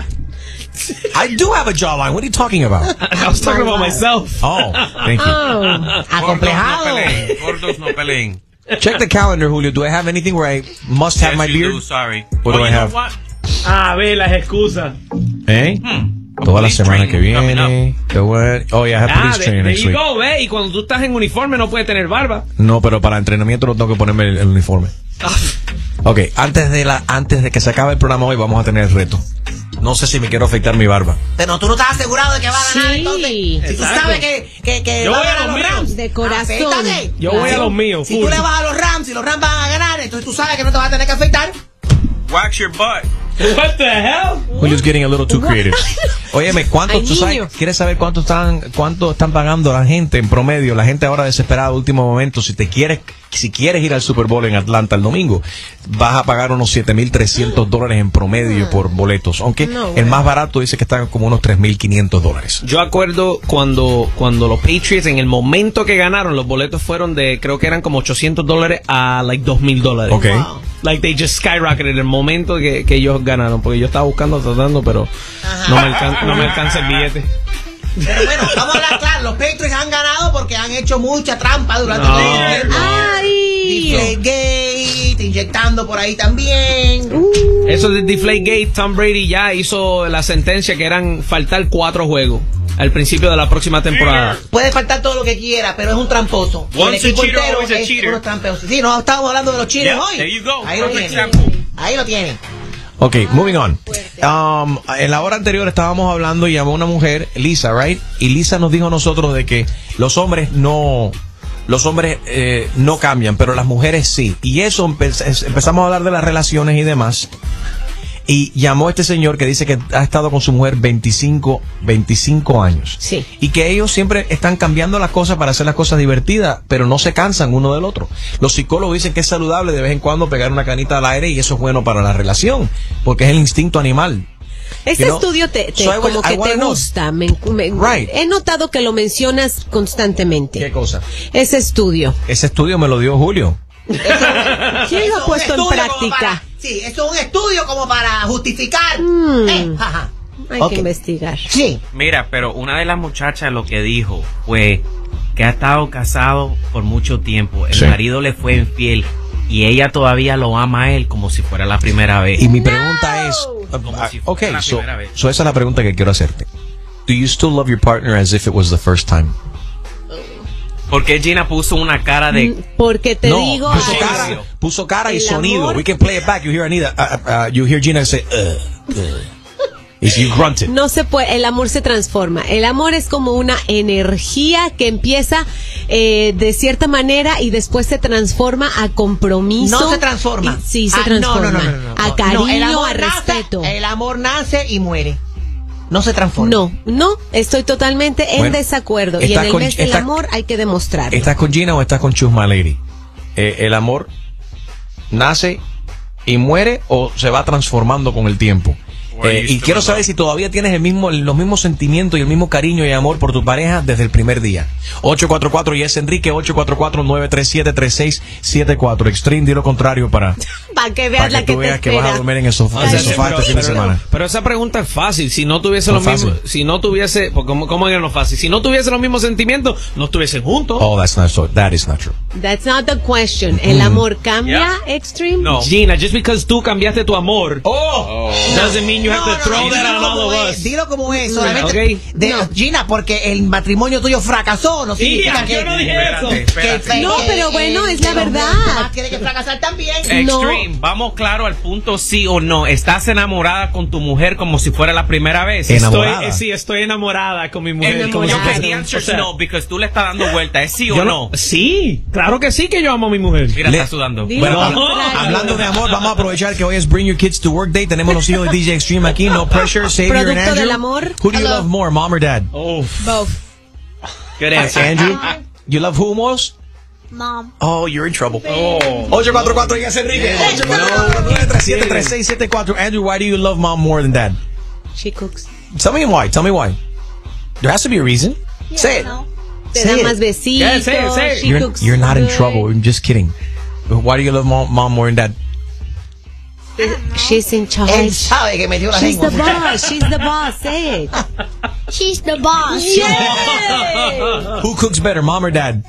[SPEAKER 3] I do have a jawline. What are you talking about?
[SPEAKER 13] I was talking about myself.
[SPEAKER 3] Oh, thank you.
[SPEAKER 2] Oh,
[SPEAKER 11] Acomplejado.
[SPEAKER 14] Gordos no peleen. Gordos no peleen.
[SPEAKER 3] Check the calendar, Julio. Do I have anything where I must have
[SPEAKER 14] Yes,
[SPEAKER 3] my
[SPEAKER 14] you
[SPEAKER 3] beard?
[SPEAKER 14] do, sorry.
[SPEAKER 3] What do
[SPEAKER 14] Oh,
[SPEAKER 3] I
[SPEAKER 14] you know
[SPEAKER 3] have?
[SPEAKER 14] what?
[SPEAKER 13] Ah, ve las excusas.
[SPEAKER 3] ¿Eh?
[SPEAKER 14] Hmm.
[SPEAKER 3] Toda la
[SPEAKER 14] Police
[SPEAKER 3] semana que
[SPEAKER 14] training coming
[SPEAKER 3] viene. The what? Oh, yeah, I have
[SPEAKER 13] Ah,
[SPEAKER 3] police
[SPEAKER 13] de-
[SPEAKER 3] training
[SPEAKER 13] there
[SPEAKER 3] next
[SPEAKER 13] you
[SPEAKER 3] week.
[SPEAKER 13] go, ve. Y cuando tú estás en uniforme no puedes tener barba.
[SPEAKER 3] No, pero para entrenamiento no tengo que ponerme el, el uniforme. Ok, antes de la, antes de que se acabe el programa hoy vamos a tener el reto. No sé si me quiero afeitar mi barba.
[SPEAKER 11] Pero tú no estás asegurado de que va a ganar,
[SPEAKER 2] Sí.
[SPEAKER 11] entonces. Si tú
[SPEAKER 13] Exacto.
[SPEAKER 11] sabes que, que, que
[SPEAKER 13] Yo
[SPEAKER 11] va a
[SPEAKER 13] voy a
[SPEAKER 11] ganar
[SPEAKER 13] los
[SPEAKER 11] los
[SPEAKER 13] míos.
[SPEAKER 11] Rams.
[SPEAKER 2] De corazón.
[SPEAKER 11] Afeítate.
[SPEAKER 13] Yo voy a los míos,
[SPEAKER 11] Si
[SPEAKER 13] full.
[SPEAKER 11] tú le vas a los Rams y los Rams van a ganar, entonces tú sabes que no te vas a tener que afeitar.
[SPEAKER 14] Wax your butt.
[SPEAKER 13] What the hell?
[SPEAKER 3] Julio's getting a little too creative. Óyeme, ¿cuánto
[SPEAKER 2] Ay,
[SPEAKER 3] tú sabes?
[SPEAKER 2] niño.
[SPEAKER 3] ¿Quieres saber cuánto están, cuánto están pagando la gente en promedio? La gente ahora desesperada a último momento. Si te quieres, si quieres ir al Super Bowl en Atlanta el domingo, vas a pagar unos siete mil trescientos dólares en promedio por boletos. Aunque
[SPEAKER 2] No,
[SPEAKER 3] el
[SPEAKER 2] bueno.
[SPEAKER 3] más barato dice que está como unos tres mil quinientos dólares.
[SPEAKER 13] Yo acuerdo cuando, cuando los Patriots, en el momento que ganaron, los boletos fueron de, creo que eran como ochocientos dólares a like dos mil dólares.
[SPEAKER 3] Ok.
[SPEAKER 13] Like they just skyrocketed el momento que, que ellos ganaron. Porque yo estaba buscando, tratando, pero no me, alcan- no me alcanza el billete.
[SPEAKER 11] Pero bueno, vamos a hablar claro. Los Patriots han ganado porque han hecho mucha trampa durante
[SPEAKER 13] No.
[SPEAKER 11] todo el tiempo.
[SPEAKER 2] Ay.
[SPEAKER 11] Deflategate, inyectando por ahí también.
[SPEAKER 13] Eso de Deflategate, Tom Brady ya hizo la sentencia que eran faltar cuatro juegos al principio de la próxima temporada.
[SPEAKER 11] Puede faltar todo lo que quiera, pero es un tramposo.
[SPEAKER 14] Once
[SPEAKER 11] el equipo
[SPEAKER 14] a cheater,
[SPEAKER 11] entero
[SPEAKER 14] always a
[SPEAKER 11] es
[SPEAKER 14] cheater.
[SPEAKER 11] unos tramposos. Sí, no estamos hablando de los cheaters
[SPEAKER 14] Yeah,
[SPEAKER 11] hoy.
[SPEAKER 14] there you go.
[SPEAKER 11] Ahí lo
[SPEAKER 14] Perfect
[SPEAKER 11] tienen.
[SPEAKER 14] example.
[SPEAKER 11] Ahí lo tienen.
[SPEAKER 3] Ok, moving on. Um, en la hora anterior estábamos hablando y llamó una mujer, Lisa, right? Y Lisa nos dijo a nosotros de que los hombres no, los hombres eh, no cambian, pero las mujeres sí. Y eso empe- empezamos a hablar de las relaciones y demás. Y llamó a este señor que dice que ha estado con su mujer veinticinco años.
[SPEAKER 2] Sí.
[SPEAKER 3] Y que ellos siempre están cambiando las cosas para hacer las cosas divertidas, pero no se cansan uno del otro. Los psicólogos dicen que es saludable de vez en cuando pegar una canita al aire y eso es bueno para la relación, porque es el instinto animal.
[SPEAKER 2] Ese
[SPEAKER 3] You know?
[SPEAKER 2] estudio te, te
[SPEAKER 3] So I would-
[SPEAKER 2] como
[SPEAKER 3] I
[SPEAKER 2] que
[SPEAKER 3] wanna
[SPEAKER 2] te
[SPEAKER 3] know.
[SPEAKER 2] gusta. Me- me-
[SPEAKER 3] Right.
[SPEAKER 2] He notado que lo mencionas constantemente.
[SPEAKER 3] ¿Qué cosa?
[SPEAKER 2] Ese estudio.
[SPEAKER 3] Ese estudio me lo dio Julio.
[SPEAKER 2] ¿Quién lo ha puesto en práctica?
[SPEAKER 11] Sí, eso es un estudio como para justificar.
[SPEAKER 2] Mm.
[SPEAKER 11] Eh, ajá.
[SPEAKER 2] Hay
[SPEAKER 11] Ok.
[SPEAKER 2] que investigar.
[SPEAKER 11] Sí.
[SPEAKER 14] Mira, pero una de las muchachas lo que dijo fue que ha estado casado por mucho tiempo. El
[SPEAKER 3] Sí.
[SPEAKER 14] marido le fue infiel y ella todavía lo ama a él como si fuera la primera vez.
[SPEAKER 3] Y mi pregunta es, uh,
[SPEAKER 14] si
[SPEAKER 3] uh,
[SPEAKER 14] fuera
[SPEAKER 3] ok,
[SPEAKER 14] la
[SPEAKER 3] so,
[SPEAKER 14] primera vez.
[SPEAKER 3] so esa es la pregunta que quiero hacerte. Do you still love your partner as if it was the first time?
[SPEAKER 14] Porque Gina puso una cara de...
[SPEAKER 2] Porque te
[SPEAKER 3] no,
[SPEAKER 2] digo...
[SPEAKER 3] puso
[SPEAKER 2] ay,
[SPEAKER 3] cara, puso cara y
[SPEAKER 2] el
[SPEAKER 3] sonido.
[SPEAKER 2] amor-
[SPEAKER 3] We can play it back. You hear Anita, uh, uh, you hear Gina say, uh, uh. Is you grunted.
[SPEAKER 2] No se puede, el amor se transforma. El amor es como una energía que empieza eh, de cierta manera y después se transforma a compromiso.
[SPEAKER 11] No se transforma.
[SPEAKER 2] Y- sí, se
[SPEAKER 11] Ah,
[SPEAKER 2] transforma.
[SPEAKER 11] No, no, no, no, no.
[SPEAKER 2] A
[SPEAKER 11] No,
[SPEAKER 2] cariño,
[SPEAKER 11] el amor
[SPEAKER 2] a
[SPEAKER 11] nace-
[SPEAKER 2] respeto.
[SPEAKER 11] El amor nace y muere. No se transforma.
[SPEAKER 2] No, no, estoy totalmente en
[SPEAKER 3] Bueno,
[SPEAKER 2] desacuerdo. Y en
[SPEAKER 3] estás
[SPEAKER 2] el
[SPEAKER 3] con-
[SPEAKER 2] mes del
[SPEAKER 3] estás-
[SPEAKER 2] amor hay que demostrarlo.
[SPEAKER 3] ¿Estás con Gina o estás con Choose My Lady? Eh, ¿El amor nace y muere o se va transformando con el tiempo? Eh, y quiero saber si todavía tienes el mismo, los mismos sentimientos y el mismo cariño y amor por tu pareja desde el primer día. ocho cuatro cuatro y es Enrique, ocho cuatro cuatro, nueve tres siete, tres seis siete cuatro. Extreme, di lo contrario para,
[SPEAKER 2] Para que
[SPEAKER 3] para
[SPEAKER 2] veas
[SPEAKER 3] que
[SPEAKER 2] la que
[SPEAKER 3] tú
[SPEAKER 2] te
[SPEAKER 3] veas que vas a
[SPEAKER 2] espera.
[SPEAKER 3] dormir en el sofá, en el sofá este fin de semana.
[SPEAKER 13] Pero esa pregunta es fácil. Si no tuviese
[SPEAKER 3] No
[SPEAKER 13] lo
[SPEAKER 3] es
[SPEAKER 13] mismo,
[SPEAKER 3] fácil.
[SPEAKER 13] si no tuviese, pues, ¿cómo, cómo era lo fácil? Si no tuviese los mismos sentimientos, no estuviesen juntos.
[SPEAKER 3] Oh, that's not so, that is not true.
[SPEAKER 2] That's not the question. ¿El
[SPEAKER 3] Mm.
[SPEAKER 2] amor cambia, Extreme?
[SPEAKER 13] No. Gina, just because tú cambiaste tu amor,
[SPEAKER 3] oh,
[SPEAKER 13] doesn't mean you have to throw that on all of us.
[SPEAKER 11] Dilo como es, solamente.
[SPEAKER 13] Okay.
[SPEAKER 11] De, Gina, porque el matrimonio tuyo fracasó, no significa
[SPEAKER 13] Tía,
[SPEAKER 11] que.
[SPEAKER 13] yo no dije eso.
[SPEAKER 11] que- que-
[SPEAKER 2] No,
[SPEAKER 11] que-
[SPEAKER 2] pero bueno, es la
[SPEAKER 11] que los
[SPEAKER 2] verdad.
[SPEAKER 11] demás tienen que fracasar también.
[SPEAKER 14] Extreme, vamos claro al punto sí o no. ¿Estás enamorada con tu mujer como si fuera la primera vez?
[SPEAKER 3] Enamorada.
[SPEAKER 13] Estoy, eh, sí, estoy enamorada con mi mujer. como si
[SPEAKER 14] Enamorada.
[SPEAKER 13] fuese-
[SPEAKER 14] The answer
[SPEAKER 13] o sea,
[SPEAKER 14] is no, because tú le estás dando vuelta. ¿Es sí o
[SPEAKER 13] yo
[SPEAKER 14] no?
[SPEAKER 13] Sí, claro que sí que yo amo a mi mujer.
[SPEAKER 14] Mira,
[SPEAKER 3] Le-
[SPEAKER 14] está sudando.
[SPEAKER 2] Dilo
[SPEAKER 3] Bueno,
[SPEAKER 2] lo contrario.
[SPEAKER 3] hablando de amor, vamos a aprovechar que hoy es Bring Your Kids to Work Day. Tenemos los hijos de D J Extreme aquí. No pressure. Savior and
[SPEAKER 2] Producto
[SPEAKER 3] Andrew.
[SPEAKER 2] del amor.
[SPEAKER 3] Who do you
[SPEAKER 2] Hello.
[SPEAKER 3] love more, mom or dad?
[SPEAKER 13] Oh,
[SPEAKER 15] Both.
[SPEAKER 14] Good answer.
[SPEAKER 3] Andrew, you love who most?
[SPEAKER 21] Mom.
[SPEAKER 3] Oh, you're in trouble. ocho cuatro cuatro y es Enrique. ocho cuatro cuatro, nueve tres siete, tres seis siete cuatro. Andrew, why do you love mom more than dad?
[SPEAKER 2] She cooks.
[SPEAKER 3] Tell me why. Tell me why. There has to be a reason. Say it.
[SPEAKER 2] Te
[SPEAKER 3] Say
[SPEAKER 2] da
[SPEAKER 3] it.
[SPEAKER 2] más besitos.
[SPEAKER 13] Yeah, say it, say it.
[SPEAKER 2] She
[SPEAKER 3] You're,
[SPEAKER 2] cooks
[SPEAKER 3] you're not in
[SPEAKER 2] good.
[SPEAKER 3] trouble. I'm just kidding. Why do you love mom, mom more than dad?
[SPEAKER 2] She's in
[SPEAKER 11] Él
[SPEAKER 2] charge.
[SPEAKER 11] sabe que metió la
[SPEAKER 2] She's the
[SPEAKER 11] lengua.
[SPEAKER 2] boss. She's the boss. Say it.
[SPEAKER 21] She's the boss.
[SPEAKER 3] Who cooks better, mom or dad?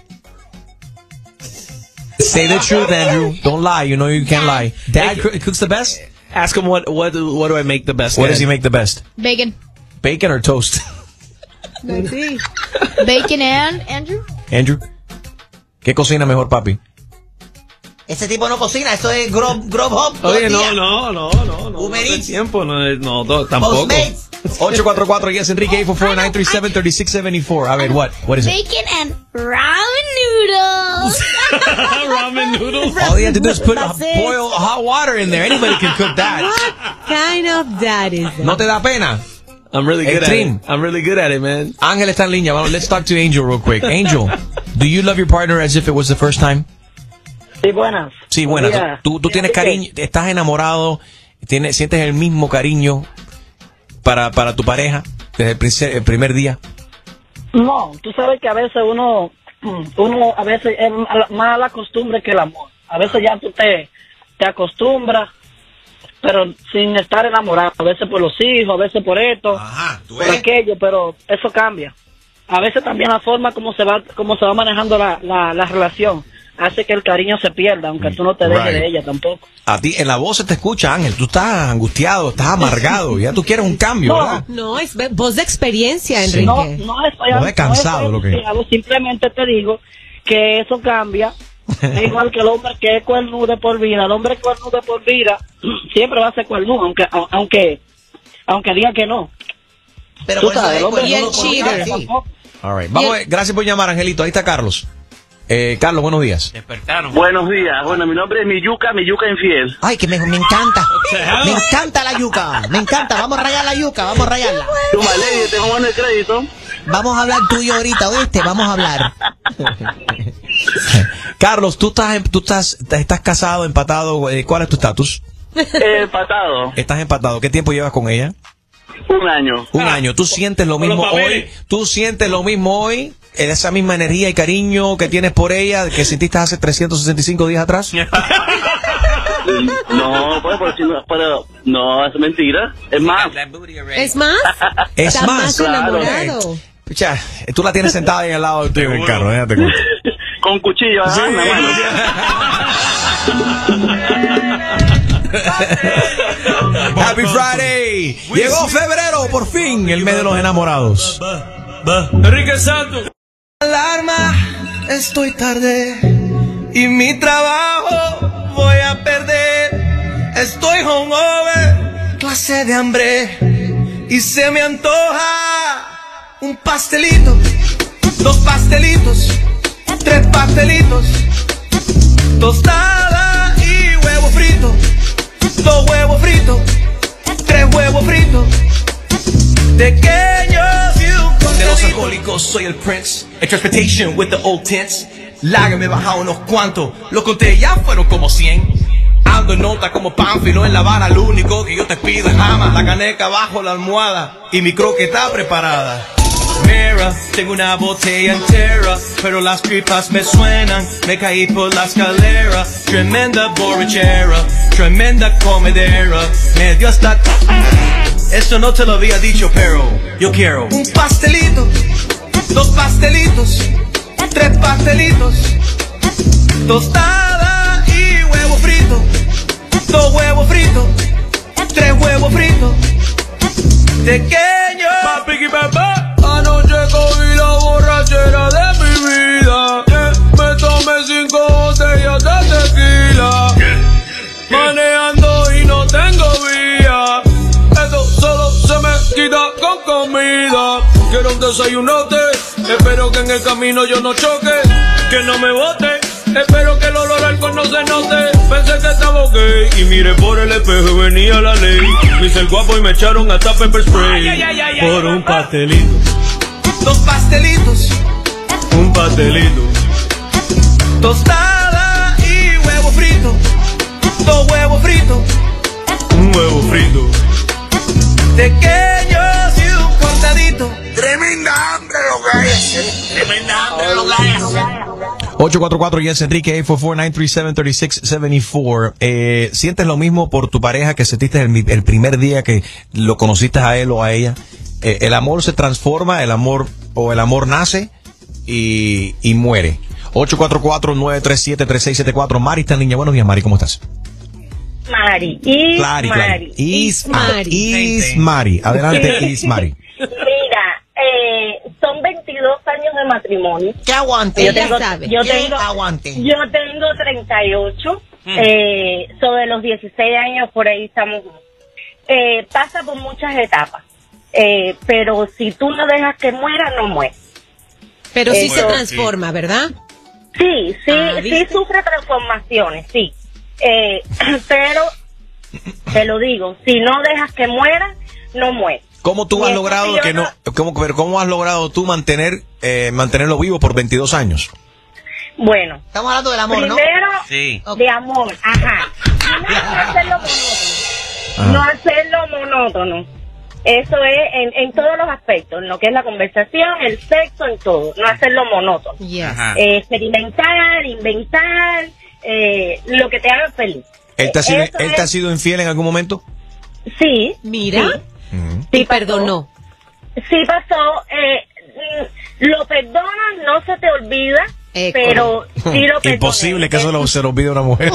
[SPEAKER 3] Say the truth, Andrew. Don't lie. You know you can't lie. Dad coo- cooks the best?
[SPEAKER 13] ask him what what do- what do I make the best?
[SPEAKER 3] What
[SPEAKER 13] at?
[SPEAKER 3] does he make the best?
[SPEAKER 15] Bacon.
[SPEAKER 3] Bacon or toast?
[SPEAKER 2] Sí.
[SPEAKER 15] Bacon and Andrew?
[SPEAKER 3] Andrew? ¿Qué cocina mejor, papi?
[SPEAKER 11] Ese tipo no cocina, eso es Grub, Grubhub. todo
[SPEAKER 13] Oye,
[SPEAKER 11] el
[SPEAKER 13] no,
[SPEAKER 11] día.
[SPEAKER 13] no, no, no, no.
[SPEAKER 11] Uber
[SPEAKER 13] No,
[SPEAKER 11] Eats.
[SPEAKER 13] tiempo, no, no, no, tampoco.
[SPEAKER 11] Postmates.
[SPEAKER 3] ocho cuatro cuatro, yes, Enrique, eight four four, nine three seven, three six seven four. A ver, what? What is it?
[SPEAKER 21] Bacon and ramen noodles.
[SPEAKER 13] Ramen noodles.
[SPEAKER 3] All you have to do is put
[SPEAKER 2] That's it.
[SPEAKER 3] boil hot water in there. Anybody can cook that.
[SPEAKER 2] What kind of dad is that?
[SPEAKER 3] ¿No te da pena?
[SPEAKER 13] I'm really good
[SPEAKER 3] Extreme.
[SPEAKER 13] at it. I'm really good at it, man.
[SPEAKER 3] Ángel está en línea. Vamos, let's talk to Angel real quick. Angel, do you love your partner as if it was the first time?
[SPEAKER 16] Sí, buenas.
[SPEAKER 3] Sí, bueno,
[SPEAKER 16] Mira,
[SPEAKER 3] tú, tú tienes
[SPEAKER 16] fíjate
[SPEAKER 3] cariño, estás enamorado, tienes, sientes el mismo cariño para, para tu pareja desde el, prince- el primer día.
[SPEAKER 16] No, tú sabes que a veces uno, uno a veces es más la costumbre que el amor. A veces ya tú te, te acostumbras, pero sin estar enamorado. A veces por los hijos, a veces por esto, por aquello, pero eso cambia. A veces también la forma como se va, como se va manejando la, la, la relación hace que el cariño se pierda, aunque tú no te dejes
[SPEAKER 3] Right.
[SPEAKER 16] de ella tampoco.
[SPEAKER 3] A ti, en la voz se te escucha, Ángel, tú estás angustiado, estás amargado, ya tú quieres un cambio, ¿verdad?
[SPEAKER 2] No, es ve- voz de experiencia,
[SPEAKER 3] Sí.
[SPEAKER 2] Enrique.
[SPEAKER 16] No, no estoy,
[SPEAKER 3] No, es cansado
[SPEAKER 16] no
[SPEAKER 3] lo que-
[SPEAKER 16] estoy entusiasmado, simplemente te digo que eso cambia. Es igual que el hombre que es cuernudo de por vida. El hombre cuernudo de por vida siempre va a ser cuernudo, aunque aunque aunque diga que no.
[SPEAKER 11] Pero
[SPEAKER 16] Tú
[SPEAKER 11] por eso
[SPEAKER 16] sabes,
[SPEAKER 11] es
[SPEAKER 16] el hombre
[SPEAKER 11] cuernudo
[SPEAKER 16] no
[SPEAKER 11] por vida,
[SPEAKER 16] puede
[SPEAKER 11] sí.
[SPEAKER 16] tampoco.
[SPEAKER 3] All right. Vamos, a ver, gracias por llamar, Angelito. Ahí está Carlos. Eh, Carlos, buenos días.
[SPEAKER 14] Despertaron.
[SPEAKER 17] Buenos días. Bueno, mi nombre es Miyuca, Miyuca Infiel.
[SPEAKER 11] Ay, que me, me encanta. Me encanta la yuca. Me encanta. Vamos a rayar la yuca. Vamos a rayarla.
[SPEAKER 17] Tú, Maley, te pongo en el crédito.
[SPEAKER 11] Vamos a hablar tú y yo ahorita, ¿oíste? Vamos a hablar.
[SPEAKER 3] Carlos, tú estás, tú estás, estás casado, empatado. eh, ¿Cuál es tu estatus?
[SPEAKER 17] Eh, empatado.
[SPEAKER 3] Estás empatado. ¿Qué tiempo llevas con ella?
[SPEAKER 17] Un año.
[SPEAKER 3] Un año. ¿Tú sientes lo
[SPEAKER 17] Con los
[SPEAKER 3] mismo hoy?
[SPEAKER 17] papeles.
[SPEAKER 3] ¿Tú sientes lo mismo hoy? ¿Esa misma energía y cariño que tienes por ella que sentiste hace trescientos sesenta y cinco días atrás?
[SPEAKER 17] No, pues, por si no, pero no, es mentira. Es más.
[SPEAKER 2] ¿Es más?
[SPEAKER 3] Es
[SPEAKER 2] Está
[SPEAKER 3] más.
[SPEAKER 2] más enamorado.
[SPEAKER 3] Pucha, tú la tienes sentada ahí al lado de en el carro, déjate cuenta.
[SPEAKER 17] Con cuchillo,
[SPEAKER 3] Sí.
[SPEAKER 17] ¿ah? En la mano.
[SPEAKER 3] Happy Friday. Llegó febrero, por fin, el mes de los enamorados.
[SPEAKER 12] Enrique Santos. Alarma, estoy tarde y mi trabajo voy a perder. Estoy hungover, clase de hambre y se me antoja un pastelito, dos pastelitos, tres pastelitos, tostada y huevo frito, dos huevos fritos, tres huevos fritos, pequeños y un
[SPEAKER 18] De los alcohólicos soy el Prince. El Transportation with the old tints. Lager me baja unos cuantos. Lo conté ya fueron como cien. Ando en nota como Pánfilo en La Habana. Lo único que yo te pido es jamás la caneca bajo la almohada. Y mi croqueta preparada. Mira, tengo una botella entera, pero las tripas me suenan. Me caí por la escalera. Tremenda borrachera, tremenda comedera. Me dio hasta... Eso no te lo había dicho, pero yo quiero un pastelito, dos pastelitos, tres pastelitos, tostada y huevo frito, dos huevos fritos, tres huevos fritos, pequeño. Papi y papá, anoche cogí la borrachera de mi vida. Yeah. Me tomé cinco botellas de tequila. Yeah. Manejando y no tengo vía. Esto solo se me quita con comida. Quiero un desayunote. Espero que en el camino yo no choque, que no me bote. Espero que el olor al alcohol no se note. Pensé que estaba ok y miré por el espejo y venía la ley. Me hice el guapo y me echaron hasta pepper spray. Ay, ay, ay, por un pastelito, dos pastelitos, un pastelito, tostada y huevo frito, dos huevos fritos, un huevo frito, pequeños y un cortadito.
[SPEAKER 4] Tremenda hambre lo que hay. Tremenda hambre lo que hay.
[SPEAKER 3] ocho cuatro cuatro Yes Enrique eight four four nine three seven three six seven four. Eh, ¿Sientes lo mismo por tu pareja que sentiste el, el primer día que lo conociste a él o a ella? Eh, el amor se transforma, el amor o el amor nace y, y muere. ocho cuatro cuatro nueve tres siete tres seis siete cuatro. Mari está en línea. Buenos días, Mari, ¿cómo estás?
[SPEAKER 19] Mari, Is
[SPEAKER 3] Clari,
[SPEAKER 19] Mari.
[SPEAKER 3] Clari. Is Mari. Is Mari. Adelante, Is Mari.
[SPEAKER 19] Mira, eh, son veintidós años de matrimonio.
[SPEAKER 11] Que aguante.
[SPEAKER 19] Yo
[SPEAKER 11] Ella
[SPEAKER 19] tengo,
[SPEAKER 11] sabe.
[SPEAKER 19] yo
[SPEAKER 11] Que
[SPEAKER 19] tengo,
[SPEAKER 11] aguante.
[SPEAKER 19] yo tengo treinta y ocho.
[SPEAKER 11] Mm.
[SPEAKER 19] Eh, sobre los dieciséis años por ahí estamos. Eh, pasa por muchas etapas. Eh, pero si tú no dejas que muera, no muere.
[SPEAKER 2] Pero sí
[SPEAKER 19] Eso-
[SPEAKER 2] se transforma, ¿verdad?
[SPEAKER 19] Sí, sí,
[SPEAKER 2] Ah,
[SPEAKER 19] sí
[SPEAKER 2] ¿viste?
[SPEAKER 19] sufre transformaciones, sí. Eh, pero, te lo digo, si no dejas que muera, no muere.
[SPEAKER 3] ¿Cómo tú
[SPEAKER 19] Y
[SPEAKER 3] has
[SPEAKER 19] eso
[SPEAKER 3] logrado
[SPEAKER 19] sí, yo
[SPEAKER 3] que no, cómo, pero cómo has logrado tú mantener, eh, mantenerlo vivo por veintidós años?
[SPEAKER 19] Bueno.
[SPEAKER 11] Estamos hablando del amor, ¿no?
[SPEAKER 19] Primero,
[SPEAKER 3] Sí.
[SPEAKER 19] de amor, ajá. Primero, no hacerlo monótono. No hacerlo monótono. Eso es en, en todos los aspectos, en lo que es la conversación, el sexo, en todo. No hacerlo monótono.
[SPEAKER 2] Ajá.
[SPEAKER 19] Eh, experimentar, inventar, eh, lo que te haga feliz.
[SPEAKER 3] ¿Él te ha sido,
[SPEAKER 19] Eso
[SPEAKER 3] él
[SPEAKER 19] es-
[SPEAKER 3] te ha sido infiel en algún momento?
[SPEAKER 19] Sí.
[SPEAKER 2] Mira.
[SPEAKER 19] Sí,
[SPEAKER 2] Sí, perdonó.
[SPEAKER 19] sí pasó. Eh, mm, lo perdonas, no se te olvida,
[SPEAKER 2] Eco.
[SPEAKER 19] pero sí lo perdoné.
[SPEAKER 3] Imposible que eso lo- se lo olvide a una mujer.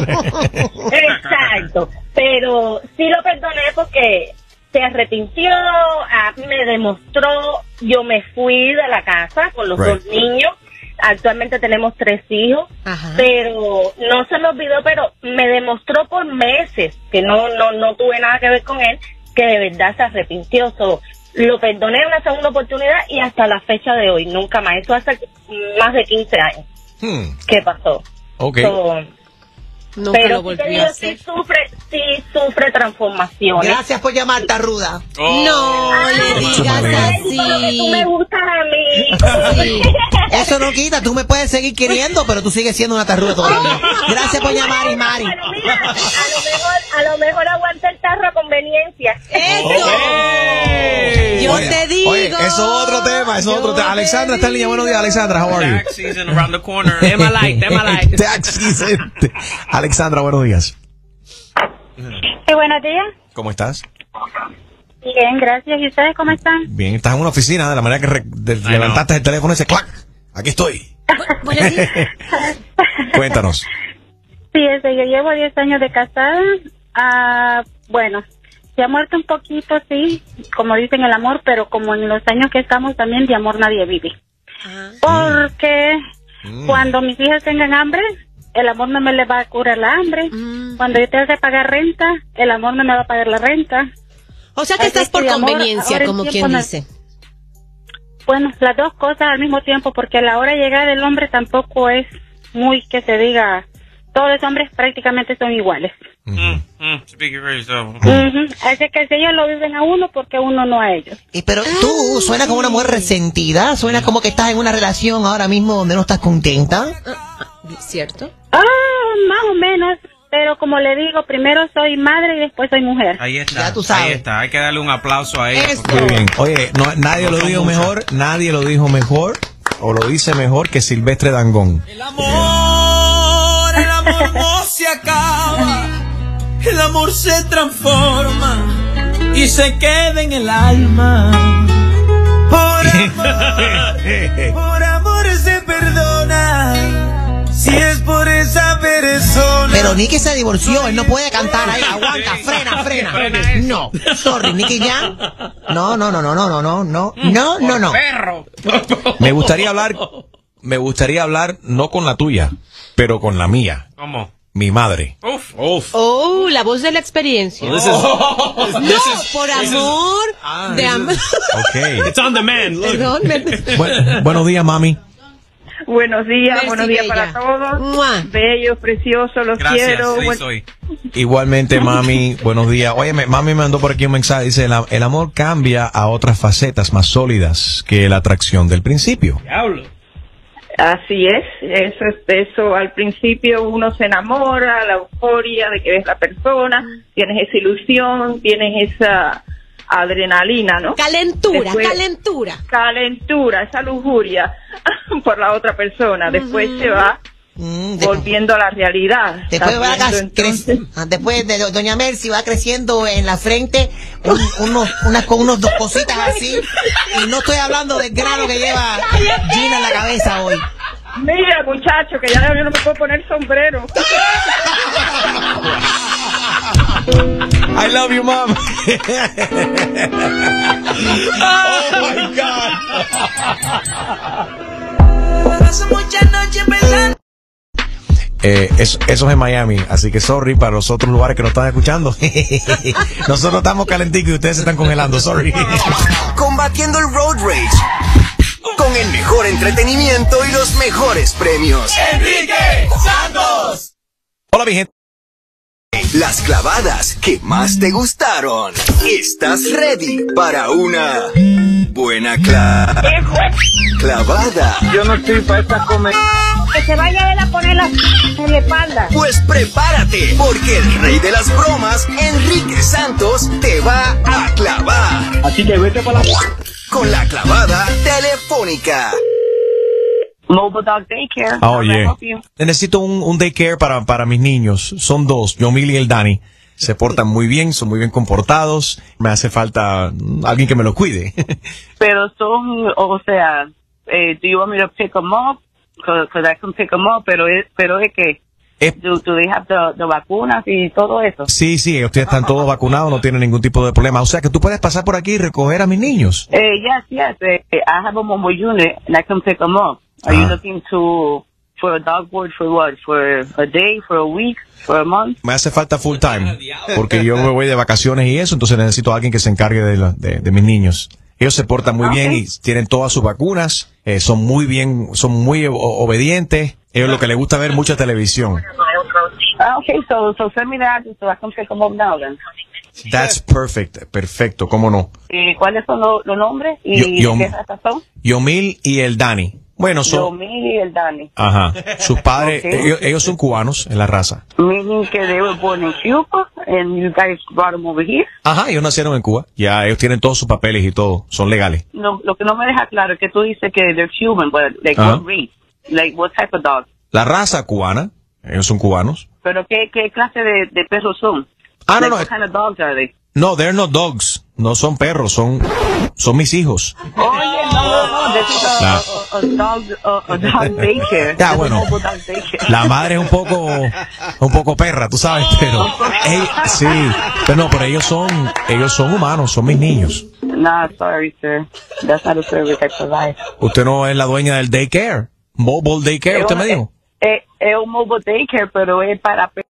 [SPEAKER 19] Exacto, pero sí lo perdoné porque se arrepintió, ah, me demostró, yo me fui de la casa con los
[SPEAKER 2] Right.
[SPEAKER 19] dos niños, actualmente tenemos tres hijos,
[SPEAKER 2] Ajá.
[SPEAKER 19] pero no se me olvidó, pero me demostró por meses que no, no, no tuve nada que ver con él, que de verdad se arrepintió. So, lo perdoné una segunda oportunidad y hasta la fecha de hoy, nunca más. Eso hace más de quince años.
[SPEAKER 3] Hmm.
[SPEAKER 19] ¿Qué pasó?
[SPEAKER 3] Ok.
[SPEAKER 19] So,
[SPEAKER 2] Nunca
[SPEAKER 19] pero
[SPEAKER 2] lo
[SPEAKER 19] sí
[SPEAKER 2] volví
[SPEAKER 19] te
[SPEAKER 2] a
[SPEAKER 19] digo,
[SPEAKER 2] hacer.
[SPEAKER 19] sí sufre, sí sufre transformaciones.
[SPEAKER 11] Gracias por llamar, Tarruda.
[SPEAKER 2] No le digas así.
[SPEAKER 19] Tú me gustas a mí.
[SPEAKER 11] Sí. Eso no quita, tú me puedes seguir queriendo, pero tú sigues siendo una tarruda todavía. Gracias por llamar, Imari.
[SPEAKER 19] Bueno, mira, a lo mejor, a lo mejor aguanta el tarro a conveniencia.
[SPEAKER 2] ¡Eso! Yo
[SPEAKER 3] Oye,
[SPEAKER 2] te digo.
[SPEAKER 3] Oye, eso es otro tema, eso es otro tema. Alexandra está en línea. Buenos días, Alexandra. How are you?
[SPEAKER 14] Tax season around the corner.
[SPEAKER 13] Tema like, tema like.
[SPEAKER 3] Tax season. Alexandra, buenos días.
[SPEAKER 10] Sí, buenos días.
[SPEAKER 3] ¿Cómo estás?
[SPEAKER 10] Bien, gracias. ¿Y ustedes cómo están?
[SPEAKER 3] Bien, estás en una oficina, de la manera que re- de- levantaste el teléfono y ese clac. Aquí estoy. Cuéntanos.
[SPEAKER 10] Sí, este, yo llevo diez años de casada. Ah, bueno, se ha muerto un poquito, sí, como dicen el amor, pero como en los años que estamos también de amor nadie vive. Porque
[SPEAKER 3] Mm.
[SPEAKER 10] cuando mis hijas tengan hambre, el amor no me le va a curar la hambre. Cuando yo tenga que pagar renta, el amor no me va a pagar la renta.
[SPEAKER 2] O sea que
[SPEAKER 10] Así
[SPEAKER 2] estás por
[SPEAKER 10] de amor,
[SPEAKER 2] conveniencia,
[SPEAKER 10] ahora el
[SPEAKER 2] como
[SPEAKER 10] tiempo
[SPEAKER 2] quien
[SPEAKER 10] no-
[SPEAKER 2] dice.
[SPEAKER 10] Bueno, las dos cosas al mismo tiempo, porque a la hora de llegar del hombre tampoco es muy que se diga, todos los hombres prácticamente son iguales.
[SPEAKER 14] Mm, mm, speak for yourself.
[SPEAKER 10] Ujú. Así que si ellos lo viven a uno, porque uno no a ellos.
[SPEAKER 11] Y pero tú suena como una mujer resentida, suena como que estás en una relación ahora mismo donde no estás contenta.
[SPEAKER 2] ¿Cierto?
[SPEAKER 10] Ah, más o menos, pero como le digo, primero soy madre y después soy mujer.
[SPEAKER 14] Ahí está.
[SPEAKER 11] Ya tú sabes.
[SPEAKER 14] Ahí está. Hay que darle un aplauso a ella.
[SPEAKER 3] Muy bien. Oye, no, nadie lo dijo mejor, nadie lo dijo mejor, o lo dice mejor que Silvestre Dangond.
[SPEAKER 12] El amor, el amor no se acaba. El amor se transforma y se queda en el alma. Por amor, por amor se perdona. Si es por esa persona.
[SPEAKER 11] Pero Nicky se divorció, él no puede cantar ahí. Aguanta, frena, frena. No, sorry, Nicky Jam. No, no, no, no, no, no, no, no, no, no, no.
[SPEAKER 3] Me gustaría hablar, me gustaría hablar no con la tuya, pero con la mía,
[SPEAKER 14] ¿Cómo?
[SPEAKER 3] mi madre.
[SPEAKER 14] Uf, uf.
[SPEAKER 2] Oh, la voz de la experiencia.
[SPEAKER 13] Well, this is-
[SPEAKER 2] no,
[SPEAKER 13] this is-
[SPEAKER 2] por
[SPEAKER 13] this is-
[SPEAKER 2] amor.
[SPEAKER 13] Ah,
[SPEAKER 2] de
[SPEAKER 13] this
[SPEAKER 2] amor.
[SPEAKER 3] Ok.
[SPEAKER 13] It's on demand. Look.
[SPEAKER 2] Perdón, me-
[SPEAKER 3] Bu- buenos días, mami.
[SPEAKER 20] Buenos días,
[SPEAKER 2] Merci,
[SPEAKER 20] buenos días
[SPEAKER 2] bella.
[SPEAKER 20] para todos.
[SPEAKER 2] Mua.
[SPEAKER 20] Bellos, preciosos, los
[SPEAKER 14] Gracias,
[SPEAKER 20] quiero.
[SPEAKER 14] sí,
[SPEAKER 20] Buen-
[SPEAKER 14] soy.
[SPEAKER 3] Igualmente, mami, buenos días. Oye, me- mami me mandó por aquí un mensaje, dice, el, el amor cambia a otras facetas más sólidas que la atracción del principio.
[SPEAKER 13] Diablo.
[SPEAKER 20] Así es, eso es eso. Al principio uno se enamora, la euforia de que ves la persona, tienes esa ilusión, tienes esa adrenalina, ¿no?
[SPEAKER 2] Calentura,
[SPEAKER 20] Después-
[SPEAKER 2] calentura.
[SPEAKER 20] Calentura, esa lujuria por la otra persona. Después se va volviendo a la realidad.
[SPEAKER 11] Después,
[SPEAKER 20] Estás
[SPEAKER 11] va
[SPEAKER 20] viendo,
[SPEAKER 11] cre-
[SPEAKER 20] entonces,
[SPEAKER 11] ah, después de do- Doña Mercy va creciendo en la frente un- unos, unas, con unos dos cositas así. Y no estoy hablando del grano que lleva Gina en la cabeza hoy.
[SPEAKER 20] mira, muchacho, que ya yo no me puedo poner sombrero.
[SPEAKER 3] I love you, mom. Oh my God.
[SPEAKER 12] Hace muchas noches pensando.
[SPEAKER 3] Eh, eso, eso es en Miami, así que sorry para los otros lugares que nos están escuchando. Nosotros estamos calenticos y ustedes se están congelando, sorry.
[SPEAKER 5] Combatiendo el road rage con el mejor entretenimiento y los mejores premios.
[SPEAKER 12] Enrique Santos.
[SPEAKER 3] Hola, mi gente.
[SPEAKER 5] Las clavadas que más te gustaron. ¿Estás ready para una buena cla clavada?
[SPEAKER 20] Yo no estoy para esta comedia.
[SPEAKER 19] Que se vaya a ver a poner la en la espalda.
[SPEAKER 5] Pues prepárate, porque el rey de las bromas, Enrique Santos, te va a clavar.
[SPEAKER 8] Así que vete para la...
[SPEAKER 5] Con la clavada telefónica.
[SPEAKER 20] Mobile Dog Daycare.
[SPEAKER 3] Oh,
[SPEAKER 20] How may I
[SPEAKER 3] yeah.
[SPEAKER 20] help you?
[SPEAKER 3] Necesito un, un daycare para, para mis niños. Son dos, Yomil y el Dani. Se portan muy bien, son muy bien comportados. Me hace falta mm, alguien que me los cuide.
[SPEAKER 20] Pero son, o sea, eh, do you want me to pick them up? Because I can pick them up, pero es, pero es que,
[SPEAKER 3] Eh.
[SPEAKER 20] do, do they have the, the vacunas y todo eso?
[SPEAKER 3] Sí, sí, ustedes están todos vacunados, no tienen ningún tipo de problema. O sea que tú puedes pasar por aquí y recoger a mis niños.
[SPEAKER 20] Eh, yes, yes. eh, I have a mobile unit and I can pick them up. Are you
[SPEAKER 3] Ah.
[SPEAKER 20] looking to for a dog board for what? For a day, for a week, for a month?
[SPEAKER 3] Me hace falta full time, porque yo me voy de vacaciones y eso, entonces necesito a alguien que se encargue de, la- de, de mis niños. Ellos se portan muy bien y tienen todas sus vacunas, eh, son muy bien, son muy o- obedientes. Ellos lo que les gusta ver mucha televisión.
[SPEAKER 6] Ah, okay, so, so send me the address so I can pick them up now then.
[SPEAKER 3] That's perfect, perfecto, cómo no.
[SPEAKER 6] ¿Y cuáles son los, los nombres? ¿Y
[SPEAKER 3] Yo- yo-
[SPEAKER 6] qué razas son?
[SPEAKER 3] Yomil y el Dani. Bueno, son,
[SPEAKER 6] Yomil y el Dani.
[SPEAKER 3] ajá, sus padres,
[SPEAKER 6] Ok.
[SPEAKER 3] ellos, ellos son cubanos en la raza.
[SPEAKER 6] Meaning que they were born in Cuba and you guys brought them over here.
[SPEAKER 3] Ajá, ellos nacieron en Cuba. Ya ellos tienen todos sus papeles y todo, son legales.
[SPEAKER 6] No, lo que no me deja claro es que tú dices que they're Cuban, but like
[SPEAKER 3] Ajá.
[SPEAKER 6] what breed? Like what type of dog?
[SPEAKER 3] La raza cubana, ellos son cubanos.
[SPEAKER 6] Pero qué, qué clase de, de perros son?
[SPEAKER 3] Ah, no,
[SPEAKER 6] Like,
[SPEAKER 3] no,
[SPEAKER 6] what
[SPEAKER 3] eh.
[SPEAKER 6] kind of dogs are they?
[SPEAKER 3] No, they're not dogs. No son perros, son, son mis hijos.
[SPEAKER 6] Oye, no, no, no, this is a,
[SPEAKER 3] La-
[SPEAKER 6] a, a dog, a, a dog daycare.
[SPEAKER 3] Ya,
[SPEAKER 6] This is
[SPEAKER 3] bueno.
[SPEAKER 6] a dog daycare.
[SPEAKER 3] La madre es un poco, un poco perra, tú sabes, pero, ey, sí, pero no, pero ellos son, ellos son humanos, son mis niños.
[SPEAKER 6] Nah, sorry, sir. That's not a service I provide.
[SPEAKER 3] Usted no es la dueña del daycare, mobile daycare, usted me dijo.
[SPEAKER 6] Es, es un mobile daycare, pero es para pe-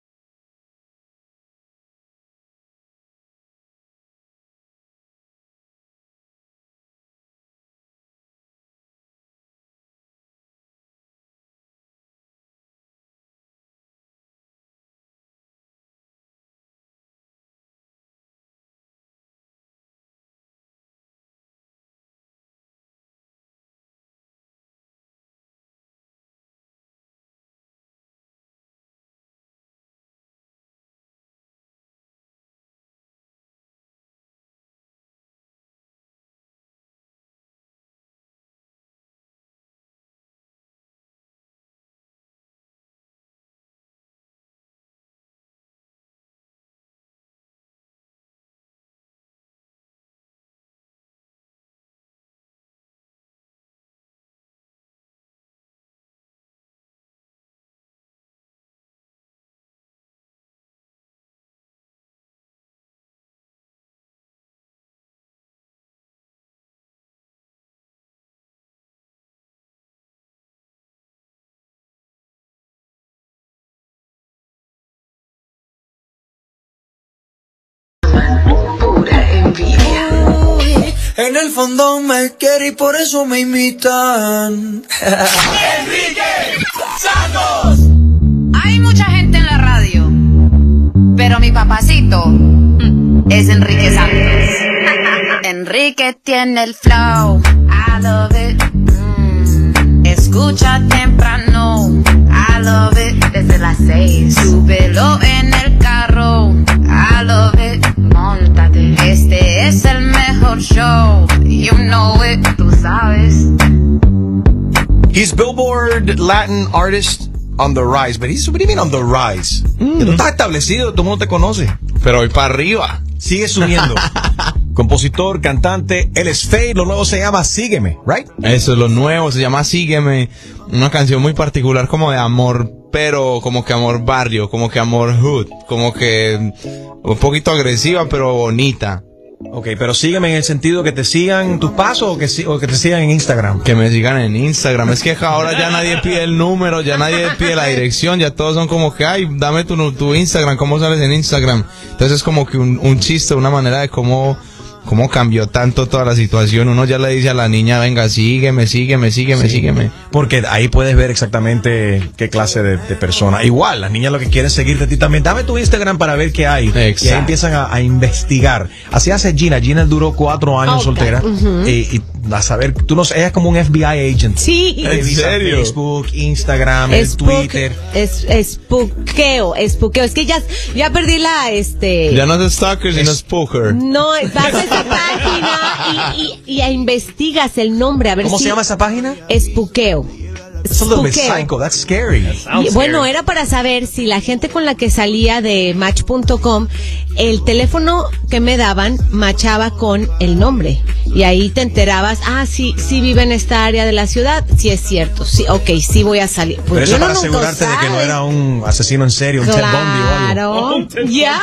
[SPEAKER 12] En el fondo me quiere y por eso me imitan.
[SPEAKER 9] Enrique Santos. Hay mucha gente en la radio, pero mi papacito mm, es Enrique Santos. Enrique tiene el flow, I love it. Mm, escucha temprano, I love it. Desde las seis, súbelo en el carro, I love it. Móntate, este es el mejor show, you know it, tú sabes.
[SPEAKER 3] He's Billboard Latin Artist on the rise, but he's, what do you mean on the rise? Que tú estás establecido, todo el mundo te conoce.
[SPEAKER 7] Pero hoy para arriba.
[SPEAKER 3] Sigue subiendo. Compositor, cantante, él es Fade, lo nuevo se llama Sígueme, right?
[SPEAKER 7] Eso es lo nuevo, se llama Sígueme. Una canción muy particular como de amor, pero como que amor barrio, como que amor hood, como que un poquito agresiva pero bonita.
[SPEAKER 3] Ok, pero sígueme en el sentido que te sigan tus pasos o que, si- o que te sigan en Instagram.
[SPEAKER 7] Que me sigan en Instagram. Es que ahora ya nadie pide el número, ya nadie pide la dirección, ya todos son como que, ay, dame tu, tu Instagram, ¿cómo sales en Instagram? Entonces es como que un, un chiste, una manera de cómo, cómo cambió tanto toda la situación. Uno ya le dice a la niña, venga, sígueme, sígueme, sígueme,
[SPEAKER 3] Sí.
[SPEAKER 7] sígueme.
[SPEAKER 3] Porque ahí puedes ver exactamente qué clase de, de persona. Igual, las niñas lo que quieren es seguirte a ti también. Dame tu Instagram para ver qué hay.
[SPEAKER 7] Exacto.
[SPEAKER 3] Y ahí empiezan a, a investigar. Así hace Gina. Gina duró cuatro años
[SPEAKER 2] Ok.
[SPEAKER 3] soltera.
[SPEAKER 2] Ujú.
[SPEAKER 3] y, y a saber, tú no sé, ella es como un F B I agent.
[SPEAKER 2] Sí.
[SPEAKER 3] Revisa
[SPEAKER 7] ¿En serio?
[SPEAKER 3] Facebook, Instagram, el
[SPEAKER 2] Spook-
[SPEAKER 3] Twitter.
[SPEAKER 2] Es, espuqueo, espuqueo. Es que ya, ya perdí la, este...
[SPEAKER 7] Ya no es stalker, sino spooker.
[SPEAKER 2] No, vas a esa página y, y, y investigas el nombre a ver
[SPEAKER 3] ¿Cómo
[SPEAKER 2] si...
[SPEAKER 3] se llama esa página?
[SPEAKER 2] Espuqueo.
[SPEAKER 3] It's a little bit
[SPEAKER 2] Espuqueo.
[SPEAKER 3] psycho. That's scary.
[SPEAKER 2] Y, bueno, era para saber si la gente con la que salía de match punto com, el teléfono que me daban machaba con el nombre. Y ahí te enterabas, ah, sí, sí vive en esta área de la ciudad, sí es cierto, sí, ok, sí voy a salir. Pues
[SPEAKER 3] Pero eso
[SPEAKER 2] uno
[SPEAKER 3] para
[SPEAKER 2] nunca
[SPEAKER 3] asegurarte de que no
[SPEAKER 2] sabe.
[SPEAKER 3] era un asesino en serie, un Ted Bundy o algo.
[SPEAKER 2] Claro, ya,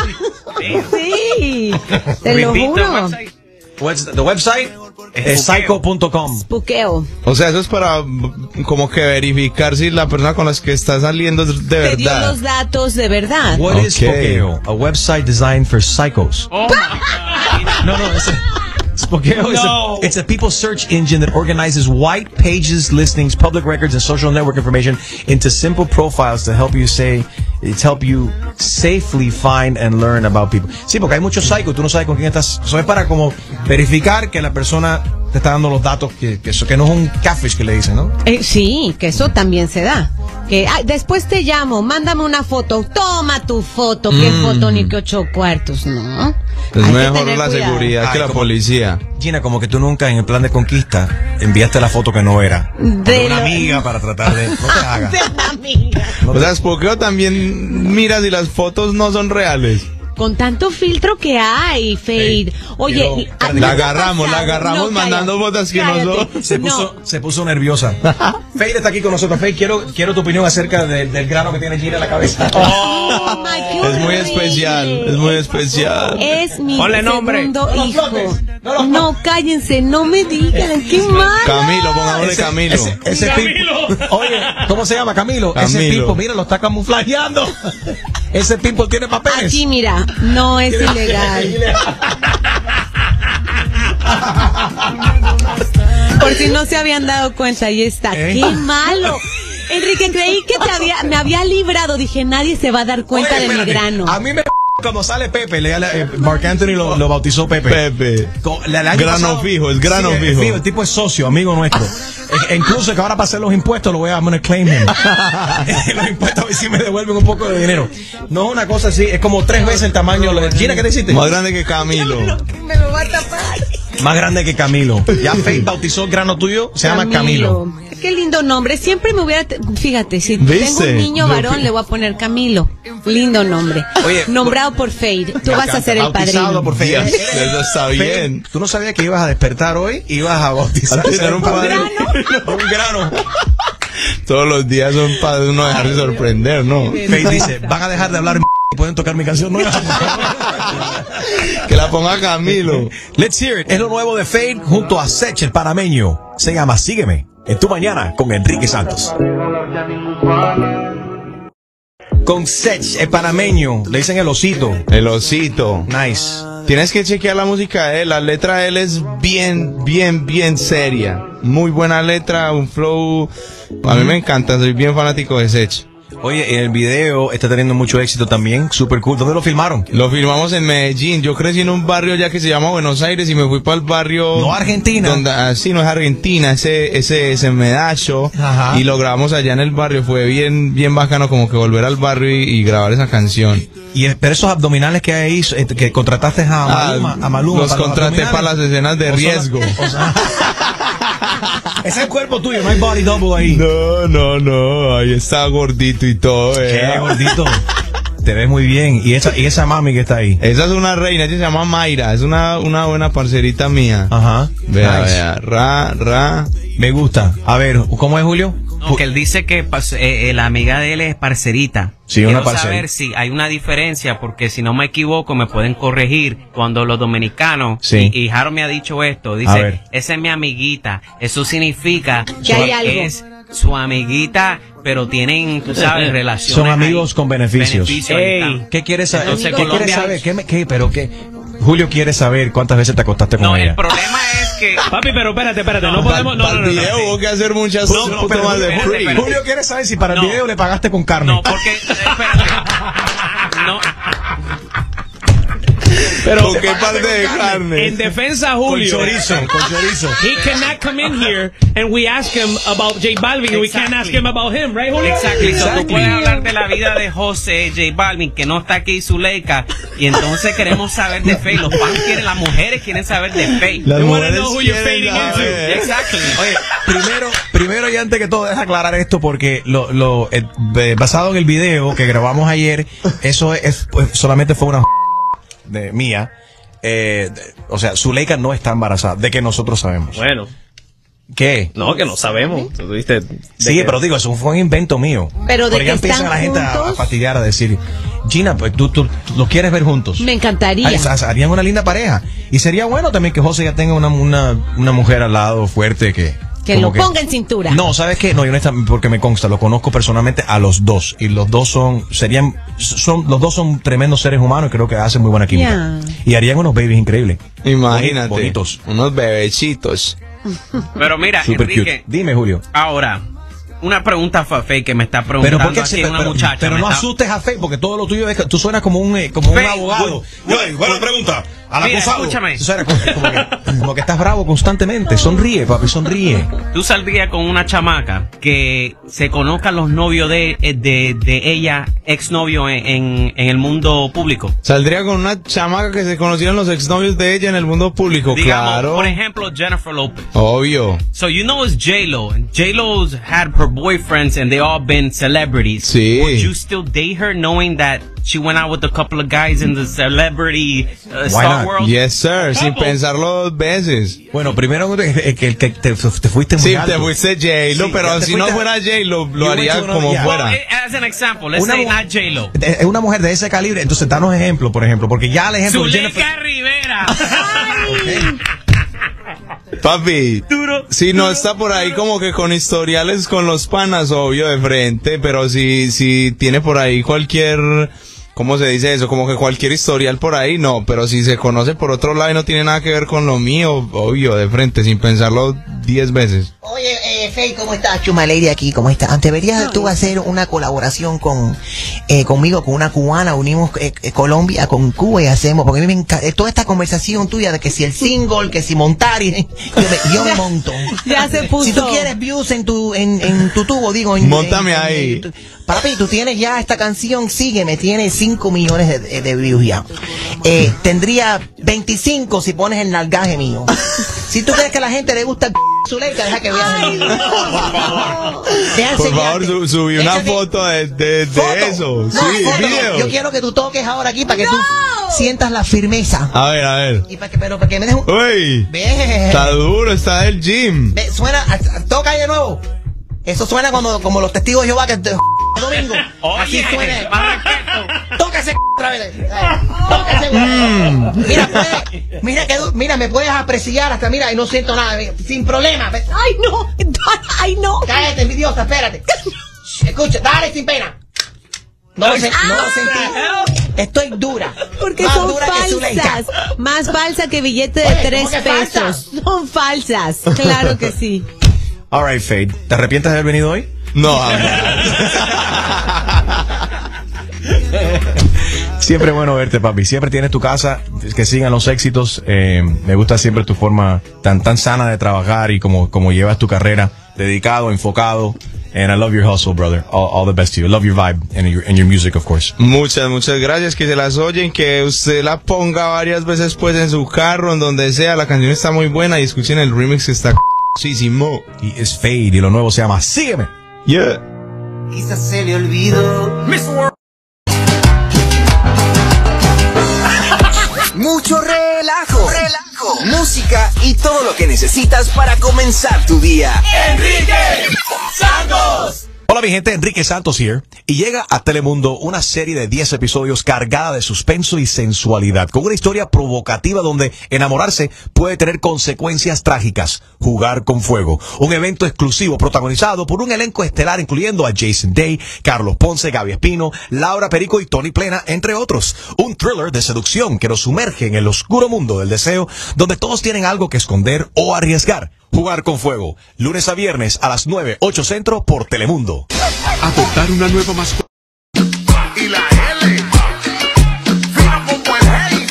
[SPEAKER 2] sí, te lo
[SPEAKER 3] Repito,
[SPEAKER 2] juro.
[SPEAKER 3] What's the, the website? Es psycho punto com.
[SPEAKER 2] Espuqueo.
[SPEAKER 7] O sea, eso es para mm, como que verificar si la persona con la que está saliendo es de
[SPEAKER 2] Te dio
[SPEAKER 7] verdad.
[SPEAKER 2] los datos de verdad.
[SPEAKER 3] What is
[SPEAKER 7] Okay.
[SPEAKER 3] Spokeo? A website designed for psychos.
[SPEAKER 14] Oh
[SPEAKER 3] No, no, ese, Spokeo is
[SPEAKER 13] No.
[SPEAKER 3] a, it's a people search engine that organizes white pages, listings, public records, and social network information into simple profiles to help you say, it's help you safely find and learn about people. Sí, porque hay muchos psychos, tú no sabes con quién estás. Eso es para como verificar que la persona te está dando los datos, que, que, eso, que no es un catfish que le dicen, ¿no?
[SPEAKER 2] Eh, sí, que eso también se da. Que ay, después te llamo, mándame una foto, toma tu foto, qué
[SPEAKER 3] Mm.
[SPEAKER 2] foto ni qué ocho cuartos, ¿no?
[SPEAKER 7] Es
[SPEAKER 2] Hay que
[SPEAKER 7] mejor
[SPEAKER 2] tener
[SPEAKER 7] la
[SPEAKER 2] cuidado.
[SPEAKER 7] seguridad que
[SPEAKER 3] Ay,
[SPEAKER 7] la
[SPEAKER 3] como-
[SPEAKER 7] policía.
[SPEAKER 3] Gina, como que tú nunca en el plan de conquista enviaste la foto que no era.
[SPEAKER 2] De
[SPEAKER 3] De una
[SPEAKER 2] lo-
[SPEAKER 3] amiga para tratar de... No te hagas.
[SPEAKER 2] De una amiga.
[SPEAKER 7] O sea, Spokeo también mira si las fotos no son reales.
[SPEAKER 2] Con tanto filtro que hay, Fade. Oye,
[SPEAKER 3] Quiero-
[SPEAKER 2] y- a-
[SPEAKER 7] La
[SPEAKER 2] ¿no te ha
[SPEAKER 7] agarramos, la
[SPEAKER 2] pasado?
[SPEAKER 7] agarramos
[SPEAKER 2] No,
[SPEAKER 7] mandando
[SPEAKER 2] cállate,
[SPEAKER 7] fotos que
[SPEAKER 2] cállate.
[SPEAKER 7] no son.
[SPEAKER 3] Se puso, se puso nerviosa. Feide está aquí con nosotros. Feide, quiero, quiero tu opinión acerca de- del grano que tiene Gina en la cabeza.
[SPEAKER 2] Oh, my, qué
[SPEAKER 7] Es muy
[SPEAKER 2] horrible.
[SPEAKER 7] especial, es muy especial.
[SPEAKER 2] Es mi
[SPEAKER 13] Ponle nombre.
[SPEAKER 2] segundo
[SPEAKER 3] No los
[SPEAKER 2] hijo.
[SPEAKER 3] flotes, no los
[SPEAKER 2] No, cállense, no me digan, qué mal.
[SPEAKER 7] Camilo, pongámosle
[SPEAKER 3] Ese-
[SPEAKER 7] Camilo.
[SPEAKER 3] Ese, ese
[SPEAKER 13] Camilo.
[SPEAKER 3] Pipo- Oye, ¿cómo se llama? Camilo. Ese
[SPEAKER 7] Camilo.
[SPEAKER 3] Pipo, mira, lo está camuflajeando. Ese Pipo tiene papeles.
[SPEAKER 2] Aquí, mira, no es ilegal. Por si no se habían dado cuenta, ahí está.
[SPEAKER 3] ¿Eh?
[SPEAKER 2] ¡Qué malo! Enrique, creí que te había, me había librado. Dije, nadie se va a dar cuenta
[SPEAKER 3] Oye,
[SPEAKER 2] de mi
[SPEAKER 3] espérate.
[SPEAKER 2] grano.
[SPEAKER 3] A mí me cuando sale Pepe, le, le- eh, Mark Anthony lo, lo bautizó Pepe.
[SPEAKER 7] Pepe.
[SPEAKER 3] Co- el año
[SPEAKER 7] Grano
[SPEAKER 3] pasado-
[SPEAKER 7] fijo, es grano
[SPEAKER 3] Sí,
[SPEAKER 7] fijo.
[SPEAKER 3] El tipo es socio, amigo nuestro. E- e incluso que ahora para hacer los impuestos lo voy a I'm gonna claim him. Los impuestos a ver si me devuelven un poco de dinero. No es una cosa así, es como tres veces el tamaño. Gina, ¿qué te hiciste?
[SPEAKER 7] Más grande que Camilo.
[SPEAKER 2] Me lo va a tapar.
[SPEAKER 3] Más grande que Camilo. Ya Faith bautizó el grano tuyo, se llama Camilo.
[SPEAKER 2] Qué lindo nombre. Siempre me hubiera. Fíjate, si
[SPEAKER 3] ¿Viste?
[SPEAKER 2] tengo un niño
[SPEAKER 3] Yo-
[SPEAKER 2] varón, le voy a poner Camilo. Lindo nombre.
[SPEAKER 3] Oye,
[SPEAKER 2] nombrado por Fade. Tú
[SPEAKER 3] Me
[SPEAKER 2] vas a
[SPEAKER 3] encanta,
[SPEAKER 2] ser el
[SPEAKER 3] bautizado
[SPEAKER 2] padrino.
[SPEAKER 3] por Faith.
[SPEAKER 7] Yes, eso está bien.
[SPEAKER 3] Tú no sabías que ibas a despertar hoy, ibas a bautizar
[SPEAKER 7] A tener un padre.
[SPEAKER 3] un grano.
[SPEAKER 7] Todos los días son para uno dejarse sorprender, ¿no?
[SPEAKER 3] Faith dice, van a dejar de hablar y pueden tocar mi canción nueva.
[SPEAKER 7] Que la ponga Camilo.
[SPEAKER 3] Let's hear it. Es lo nuevo de Faith junto a Sech, el panameño. Se llama Sígueme en tu mañana con Enrique Santos. Con Sech, el panameño. Le dicen el osito.
[SPEAKER 7] El osito.
[SPEAKER 3] Nice.
[SPEAKER 7] Tienes que chequear la música de él. La letra de él es bien, bien, bien seria. Muy buena letra, un flow. A mí me encanta, soy bien fanático de Sech.
[SPEAKER 3] Oye, el video está teniendo mucho éxito también. Super cool. ¿Dónde lo filmaron?
[SPEAKER 7] Lo filmamos en Medellín. Yo crecí en un barrio ya que se llama Buenos Aires y me fui para el barrio.
[SPEAKER 3] No Argentina.
[SPEAKER 7] Donde, ah, sí, no es Argentina, ese, ese, ese Medacho.
[SPEAKER 3] Ajá.
[SPEAKER 7] Y lo grabamos allá en el barrio. Fue bien, bien bacano como que volver al barrio y, y grabar esa canción.
[SPEAKER 3] Y pero esos abdominales que hay, eh, que contrataste a Maluma, a Maluma
[SPEAKER 7] Los
[SPEAKER 3] para
[SPEAKER 7] contraté
[SPEAKER 3] abdominales.
[SPEAKER 7] para las escenas de
[SPEAKER 3] O son-
[SPEAKER 7] riesgo.
[SPEAKER 3] o sea- Ese es el cuerpo tuyo, no hay body double ahí.
[SPEAKER 7] No, no, no, ahí está gordito y todo.
[SPEAKER 3] Qué
[SPEAKER 7] eh.
[SPEAKER 3] gordito. Te ves muy bien. Y esa, y esa mami que está ahí.
[SPEAKER 7] Esa es una reina, ella se llama Mayra, es una, una buena parcerita mía.
[SPEAKER 3] Ajá.
[SPEAKER 7] Vea,
[SPEAKER 3] Nice.
[SPEAKER 7] vea, ra, ra.
[SPEAKER 3] Me gusta. A ver, ¿cómo es, Julio?
[SPEAKER 14] No, que él dice que pas- eh, eh, la amiga de él es parcerita.
[SPEAKER 3] Sí, una
[SPEAKER 14] Quiero
[SPEAKER 3] parcerita.
[SPEAKER 14] saber si hay una diferencia, porque si no me equivoco me pueden corregir. Cuando los dominicanos,
[SPEAKER 3] Sí.
[SPEAKER 14] y, y Jaro me ha dicho esto,
[SPEAKER 3] A
[SPEAKER 14] dice,
[SPEAKER 3] ver.
[SPEAKER 14] esa es mi amiguita. Eso significa
[SPEAKER 2] Que hay algo.
[SPEAKER 14] es su amiguita, pero tienen, tú sabes, relaciones.
[SPEAKER 3] Son amigos
[SPEAKER 14] ahí.
[SPEAKER 3] con beneficios.
[SPEAKER 14] Beneficios, ahí
[SPEAKER 3] Ey,
[SPEAKER 14] están.
[SPEAKER 3] ¿qué quieres saber?
[SPEAKER 14] Entonces,
[SPEAKER 3] ¿Qué quieres
[SPEAKER 14] Colombia-
[SPEAKER 3] saber? ¿Qué, me- qué, pero qué? Julio quiere saber cuántas veces te acostaste con
[SPEAKER 14] No,
[SPEAKER 3] ella.
[SPEAKER 14] el problema es que...
[SPEAKER 13] Papi, pero espérate, espérate, no,
[SPEAKER 14] No,
[SPEAKER 13] podemos... No,
[SPEAKER 7] Para
[SPEAKER 13] no,
[SPEAKER 7] el
[SPEAKER 13] no, no,
[SPEAKER 7] video
[SPEAKER 13] no.
[SPEAKER 7] hubo que hacer muchas
[SPEAKER 3] No, no, pero-
[SPEAKER 7] tomas de
[SPEAKER 14] espérate,
[SPEAKER 7] free.
[SPEAKER 14] espérate.
[SPEAKER 3] Julio quiere saber si para el
[SPEAKER 14] No.
[SPEAKER 3] video le pagaste con carne.
[SPEAKER 14] No, porque... Espérate. No.
[SPEAKER 13] Pero,
[SPEAKER 7] ¿Con qué parte de carne?
[SPEAKER 13] en defensa,
[SPEAKER 3] Con
[SPEAKER 13] Julio.
[SPEAKER 3] chorizo, con chorizo.
[SPEAKER 13] He cannot come in here and we ask him about J Balvin and we can't ask him about him, right, Julio?
[SPEAKER 14] Exactly. So,
[SPEAKER 3] Exactly.
[SPEAKER 14] tú puedes hablar de la vida de José J Balvin, que no está aquí, Zuleika, y entonces queremos saber de Faye. Los fans quieren, las mujeres quieren saber de Faye.
[SPEAKER 7] Las
[SPEAKER 13] They wanna
[SPEAKER 7] mujeres
[SPEAKER 13] know who you're
[SPEAKER 7] quieren
[SPEAKER 13] fading into.
[SPEAKER 7] saber.
[SPEAKER 14] Exactly.
[SPEAKER 3] Oye, primero, primero y antes que todo, deja aclarar esto porque lo, lo eh, eh, basado en el video que grabamos ayer, eso es, pues, solamente fue una de mía. Eh, de- o sea, Zuleika no está embarazada, de que nosotros sabemos.
[SPEAKER 13] Bueno,
[SPEAKER 3] ¿Qué?
[SPEAKER 13] no, que no sabemos. Tú dijiste de
[SPEAKER 3] Sí,
[SPEAKER 13] que-
[SPEAKER 3] pero digo, eso fue un invento mío.
[SPEAKER 2] Pero de
[SPEAKER 3] Porque ya
[SPEAKER 2] que
[SPEAKER 3] empiezan
[SPEAKER 2] están
[SPEAKER 3] la gente a, a
[SPEAKER 2] juntos.
[SPEAKER 3] fastidiar, a decir, Gina, pues tú, tú, tú los quieres ver juntos.
[SPEAKER 2] Me encantaría.
[SPEAKER 3] Ay, sa- harían una linda pareja. Y sería bueno también que José ya tenga una, una, una mujer al lado fuerte que,
[SPEAKER 2] Que
[SPEAKER 3] Como
[SPEAKER 2] lo ponga en cintura.
[SPEAKER 3] No, ¿sabes qué? No, yo honestamente, porque me consta, lo conozco personalmente a los dos. Y los dos son, serían, son, los dos son tremendos seres humanos y creo que hacen muy buena química.
[SPEAKER 2] Yeah.
[SPEAKER 3] Y harían unos babies increíbles.
[SPEAKER 7] Imagínate.
[SPEAKER 3] Bonitos.
[SPEAKER 7] Unos bebecitos.
[SPEAKER 14] Pero mira,
[SPEAKER 3] Super
[SPEAKER 14] Enrique,
[SPEAKER 3] cute. Dime, Julio.
[SPEAKER 14] ahora, una pregunta Fafe que me está
[SPEAKER 3] Pero,
[SPEAKER 14] preguntando
[SPEAKER 3] ¿por qué
[SPEAKER 14] aquí
[SPEAKER 3] se-
[SPEAKER 14] una
[SPEAKER 3] pero,
[SPEAKER 14] muchacha.
[SPEAKER 3] pero
[SPEAKER 14] me
[SPEAKER 3] no
[SPEAKER 14] está-
[SPEAKER 3] asustes a Faye, porque todo lo tuyo es que tú suenas como un, eh, como un
[SPEAKER 14] Faye,
[SPEAKER 3] abogado.
[SPEAKER 14] bu-
[SPEAKER 3] buena pregunta. Al
[SPEAKER 14] Mira,
[SPEAKER 3] acusado.
[SPEAKER 14] escúchame.
[SPEAKER 3] Tú suenas como, como que, como que estás bravo constantemente. Sonríe, papi, sonríe.
[SPEAKER 14] Tú saldrías con una chamaca que se conozcan los novios de, de, de ella, exnovio en, en, en el mundo público.
[SPEAKER 7] Saldría con una chamaca que se conocieran los exnovios de ella en el mundo público,
[SPEAKER 14] Digamos,
[SPEAKER 7] claro.
[SPEAKER 14] por ejemplo, Jennifer Lopez.
[SPEAKER 7] Obvio.
[SPEAKER 14] So you know it's J-Lo. and J-Lo's had her boyfriends and they all been celebrities.
[SPEAKER 7] Sí.
[SPEAKER 14] Would you still date her knowing that she went out with a couple of guys in the celebrity uh,
[SPEAKER 3] Why
[SPEAKER 14] star
[SPEAKER 3] not?
[SPEAKER 14] world?
[SPEAKER 7] Yes, sir. Sin
[SPEAKER 14] Couple.
[SPEAKER 7] pensarlo dos veces.
[SPEAKER 3] Bueno, primero que, que, que te, te fuiste muy
[SPEAKER 7] Sí,
[SPEAKER 3] alto.
[SPEAKER 7] te fuiste J-Lo,
[SPEAKER 3] Sí,
[SPEAKER 7] pero
[SPEAKER 3] ya te
[SPEAKER 7] si no
[SPEAKER 3] fuiste-
[SPEAKER 7] fuera J-Lo, lo
[SPEAKER 3] You
[SPEAKER 7] haría
[SPEAKER 3] went to
[SPEAKER 7] como
[SPEAKER 3] another-
[SPEAKER 7] fuera.
[SPEAKER 14] Well, eh, as an example, let's
[SPEAKER 3] Una
[SPEAKER 14] say
[SPEAKER 3] mu-
[SPEAKER 14] not J-Lo.
[SPEAKER 3] Es una mujer de ese calibre, entonces danos ejemplo, por ejemplo, porque ya el ejemplo de
[SPEAKER 14] Zuleika
[SPEAKER 3] Jennifer.
[SPEAKER 14] Rivera.
[SPEAKER 7] Papi, si no está por ahí como que con historiales con los panas, obvio, de frente, pero si, si tiene por ahí cualquier, ¿cómo se dice eso? Como que cualquier historial por ahí, no, pero si se conoce por otro lado y no tiene nada que ver con lo mío, obvio, de frente, sin pensarlo diez veces.
[SPEAKER 11] Oye, eh, Faye, ¿cómo estás? Chuma Lady aquí, ¿cómo estás? Deberías tú hacer una colaboración con eh, conmigo, con una cubana, unimos eh, eh, Colombia con Cuba y hacemos, porque a mí me encanta, toda esta conversación tuya de que si el single, que si montar, y, yo, me, yo me monto.
[SPEAKER 2] Ya se puso.
[SPEAKER 11] Si tú quieres views en tu, en, en tu tubo, digo, en,
[SPEAKER 7] Móntame
[SPEAKER 11] en- en-
[SPEAKER 7] ahí.
[SPEAKER 11] en tu- papi, tú tienes ya esta canción, sígueme, tiene cinco millones de, de- de views ya. Eh, tendría veinticinco si pones el nalgaje mío. Si tú crees que a la gente le gusta el Zuleika, deja que veas el video. Deja
[SPEAKER 7] Por favor,
[SPEAKER 11] enseñarte.
[SPEAKER 7] su- subí una
[SPEAKER 11] Échate-
[SPEAKER 7] foto de, de, de
[SPEAKER 11] ¿Foto?
[SPEAKER 7] eso.
[SPEAKER 11] No,
[SPEAKER 7] Sí,
[SPEAKER 11] foto no.
[SPEAKER 7] video.
[SPEAKER 11] Yo quiero que tú toques ahora aquí para que tú sientas la firmeza.
[SPEAKER 7] A ver, a ver.
[SPEAKER 11] Y para que, pero para que me dejes un...
[SPEAKER 7] Uy,
[SPEAKER 11] Ve.
[SPEAKER 7] está duro, está del gym.
[SPEAKER 11] Ve, suena, a- a- toca ahí de nuevo. Eso suena cuando, como los testigos de Jehová que te domingo. Así suena. Toca ese otra vez. Eh, Toca ese. Mira, puede, mira que du- mira, me puedes apreciar hasta mira y no siento nada, mira, sin problema. Ve.
[SPEAKER 2] Ay, no. Ay, no.
[SPEAKER 11] Cállate, envidiosa, espérate. Escucha, dale sin pena. No lo, sé, no lo sentí. Estoy dura.
[SPEAKER 2] Porque
[SPEAKER 11] Más
[SPEAKER 2] son
[SPEAKER 11] dura que Zuleika.
[SPEAKER 2] falsas. Más falsa que billete de
[SPEAKER 11] Oye,
[SPEAKER 2] tres
[SPEAKER 11] ¿cómo que
[SPEAKER 2] pesos.
[SPEAKER 11] falsas?
[SPEAKER 2] Son falsas. Claro que sí.
[SPEAKER 3] All right, Faye. ¿Te arrepientes de haber venido hoy?
[SPEAKER 7] No,
[SPEAKER 3] Siempre es bueno verte, papi. Siempre tienes tu casa. Que sigan los éxitos. Eh, me gusta siempre tu forma tan tan sana de trabajar y como, como llevas tu carrera. Dedicado, enfocado. And I love your hustle, brother. All, all the best to you. I love your vibe and your, and your music, of course.
[SPEAKER 7] Muchas, muchas gracias, que se las oyen, que usted la ponga varias veces pues en su carro, en donde sea. La canción está muy buena y escuchen el remix que está c***sísimo.
[SPEAKER 3] Y es Fade y lo nuevo se llama Sígueme.
[SPEAKER 7] Yeah.
[SPEAKER 5] Quizás se le olvidó. Mucho relajo, relajo, música y todo lo que necesitas para comenzar tu día.
[SPEAKER 4] Enrique Santos.
[SPEAKER 3] Hola mi gente, Enrique Santos here. Y llega a Telemundo una serie de diez episodios cargada de suspenso y sensualidad, con una historia provocativa donde enamorarse puede tener consecuencias trágicas. Jugar con fuego. Un evento exclusivo protagonizado por un elenco estelar incluyendo a Jason Day, Carlos Ponce, Gaby Espino, Laura Perico y Tony Plena, entre otros. Un thriller de seducción que nos sumerge en el oscuro mundo del deseo, donde todos tienen algo que esconder o arriesgar. Jugar con fuego, lunes a viernes a las nueve, ocho centro por Telemundo.
[SPEAKER 4] Adoptar una nueva mascota. Y la L. Fina como el hey.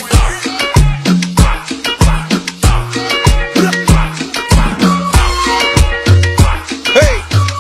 [SPEAKER 4] Hey.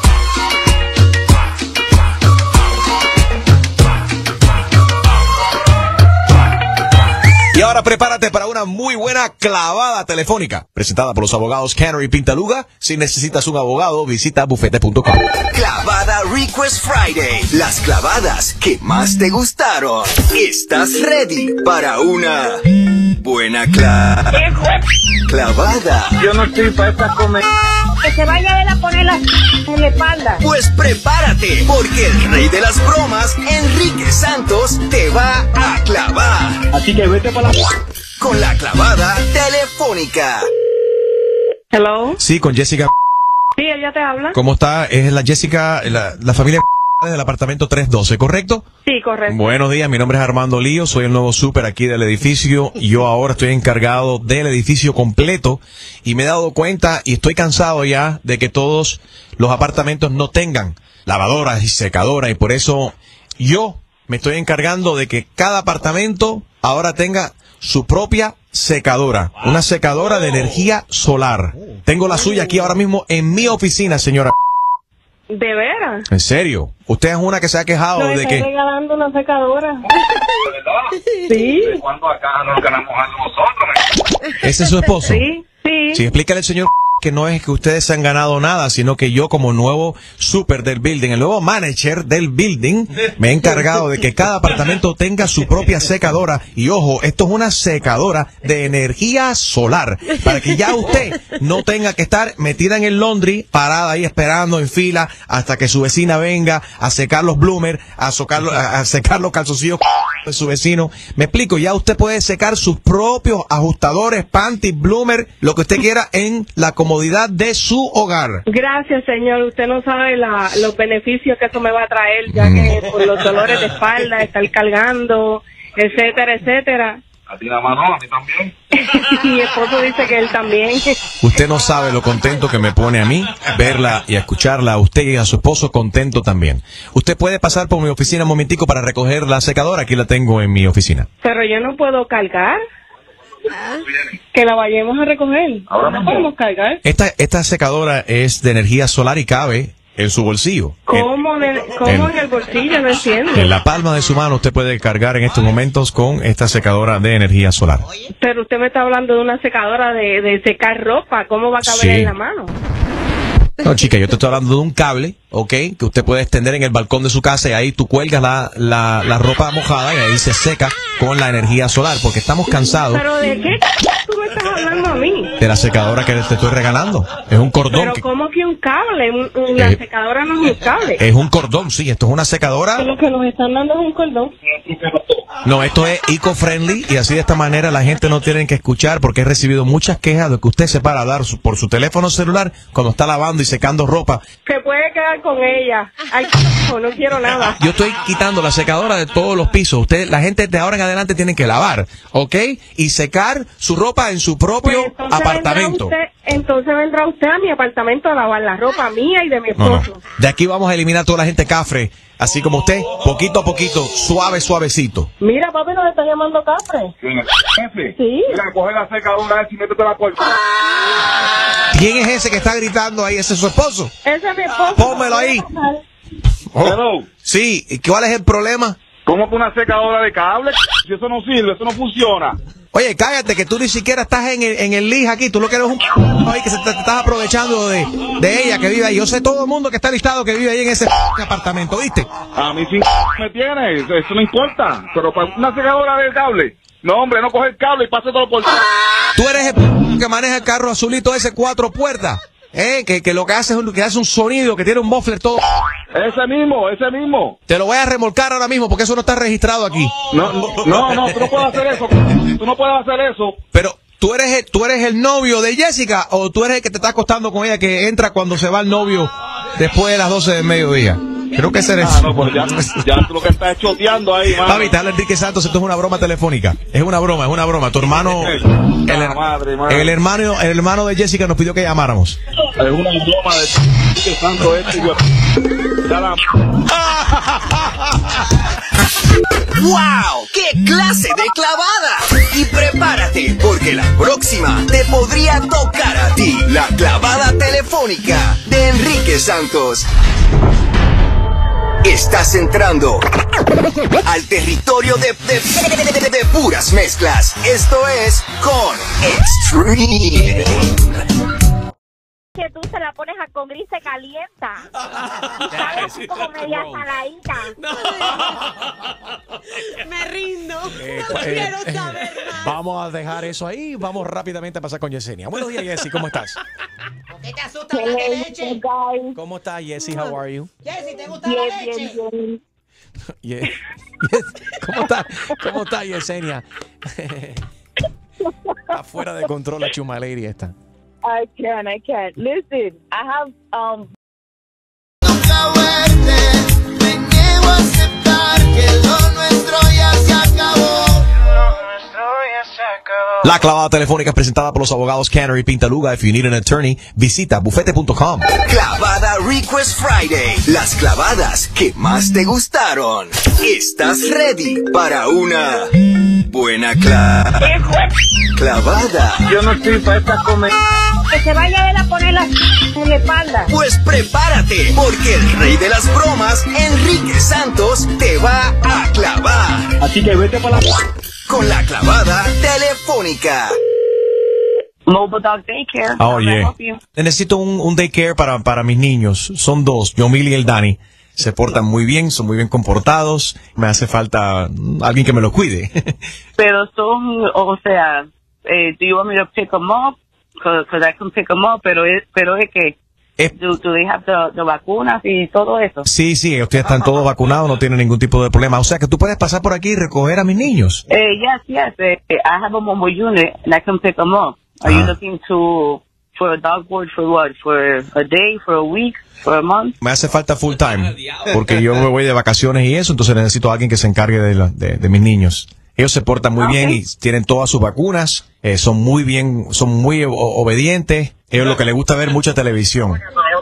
[SPEAKER 3] Y ahora prepárate para una muy buena clavada telefónica, presentada por los abogados Canary y Pintaluga. Si necesitas un abogado, visita bufete punto com.
[SPEAKER 5] Clavada Request Friday. Las clavadas que más te gustaron. ¿Estás ready para una buena cla clavada?
[SPEAKER 16] Yo no estoy para esta comedia.
[SPEAKER 19] Que se vaya a ver a poner las en la espalda.
[SPEAKER 5] Pues prepárate, porque el rey de las bromas, Enrique Santos, te va a clavar.
[SPEAKER 16] Así que vete para la...
[SPEAKER 5] Con la clavada telefónica.
[SPEAKER 19] Hello.
[SPEAKER 3] Sí, con Jessica.
[SPEAKER 1] ella te habla?
[SPEAKER 3] ¿Cómo está? Es la Jessica, la, la familia del apartamento trescientos doce, ¿correcto?
[SPEAKER 1] Sí, correcto.
[SPEAKER 3] Buenos días, mi nombre es Armando Lío, soy el nuevo súper aquí del edificio. Yo ahora estoy encargado del edificio completo y me he dado cuenta y estoy cansado ya de que todos los apartamentos no tengan lavadoras y secadoras, y por eso yo me estoy encargando de que cada apartamento ahora tenga su propia secadora, una secadora de energía solar. Tengo la suya aquí ahora mismo en mi oficina, señora.
[SPEAKER 1] ¿De veras?
[SPEAKER 3] ¿En serio? Usted es una que se ha quejado
[SPEAKER 1] Nos
[SPEAKER 3] de
[SPEAKER 1] está
[SPEAKER 3] que...
[SPEAKER 1] regalando una secadora. Sí.
[SPEAKER 8] ¿Cuándo acá nos ganamos algo nosotros?
[SPEAKER 3] ¿Ese es su esposo?
[SPEAKER 1] Sí, sí.
[SPEAKER 3] Sí, explícale al señor que no es que ustedes se han ganado nada, sino que yo como nuevo súper del building, el nuevo manager del building, me he encargado de que cada apartamento tenga su propia secadora. Y ojo, esto es una secadora de energía solar, para que ya usted no tenga que estar metida en el laundry, parada ahí esperando en fila hasta que su vecina venga a secar los bloomers, a, socar, a, a secar los calzoncillos de su vecino. Me explico, ya usted puede secar sus propios ajustadores, panties, bloomer, lo que usted quiera en la comodidad de su hogar.
[SPEAKER 1] Gracias, señor. Usted no sabe la, los beneficios que eso me va a traer, ya que por los dolores de espalda, estar cargando, etcétera, etcétera.
[SPEAKER 8] A ti nada más no, a mí también.
[SPEAKER 1] Mi esposo dice que él también.
[SPEAKER 3] Usted no sabe lo contento que me pone a mí verla y a escucharla a usted y a su esposo contento también. Usted puede pasar por mi oficina un momentico para recoger la secadora, aquí la tengo en mi oficina.
[SPEAKER 1] Pero yo no puedo cargar. Que la vayamos a recoger.
[SPEAKER 8] Ahora
[SPEAKER 1] no
[SPEAKER 8] mismo.
[SPEAKER 1] podemos cargar.
[SPEAKER 3] Esta, esta secadora es de energía solar y cabe en su bolsillo.
[SPEAKER 1] ¿Cómo, de- cómo
[SPEAKER 3] en-
[SPEAKER 1] en el bolsillo? No entiendo.
[SPEAKER 3] En la palma de su mano usted puede cargar en estos momentos con esta secadora de energía solar.
[SPEAKER 1] Pero usted me está hablando de una secadora de, de secar ropa. ¿Cómo va a caber
[SPEAKER 3] Sí.
[SPEAKER 1] en la mano?
[SPEAKER 3] No, chica, yo te estoy hablando de un cable, ¿ok? Que usted puede extender en el balcón de su casa y ahí tú cuelgas la, la, la ropa mojada y ahí se seca con la energía solar, porque estamos cansados
[SPEAKER 1] ¿Pero de qué tú me estás hablando a mí?
[SPEAKER 3] de la secadora que te estoy regalando. Es un cordón.
[SPEAKER 1] Pero
[SPEAKER 3] que-
[SPEAKER 1] ¿cómo que un cable? Un- un- La
[SPEAKER 3] Eh,
[SPEAKER 1] secadora no es un cable.
[SPEAKER 3] es un cordón, sí, esto es una secadora.
[SPEAKER 1] Lo que nos están dando es un cordón.
[SPEAKER 3] No, esto es eco-friendly y así de esta manera la gente no tiene que escuchar, porque he recibido muchas quejas de que usted se para a hablar su- por su teléfono celular cuando está lavando y secando ropa.
[SPEAKER 1] Se puede quedar con ella. Ay, no quiero nada.
[SPEAKER 3] Yo estoy quitando la secadora de todos los pisos. Usted, la gente de ahora en adelante tiene que lavar, ¿ok? Y secar su ropa en su propio
[SPEAKER 1] Pues entonces
[SPEAKER 3] apartamento.
[SPEAKER 1] vendrá usted, entonces vendrá usted a mi apartamento a lavar la ropa mía y de mi
[SPEAKER 3] No,
[SPEAKER 1] esposo.
[SPEAKER 3] no. De aquí vamos a eliminar toda la gente cafre, así como usted, poquito a poquito, suave, suavecito.
[SPEAKER 1] Mira, papi, nos está llamando Cafre.
[SPEAKER 8] Jefe,
[SPEAKER 1] Sí.
[SPEAKER 8] mira, coge la secadora esa y métete la puerta.
[SPEAKER 3] ¿Quién es ese que está gritando ahí? ¿Ese es su esposo?
[SPEAKER 1] Ese es mi esposo.
[SPEAKER 3] Pónmelo ahí.
[SPEAKER 8] Hello.
[SPEAKER 3] Sí, ¿y cuál es el problema?
[SPEAKER 8] ¿Cómo que una secadora de cable? Si eso no sirve, eso no funciona.
[SPEAKER 3] Oye, cállate, que tú ni siquiera estás en el, en el lij aquí. Tú lo que eres un ahí que se te, te estás aprovechando de, de ella que vive ahí. Yo sé todo el mundo que está listado que vive ahí en ese apartamento, ¿viste?
[SPEAKER 8] A mí sí me tienes, eso no importa. Pero para una secadora de cable, no, hombre, no coge el cable y pase todo por...
[SPEAKER 3] Tú eres el que maneja el carro azulito ese cuatro puertas, ¿eh? Que, que lo que hace es un, que hace un sonido, que tiene un muffler todo.
[SPEAKER 8] Ese mismo, ese mismo.
[SPEAKER 3] Te lo voy a remolcar ahora mismo porque eso no está registrado aquí.
[SPEAKER 8] No, no, no, tú no puedes hacer eso. Tú no puedes hacer eso.
[SPEAKER 3] Pero, ¿tú eres, el, ¿tú eres el novio de Jessica o tú eres el que te está acostando con ella que entra cuando se va el novio después de las doce del mediodía? Creo que ese eres.
[SPEAKER 8] Ah, no, pues ya, ya tú lo que estás choteando ahí, mano.
[SPEAKER 3] Papi, te habla Enrique Santos, esto es una broma telefónica. Es una broma, es una broma. Tu hermano, el,
[SPEAKER 8] La madre, madre.
[SPEAKER 3] el hermano, el hermano de Jessica nos pidió que llamáramos.
[SPEAKER 8] Es una broma de que santo este, yo. Ya la...
[SPEAKER 5] ¡Wow! ¡Qué clase de clavada! Y prepárate, porque la próxima te podría tocar a ti. La clavada telefónica de Enrique Santos. Estás entrando al territorio de, de, de- de- de puras mezclas. Esto es con Extreme.
[SPEAKER 19] Que tú se la pones a con gris se calienta. Y sabe así como media saladita.
[SPEAKER 2] Me rindo.
[SPEAKER 3] Eh,
[SPEAKER 2] no
[SPEAKER 3] eh,
[SPEAKER 2] quiero
[SPEAKER 3] eh,
[SPEAKER 2] saber más.
[SPEAKER 3] Vamos a dejar eso ahí. Vamos rápidamente a pasar con Yesenia. Buenos días, Jessie. ¿Cómo estás?
[SPEAKER 11] ¿Por qué te asusta la que leche?
[SPEAKER 3] ¿Cómo estás, Jessie? How are you?
[SPEAKER 11] Jessy, ¿te gusta la leche?
[SPEAKER 3] Ye- Yes- ¿Cómo estás? ¿Cómo estás, Yesenia? Está fuera de control la chuma lady esta.
[SPEAKER 6] I can, I can. Listen, I have um.
[SPEAKER 3] La clavada telefónica es presentada por los abogados Canary Pintaluga. If you need an attorney, visita bufete punto com.
[SPEAKER 5] Clavada Request Friday. Las clavadas que más te gustaron. ¿Estás ready para una buena cla clavada?
[SPEAKER 6] Yo no estoy para esta comer. Que se vaya a ver a poner la en la espalda.
[SPEAKER 5] Pues prepárate, porque el rey de las bromas, Enrique Santos, te va a clavar.
[SPEAKER 8] Así que vete para la...
[SPEAKER 5] Con la clavada telefónica.
[SPEAKER 6] Mobile Dog Daycare.
[SPEAKER 3] Oh,
[SPEAKER 6] How may I
[SPEAKER 3] yeah.
[SPEAKER 6] help you?
[SPEAKER 3] Necesito un, un daycare para, para mis niños. Son dos, Yomil y el Dani. Se portan muy bien, son muy bien comportados. Me hace falta mm, alguien que me los cuide.
[SPEAKER 6] Pero son, o sea, eh, do you want me to pick them up? Because I can pick them up, pero es, pero es que, do, do they have the, the vacunas y todo eso?
[SPEAKER 3] Sí, sí, ellos están todos vacunados, no tienen ningún tipo de problema. O sea que tú puedes pasar por aquí y recoger a mis niños.
[SPEAKER 6] Eh, yes, yes. Eh, I have a mobile unit and I can pick them up. Are you looking to for a dog board for what? For a day, for a week, for a month?
[SPEAKER 3] Me hace falta full time, porque yo me voy de vacaciones y eso, entonces necesito a alguien que se encargue de, la, de, de mis niños. Ellos se portan muy bien y tienen todas sus vacunas, eh, son muy bien, son muy o- obedientes. Ellos lo que les gusta ver mucha televisión.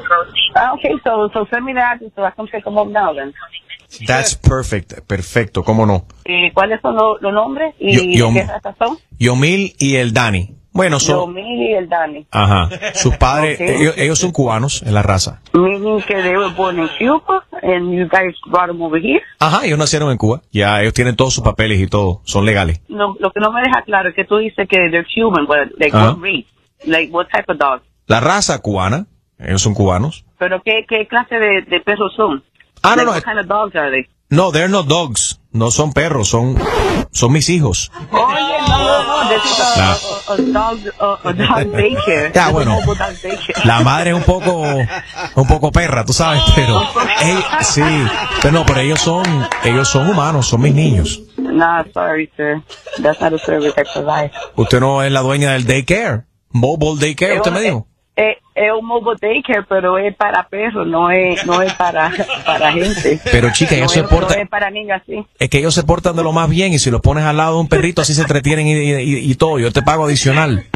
[SPEAKER 6] Ah, okay, so, so send me the address so I can pick them up now then.
[SPEAKER 3] That's perfect, perfecto, cómo no.
[SPEAKER 6] Eh, ¿Cuáles son los, los nombres y
[SPEAKER 3] Yo- yo-
[SPEAKER 6] qué razas son?
[SPEAKER 3] Yomil y el Dani. Bueno, son,
[SPEAKER 6] Yomil y el Dani.
[SPEAKER 3] ajá, sus padres,
[SPEAKER 6] Ok.
[SPEAKER 3] ellos, ellos son cubanos en la raza.
[SPEAKER 6] Meaning que they were born in Cuba and you guys brought them over here?
[SPEAKER 3] Ajá, ellos nacieron en Cuba. Ya, ellos tienen todos sus papeles y todo, son legales.
[SPEAKER 6] No, lo que no me deja claro es que tú dices que they're Cuban, but like
[SPEAKER 3] Ajá.
[SPEAKER 6] what race? Like what type of dog?
[SPEAKER 3] La raza cubana, ellos son cubanos.
[SPEAKER 6] Pero qué, qué clase de, de perros son?
[SPEAKER 3] Ah, no,
[SPEAKER 6] Like,
[SPEAKER 3] no.
[SPEAKER 6] What kind of dogs are they?
[SPEAKER 3] No, they're not dogs. No son perros, son, son mis hijos.
[SPEAKER 6] Oye, no, no, no, this is a, a, a dog, a, a dog daycare.
[SPEAKER 3] Ya,
[SPEAKER 6] This is
[SPEAKER 3] bueno.
[SPEAKER 6] a mobile dog daycare.
[SPEAKER 3] La madre es un poco, un poco perra, tú sabes, pero, ey, sí, pero no, pero ellos son, ellos son humanos, son mis niños.
[SPEAKER 6] Nah, sorry, sir. That's not a service I provide.
[SPEAKER 3] Usted no es la dueña del daycare, mobile daycare, usted me dijo.
[SPEAKER 6] Es, es un mobile daycare, pero es para perros, no es, no es para, para gente.
[SPEAKER 3] Pero, chica, ellos
[SPEAKER 6] no
[SPEAKER 3] se
[SPEAKER 6] es,
[SPEAKER 3] portan-
[SPEAKER 6] No es para niños, sí.
[SPEAKER 3] Es que ellos se portan de lo más bien y si los pones al lado de un perrito así se entretienen y, y, y todo, yo te pago adicional.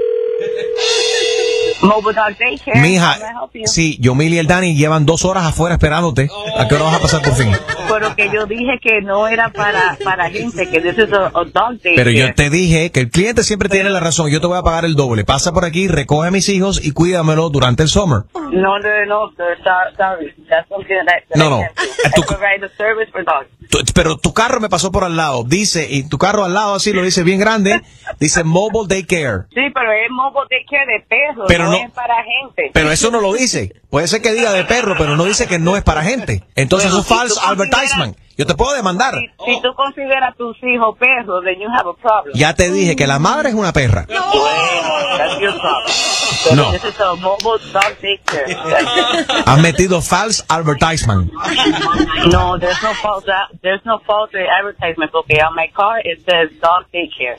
[SPEAKER 6] Mobile dog daycare.
[SPEAKER 3] Mija,
[SPEAKER 6] How may I help you?
[SPEAKER 3] sí, Yomil y el Dani llevan dos horas afuera esperándote. ¿A qué hora vas a pasar por fin?
[SPEAKER 6] Pero que yo dije que no era para, para gente, que this is a, a dog daycare.
[SPEAKER 3] Pero yo te dije que el cliente siempre tiene la razón. Yo te voy a pagar el doble. Pasa por aquí, recoge a mis hijos y cuídamelo durante el summer.
[SPEAKER 6] No, no, no, sir, so- sorry. That's something that, that
[SPEAKER 3] No,
[SPEAKER 6] I
[SPEAKER 3] no.
[SPEAKER 6] can't do. I provide a service for dogs.
[SPEAKER 3] Tu- Pero tu carro me pasó por al lado. Dice, y tu carro al lado así lo dice bien grande. Dice Mobile Daycare.
[SPEAKER 6] Sí, pero es mobile daycare de perros,
[SPEAKER 3] Pero
[SPEAKER 6] no,
[SPEAKER 3] no-
[SPEAKER 6] es para gente.
[SPEAKER 3] Pero eso no lo dice. Puede ser que diga de perro, pero no dice que no es para gente. Entonces
[SPEAKER 6] Pero
[SPEAKER 3] es
[SPEAKER 6] si
[SPEAKER 3] false
[SPEAKER 6] tú consideras-
[SPEAKER 3] advertisement. Yo te puedo demandar.
[SPEAKER 6] Si tú consideras a tus hijos perros, then you have a problem.
[SPEAKER 3] Ya te dije que la madre es una perra.
[SPEAKER 6] Bueno, that's your problem. Pero
[SPEAKER 3] No.
[SPEAKER 6] this is a mobile dog daycare.
[SPEAKER 3] Has metido false advertisement.
[SPEAKER 6] No, there's no false. There's no false advertisement. Okay, on my car it says dog daycare.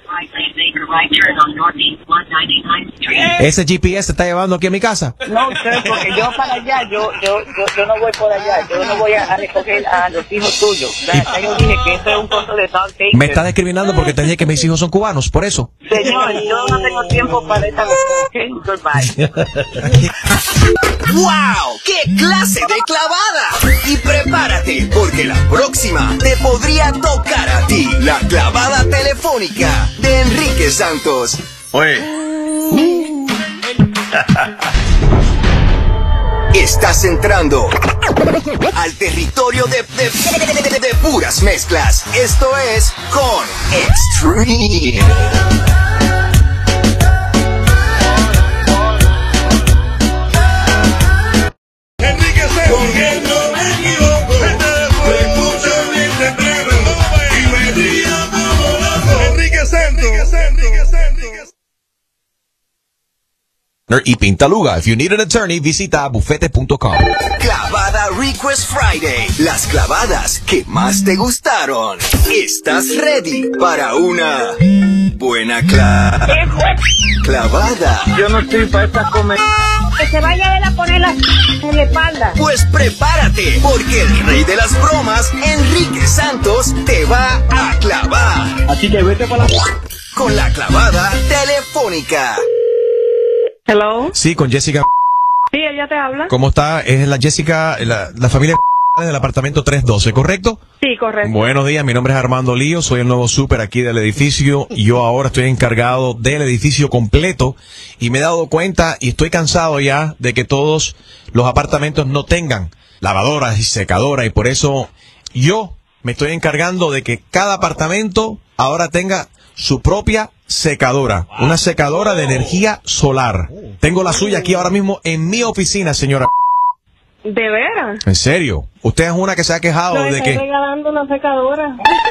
[SPEAKER 3] Ese G P S te está llevando aquí a mi casa.
[SPEAKER 6] No, sir, porque yo para allá, yo, yo, yo, yo no voy por allá. Yo no voy a, a recoger a los hijos tuyos. Ya, ya yo dije que eso es un costo de dog daycare.
[SPEAKER 3] Me está discriminando porque te dije que mis hijos son cubanos, por eso.
[SPEAKER 6] Señor, yo no tengo tiempo para esta cosa. Okay, goodbye.
[SPEAKER 5] ¡Wow! ¡Qué clase de clavada! Y prepárate, porque la próxima te podría tocar a ti. La clavada telefónica de Enrique Santos.
[SPEAKER 4] Oye.
[SPEAKER 5] Estás entrando al territorio de, de, de- de puras mezclas. Esto es Con Extreme.
[SPEAKER 4] Enrique Santos, porque no me equivoco. Lo escucho bien temprano y me río como loco. Enrique Santos. Enrique Santos.
[SPEAKER 3] Y Pintaluga. If you need an attorney, visita bufete punto com.
[SPEAKER 5] Clavada Request Friday. Las clavadas que más te gustaron. ¿Estás ready para una buena cla clavada.
[SPEAKER 8] Yo no estoy para estas comer.
[SPEAKER 19] Que se vaya a él a poner la en la espalda.
[SPEAKER 5] Pues prepárate, porque el rey de las bromas, Enrique Santos, te va a clavar.
[SPEAKER 8] Así que vete para la...
[SPEAKER 5] Con la clavada telefónica.
[SPEAKER 1] Hello.
[SPEAKER 3] Sí, con Jessica.
[SPEAKER 1] Sí, ella te habla.
[SPEAKER 3] ¿Cómo está? Es la Jessica, la, la familia del apartamento trescientos doce, ¿correcto?
[SPEAKER 1] Sí, correcto.
[SPEAKER 3] Buenos días, mi nombre es Armando Lío, soy el nuevo súper aquí del edificio y yo ahora estoy encargado del edificio completo y me he dado cuenta y estoy cansado ya de que todos los apartamentos no tengan lavadoras y secadoras y por eso yo me estoy encargando de que cada apartamento ahora tenga su propia secadora, una secadora de energía solar. Tengo la suya aquí ahora mismo en mi oficina, señora.
[SPEAKER 1] ¿De veras?
[SPEAKER 3] ¿En serio? Usted es una que se ha quejado
[SPEAKER 1] No,
[SPEAKER 3] de
[SPEAKER 1] estoy
[SPEAKER 3] que...
[SPEAKER 1] regalando una secadora.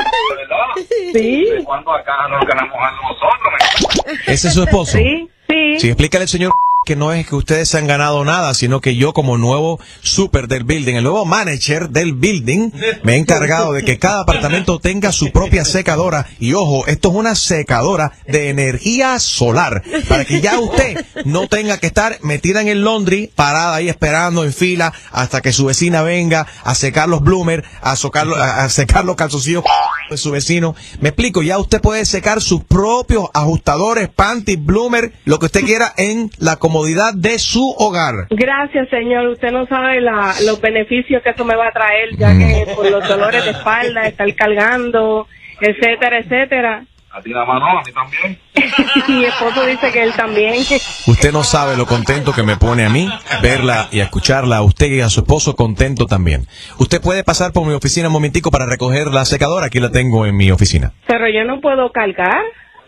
[SPEAKER 8] Sí. ¿De cuándo acá nos ganamos algo nosotros?
[SPEAKER 3] ¿Ese es su esposo?
[SPEAKER 1] Sí, sí.
[SPEAKER 3] Sí, explícale al señor que no es que ustedes se han ganado nada, sino que yo como nuevo súper del building, el nuevo manager del building, me he encargado de que cada apartamento tenga su propia secadora. Y ojo, esto es una secadora de energía solar, para que ya usted no tenga que estar metida en el laundry, parada ahí esperando en fila hasta que su vecina venga a secar los bloomers, a, socar, a, a secar los calzoncillos de su vecino. Me explico, ya usted puede secar sus propios ajustadores, panties, bloomer, lo que usted quiera en la comodidad de su hogar.
[SPEAKER 1] Gracias, señor. Usted no sabe la, los beneficios que eso me va a traer, ya que por los dolores de espalda, estar cargando, etcétera, etcétera.
[SPEAKER 8] A ti nada más no, a mí también.
[SPEAKER 1] Y mi esposo dice que él también.
[SPEAKER 3] Usted no sabe lo contento que me pone a mí verla y a escucharla a usted y a su esposo contento también. Usted puede pasar por mi oficina un momentico para recoger la secadora. Aquí la tengo en mi oficina.
[SPEAKER 1] Pero yo no puedo cargar.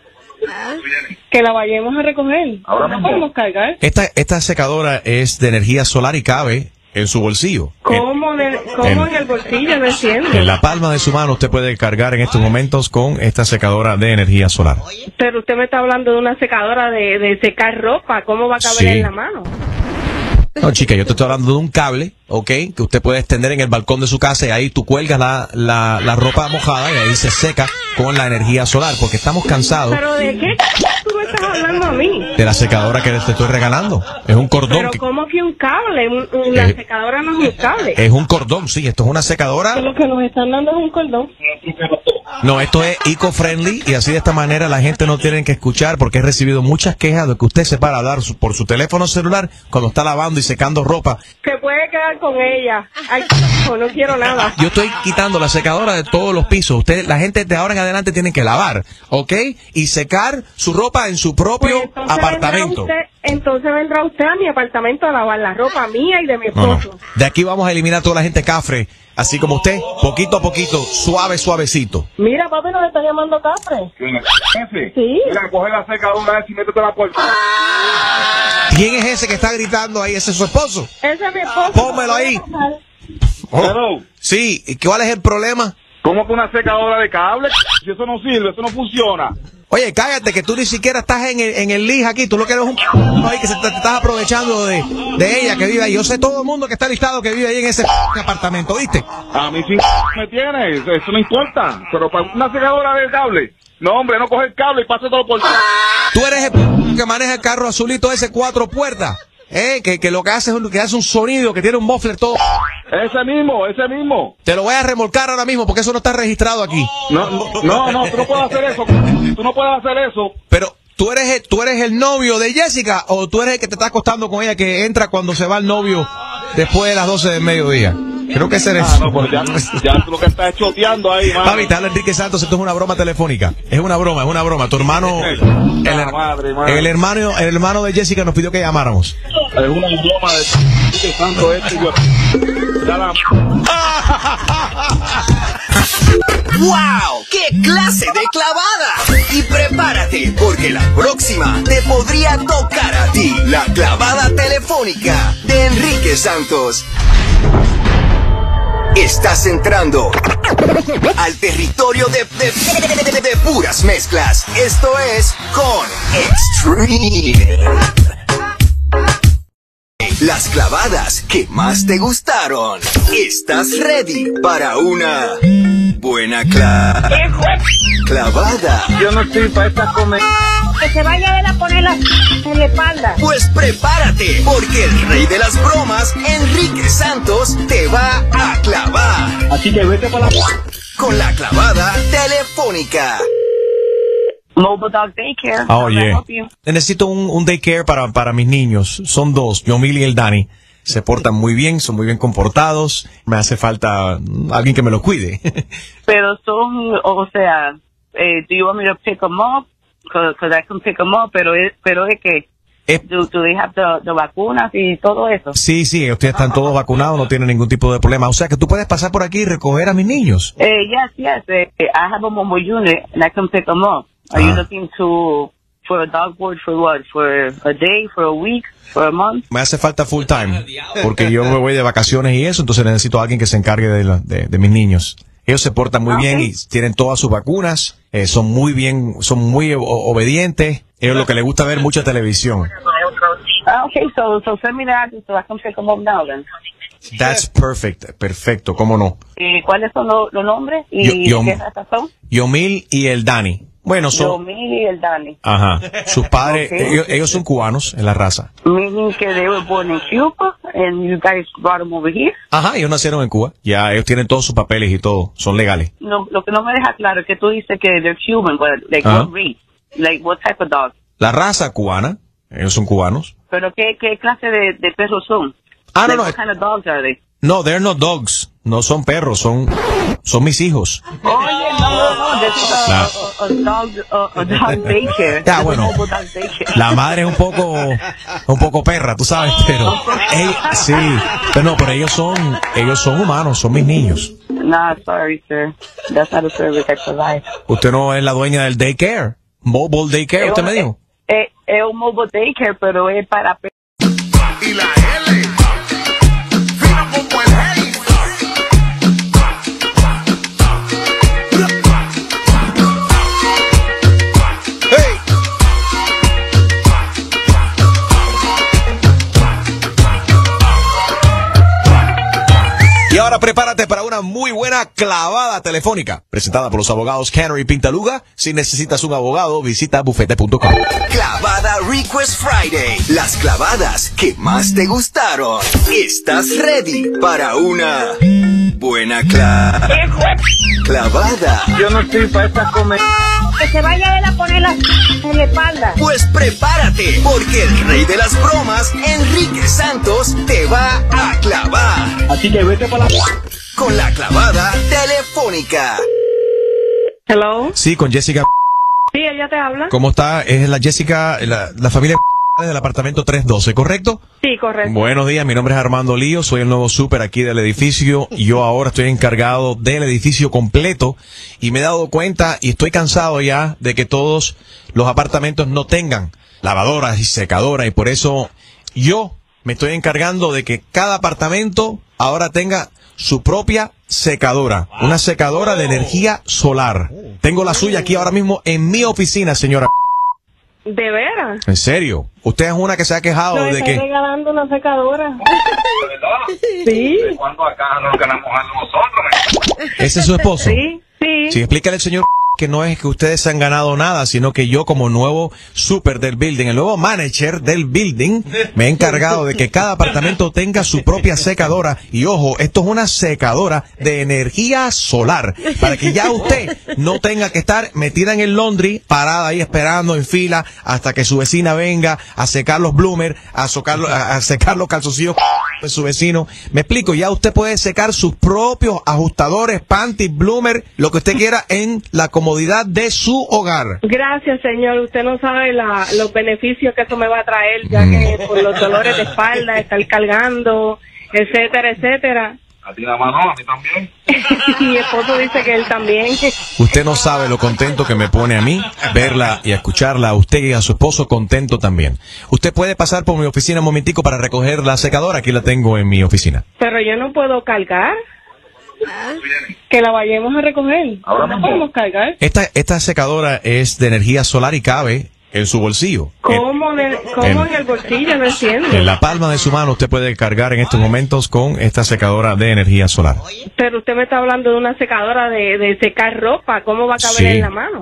[SPEAKER 1] Que la vayamos a recoger.
[SPEAKER 8] Ahora
[SPEAKER 1] no
[SPEAKER 8] mismo.
[SPEAKER 1] podemos cargar.
[SPEAKER 3] Esta, esta secadora es de energía solar y cabe en su bolsillo.
[SPEAKER 1] ¿Cómo, de, cómo en,
[SPEAKER 3] en-
[SPEAKER 1] el bolsillo? No entiendo.
[SPEAKER 3] En la palma de su mano usted puede cargar en estos momentos con esta secadora de energía solar.
[SPEAKER 1] Pero usted me está hablando de una secadora de, de secar ropa. ¿Cómo va a caber
[SPEAKER 3] Sí.
[SPEAKER 1] en la mano?
[SPEAKER 3] No, chica, yo te estoy hablando de un cable, ¿ok? Que usted puede extender en el balcón de su casa y ahí tú cuelgas la, la, la ropa mojada y ahí se seca con la energía solar, porque estamos cansados
[SPEAKER 1] ¿Pero de qué tú me estás hablando a mí?
[SPEAKER 3] de la secadora que te estoy regalando. Es un cordón.
[SPEAKER 1] Pero
[SPEAKER 3] que-
[SPEAKER 1] ¿cómo que un cable? Un- un- la
[SPEAKER 3] Eh,
[SPEAKER 1] secadora no es un cable.
[SPEAKER 3] es un cordón, sí, esto es una secadora.
[SPEAKER 1] Lo que nos están dando es un cordón.
[SPEAKER 3] No, esto es eco-friendly y así de esta manera la gente no tiene que escuchar porque he recibido muchas quejas de que usted se para a hablar su- por su teléfono celular cuando está lavando y secando ropa.
[SPEAKER 1] Se puede quedar con ella. Ay, no, no quiero nada.
[SPEAKER 3] Yo estoy quitando la secadora de todos los pisos. Usted, la gente de ahora en adelante tiene que lavar, ¿ok? Y secar su ropa en su propio
[SPEAKER 1] Entonces
[SPEAKER 3] apartamento.
[SPEAKER 1] vendrá usted- entonces vendrá usted a mi apartamento a lavar la ropa mía y de mi
[SPEAKER 3] No, no.
[SPEAKER 1] esposo.
[SPEAKER 3] De aquí vamos a eliminar toda la gente cafre, así como usted, poquito a poquito, suave, suavecito.
[SPEAKER 1] Mira, papi, nos está llamando Cafre.
[SPEAKER 8] Jefe.
[SPEAKER 1] Sí.
[SPEAKER 8] Mira, coge la secadora y métete la puerta.
[SPEAKER 3] ¿Quién es ese que está gritando ahí? ¿Ese es su esposo?
[SPEAKER 1] Ese es mi esposo.
[SPEAKER 3] Pónmelo ahí. Oh, sí, ¿y cuál es el problema?
[SPEAKER 8] ¿Cómo que una secadora de cable? Si eso no sirve, eso no funciona.
[SPEAKER 3] Oye, cállate, que tú ni siquiera estás en el, en el lij aquí. Tú lo que eres un ahí que se te, te estás aprovechando de, de ella que vive ahí. Yo sé todo el mundo que está listado que vive ahí en ese apartamento, ¿viste?
[SPEAKER 8] A mí sí me tienes, eso no importa. Pero para una secadora de cable, no, hombre, no coge el cable y pase todo por...
[SPEAKER 3] Tú eres el que maneja el carro azulito ese cuatro puertas. Eh, que, que lo que hace es un, que hace un sonido, que tiene un muffler todo.
[SPEAKER 8] Ese mismo, ese mismo.
[SPEAKER 3] Te lo voy a remolcar ahora mismo porque eso no está registrado aquí.
[SPEAKER 8] No, no, no, tú no puedes hacer eso. Tú no puedes hacer eso.
[SPEAKER 3] Pero, ¿tú eres, el, ¿tú eres el novio de Jessica o tú eres el que te está acostando con ella que entra cuando se va el novio después de las doce del mediodía? Creo que ese eres.
[SPEAKER 8] Ah, no, pues ya, ya tú lo que estás choteando ahí, mano.
[SPEAKER 3] Papi, te habla Enrique Santos, esto es una broma telefónica. Es una broma, es una broma. Tu hermano, el, her-
[SPEAKER 8] madre, madre.
[SPEAKER 3] el hermano, el hermano de Jessica nos pidió que llamáramos.
[SPEAKER 8] Es una broma de Enrique Santos este y yo. Ya la...
[SPEAKER 5] ¡Wow! ¡Qué clase de clavada! Y prepárate, porque la próxima te podría tocar a ti. La clavada telefónica de Enrique Santos. Estás entrando al territorio de, de, de- de- de puras mezclas. Esto es Con Extreme. Las clavadas que más te gustaron. ¿Estás ready para una Buena cla... clavada.
[SPEAKER 16] Yo no estoy para esta comer.
[SPEAKER 19] Que se vaya a ver a poner la en la espalda.
[SPEAKER 5] Pues prepárate, porque el rey de las bromas, Enrique Santos, te va a clavar.
[SPEAKER 16] Así que vete para la...
[SPEAKER 5] Con la clavada telefónica.
[SPEAKER 6] Mobile Dog Daycare.
[SPEAKER 3] Oh,
[SPEAKER 6] How may I
[SPEAKER 3] yeah.
[SPEAKER 6] help you?
[SPEAKER 3] Necesito un, un daycare para, para mis niños. Son dos, Yomil y el Dani. Se portan muy bien, son muy bien comportados. Me hace falta mm, alguien que me los cuide.
[SPEAKER 6] Pero son, o sea, eh, do you want me to pick them up? Because I can pick them up, pero es, pero es que, do, do they have the, the vacunas y todo eso?
[SPEAKER 3] Sí, sí, ustedes están todos vacunados, no tienen ningún tipo de problema. O sea que tú puedes pasar por aquí y recoger a mis niños.
[SPEAKER 6] Eh, yes, yes. Eh, I have a mobile unit and I can pick them up. Are you
[SPEAKER 3] Ah.
[SPEAKER 6] looking to, for a dog board for what? For a day, for a week, for a month?
[SPEAKER 3] Me hace falta full time, porque yo me voy de vacaciones y eso, entonces necesito a alguien que se encargue de, la- de, de mis niños. Ellos se portan muy bien y tienen todas sus vacunas, eh, son muy bien, son muy o- obedientes. Ellos lo que les gusta ver mucha televisión.
[SPEAKER 6] Ah, okay, so, so send me the address so I can pick them up now then.
[SPEAKER 3] That's perfect, perfecto, cómo no.
[SPEAKER 6] ¿Y cuáles son los, los nombres? ¿Y
[SPEAKER 3] Yo- yo-
[SPEAKER 6] qué raza son?
[SPEAKER 3] Yomil y el Dani. Bueno, son,
[SPEAKER 6] Yomi y el Dani.
[SPEAKER 3] ajá, sus padres,
[SPEAKER 6] Ok.
[SPEAKER 3] ellos, ellos son cubanos en la raza.
[SPEAKER 6] Meaning que they were born in Cuba and you guys brought them over here.
[SPEAKER 3] Ajá, ellos nacieron en Cuba. Ya, ellos tienen todos sus papeles y todo, son legales.
[SPEAKER 6] No, lo que no me deja claro es que tú dices que they're Cuban, but like
[SPEAKER 3] Ajá.
[SPEAKER 6] what breed? Like what type of dog?
[SPEAKER 3] La raza cubana, ellos son cubanos.
[SPEAKER 6] Pero qué, qué clase de, de perros son?
[SPEAKER 3] Ah, no,
[SPEAKER 6] Like,
[SPEAKER 3] no.
[SPEAKER 6] What kind of dogs are they?
[SPEAKER 3] No, they're not dogs. No son perros, son, son mis hijos.
[SPEAKER 6] Oye, no, no, no, this is a,
[SPEAKER 3] La-
[SPEAKER 6] a, a dog, a, a dog daycare.
[SPEAKER 3] Ya,
[SPEAKER 6] This is
[SPEAKER 3] bueno.
[SPEAKER 6] a mobile dog daycare.
[SPEAKER 3] La madre es un poco, un poco perra, tú sabes, pero, ella- sí, pero no, pero ellos son, ellos son humanos, son mis niños.
[SPEAKER 6] Nah, sorry, sir. That's not a service I provide.
[SPEAKER 3] Usted no es la dueña del daycare, mobile daycare, usted me dijo.
[SPEAKER 6] Es, es un mobile daycare, pero es para perros.
[SPEAKER 4] Y la L, fino como el Haze. Hey.
[SPEAKER 3] Y ahora prepárate para una muy buena clavada telefónica, presentada por los abogados Canary Pintaluga. Si necesitas un abogado, visita bufete punto com.
[SPEAKER 5] Clavada Request Friday. Las clavadas que más te gustaron. ¿Estás ready para una buena cla... clavada?
[SPEAKER 16] Yo no estoy para esta comer.
[SPEAKER 19] Que se vaya a ver a poner la en la espalda.
[SPEAKER 5] Pues prepárate, porque el rey de las bromas, Enrique Santos, te va a clavar.
[SPEAKER 16] Así que vete para la...
[SPEAKER 5] Con la clavada telefónica.
[SPEAKER 1] Hello.
[SPEAKER 3] Sí, con Jessica.
[SPEAKER 1] Sí, ella te habla.
[SPEAKER 3] ¿Cómo está? Es la Jessica, la, la familia del apartamento trescientos doce, ¿correcto?
[SPEAKER 1] Sí, correcto.
[SPEAKER 3] Buenos días, mi nombre es Armando Lío, soy el nuevo súper aquí del edificio. Yo ahora estoy encargado del edificio completo y me he dado cuenta y estoy cansado ya de que todos los apartamentos no tengan lavadoras y secadoras y por eso yo me estoy encargando de que cada apartamento ahora tenga su propia secadora, una secadora de energía solar. Tengo la suya aquí ahora mismo en mi oficina, señora.
[SPEAKER 1] ¿De veras?
[SPEAKER 3] En serio, usted es una que se ha quejado
[SPEAKER 1] Nos
[SPEAKER 3] de
[SPEAKER 1] está
[SPEAKER 3] que...
[SPEAKER 1] regalando una secadora.
[SPEAKER 8] Sí. ¿Cuándo acá nos ganamos algo nosotros?
[SPEAKER 3] ¿Ese es su esposo?
[SPEAKER 1] Sí, sí.
[SPEAKER 3] Sí, explícale al señor que no es que ustedes se han ganado nada, sino que yo como nuevo super del building, el nuevo manager del building, me he encargado de que cada apartamento tenga su propia secadora. Y ojo, esto es una secadora de energía solar, para que ya usted no tenga que estar metida en el laundry, parada ahí esperando en fila hasta que su vecina venga a secar los bloomers, a, socar, a, a secar los calzoncillos de su vecino. Me explico, ya usted puede secar sus propios ajustadores, panties, bloomer, lo que usted quiera en la comodidad de su hogar.
[SPEAKER 1] Gracias, señor. Usted no sabe la, los beneficios que eso me va a traer, ya que por los dolores de espalda, estar cargando, etcétera, etcétera.
[SPEAKER 8] A ti nada más no, a mí también.
[SPEAKER 1] Y mi esposo dice que él también.
[SPEAKER 3] Usted no sabe lo contento que me pone a mí verla y escucharla a usted y a su esposo contento también. Usted puede pasar por mi oficina un momentico para recoger la secadora. Aquí la tengo en mi oficina.
[SPEAKER 1] Pero yo no puedo cargar. Que la vayamos a recoger.
[SPEAKER 8] Ahora
[SPEAKER 1] no
[SPEAKER 8] mismo.
[SPEAKER 1] podemos cargar.
[SPEAKER 3] Esta, esta secadora es de energía solar y cabe en su bolsillo.
[SPEAKER 1] ¿Cómo, de, cómo
[SPEAKER 3] en-
[SPEAKER 1] en el bolsillo? No entiendo.
[SPEAKER 3] En la palma de su mano usted puede cargar en estos momentos con esta secadora de energía solar.
[SPEAKER 1] Pero usted me está hablando de una secadora de, de secar ropa. ¿Cómo va a caber
[SPEAKER 3] Sí.
[SPEAKER 1] en la mano?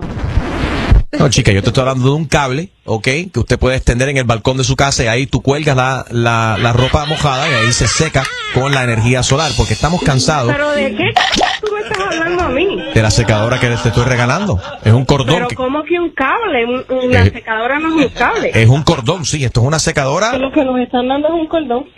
[SPEAKER 3] No, chica, yo te estoy hablando de un cable, ¿ok? Que usted puede extender en el balcón de su casa y ahí tú cuelgas la, la, la ropa mojada y ahí se seca con la energía solar, porque estamos cansados
[SPEAKER 1] ¿Pero de qué tú me estás hablando a mí?
[SPEAKER 3] de la secadora que te estoy regalando. Es un cordón.
[SPEAKER 1] Pero
[SPEAKER 3] que-
[SPEAKER 1] ¿cómo que un cable? Un- Una
[SPEAKER 3] Eh,
[SPEAKER 1] secadora no es un cable.
[SPEAKER 3] es un cordón, sí, esto es una secadora.
[SPEAKER 1] Lo que nos están dando es un cordón.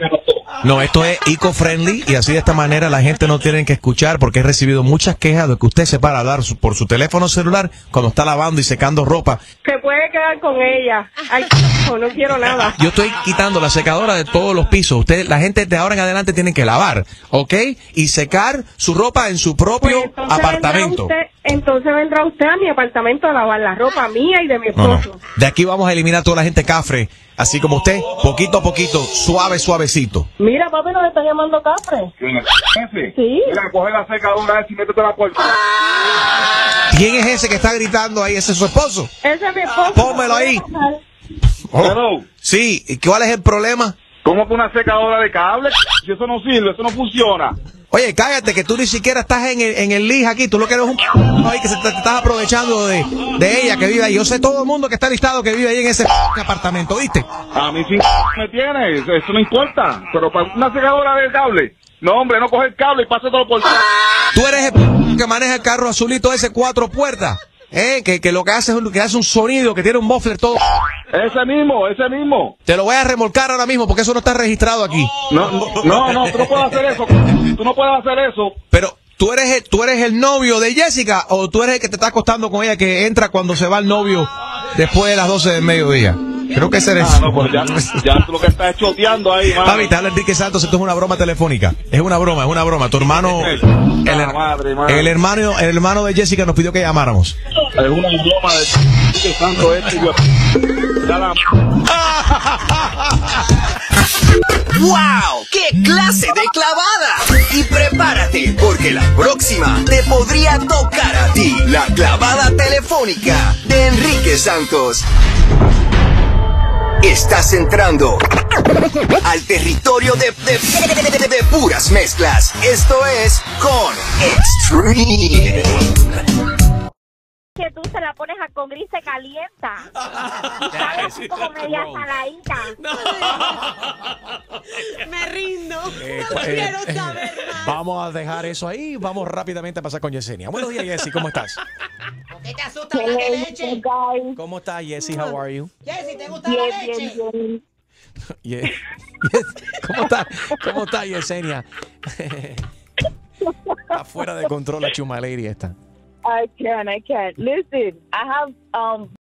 [SPEAKER 3] No, esto es eco-friendly y así de esta manera la gente no tiene que escuchar, porque he recibido muchas quejas de que usted se para a hablar su- por su teléfono celular cuando está lavando y secando ropa.
[SPEAKER 1] Se puede quedar con ella. Ay, no, no quiero nada.
[SPEAKER 3] Yo estoy quitando la secadora de todos los pisos. Usted, la gente de ahora en adelante tiene que lavar, ¿ok? Y secar su ropa en su propio
[SPEAKER 1] Pues entonces
[SPEAKER 3] apartamento.
[SPEAKER 1] Vendrá usted, entonces vendrá usted a mi apartamento a lavar la ropa mía y de mi
[SPEAKER 3] No, no.
[SPEAKER 1] esposo.
[SPEAKER 3] De aquí vamos a eliminar toda la gente cafre, así como usted, poquito a poquito, suave, suavecito.
[SPEAKER 1] Mira, papi, nos está llamando Cafre.
[SPEAKER 8] Jefe,
[SPEAKER 1] Sí.
[SPEAKER 8] mira, coge la secadora y métete la puerta.
[SPEAKER 3] ¿Quién es ese que está gritando ahí? ¿Ese es su esposo?
[SPEAKER 1] Ese es mi esposo.
[SPEAKER 3] Pónmelo ahí.
[SPEAKER 8] Hello.
[SPEAKER 3] Sí, ¿y cuál es el problema?
[SPEAKER 8] ¿Cómo que una secadora de cable? Si eso no sirve, eso no funciona.
[SPEAKER 3] Oye, cállate, que tú ni siquiera estás en el, en el lij aquí. Tú lo que eres un ahí que se te, te estás aprovechando de, de ella que vive ahí. Yo sé todo el mundo que está listado que vive ahí en ese apartamento, ¿viste?
[SPEAKER 8] A mí sí me tienes, eso no importa. Pero para una secadora de cable, no, hombre, no coge el cable y pase todo por...
[SPEAKER 3] Tú eres el que maneja el carro azulito ese cuatro puertas, ¿eh? Que, que lo que hace es un, que hace un sonido, que tiene un muffler todo.
[SPEAKER 8] Ese mismo, ese mismo.
[SPEAKER 3] Te lo voy a remolcar ahora mismo porque eso no está registrado aquí.
[SPEAKER 8] No, no, no, no, tú no puedes hacer eso. Tú no puedes hacer eso.
[SPEAKER 3] Pero, ¿tú eres, el, ¿tú eres el novio de Jessica o tú eres el que te está acostando con ella que entra cuando se va el novio después de las doce del mediodía? Creo que ese eres.
[SPEAKER 8] Ah, no, pues ya, ya tú lo que estás es choteando ahí, mano.
[SPEAKER 3] Papi, te habla Enrique Santos, esto es una broma telefónica. Es una broma, es una broma. Tu hermano, el, her-
[SPEAKER 8] madre, madre.
[SPEAKER 3] el hermano, el hermano de Jessica nos pidió que llamáramos.
[SPEAKER 8] Es una broma de Enrique Santos este. Yo, ya la...
[SPEAKER 5] ¡Wow! ¡Qué clase de clavada! Y prepárate, porque la próxima te podría tocar a ti. La clavada telefónica de Enrique Santos. Estás entrando al territorio de, de, de- de- de puras mezclas. Esto es Con Extreme.
[SPEAKER 21] Que tú se la pones a con gris se calienta. Y sabe así como media saladita.
[SPEAKER 2] Me rindo.
[SPEAKER 3] Eh,
[SPEAKER 2] No
[SPEAKER 3] eh,
[SPEAKER 2] quiero
[SPEAKER 3] eh,
[SPEAKER 2] saber más.
[SPEAKER 3] Vamos a dejar eso ahí. Vamos rápidamente a pasar con Yesenia. Buenos días, Jessie. ¿Cómo estás?
[SPEAKER 11] ¿Por qué te asusta la leche?
[SPEAKER 3] ¿Cómo estás, Jessie? How are you?
[SPEAKER 11] Jessy, ¿te gusta la leche?
[SPEAKER 3] Ye- Yes- ¿Cómo estás? ¿Cómo estás, Yesenia? Está fuera de control la chuma lady esta.
[SPEAKER 20] I can, I can. Listen, I have um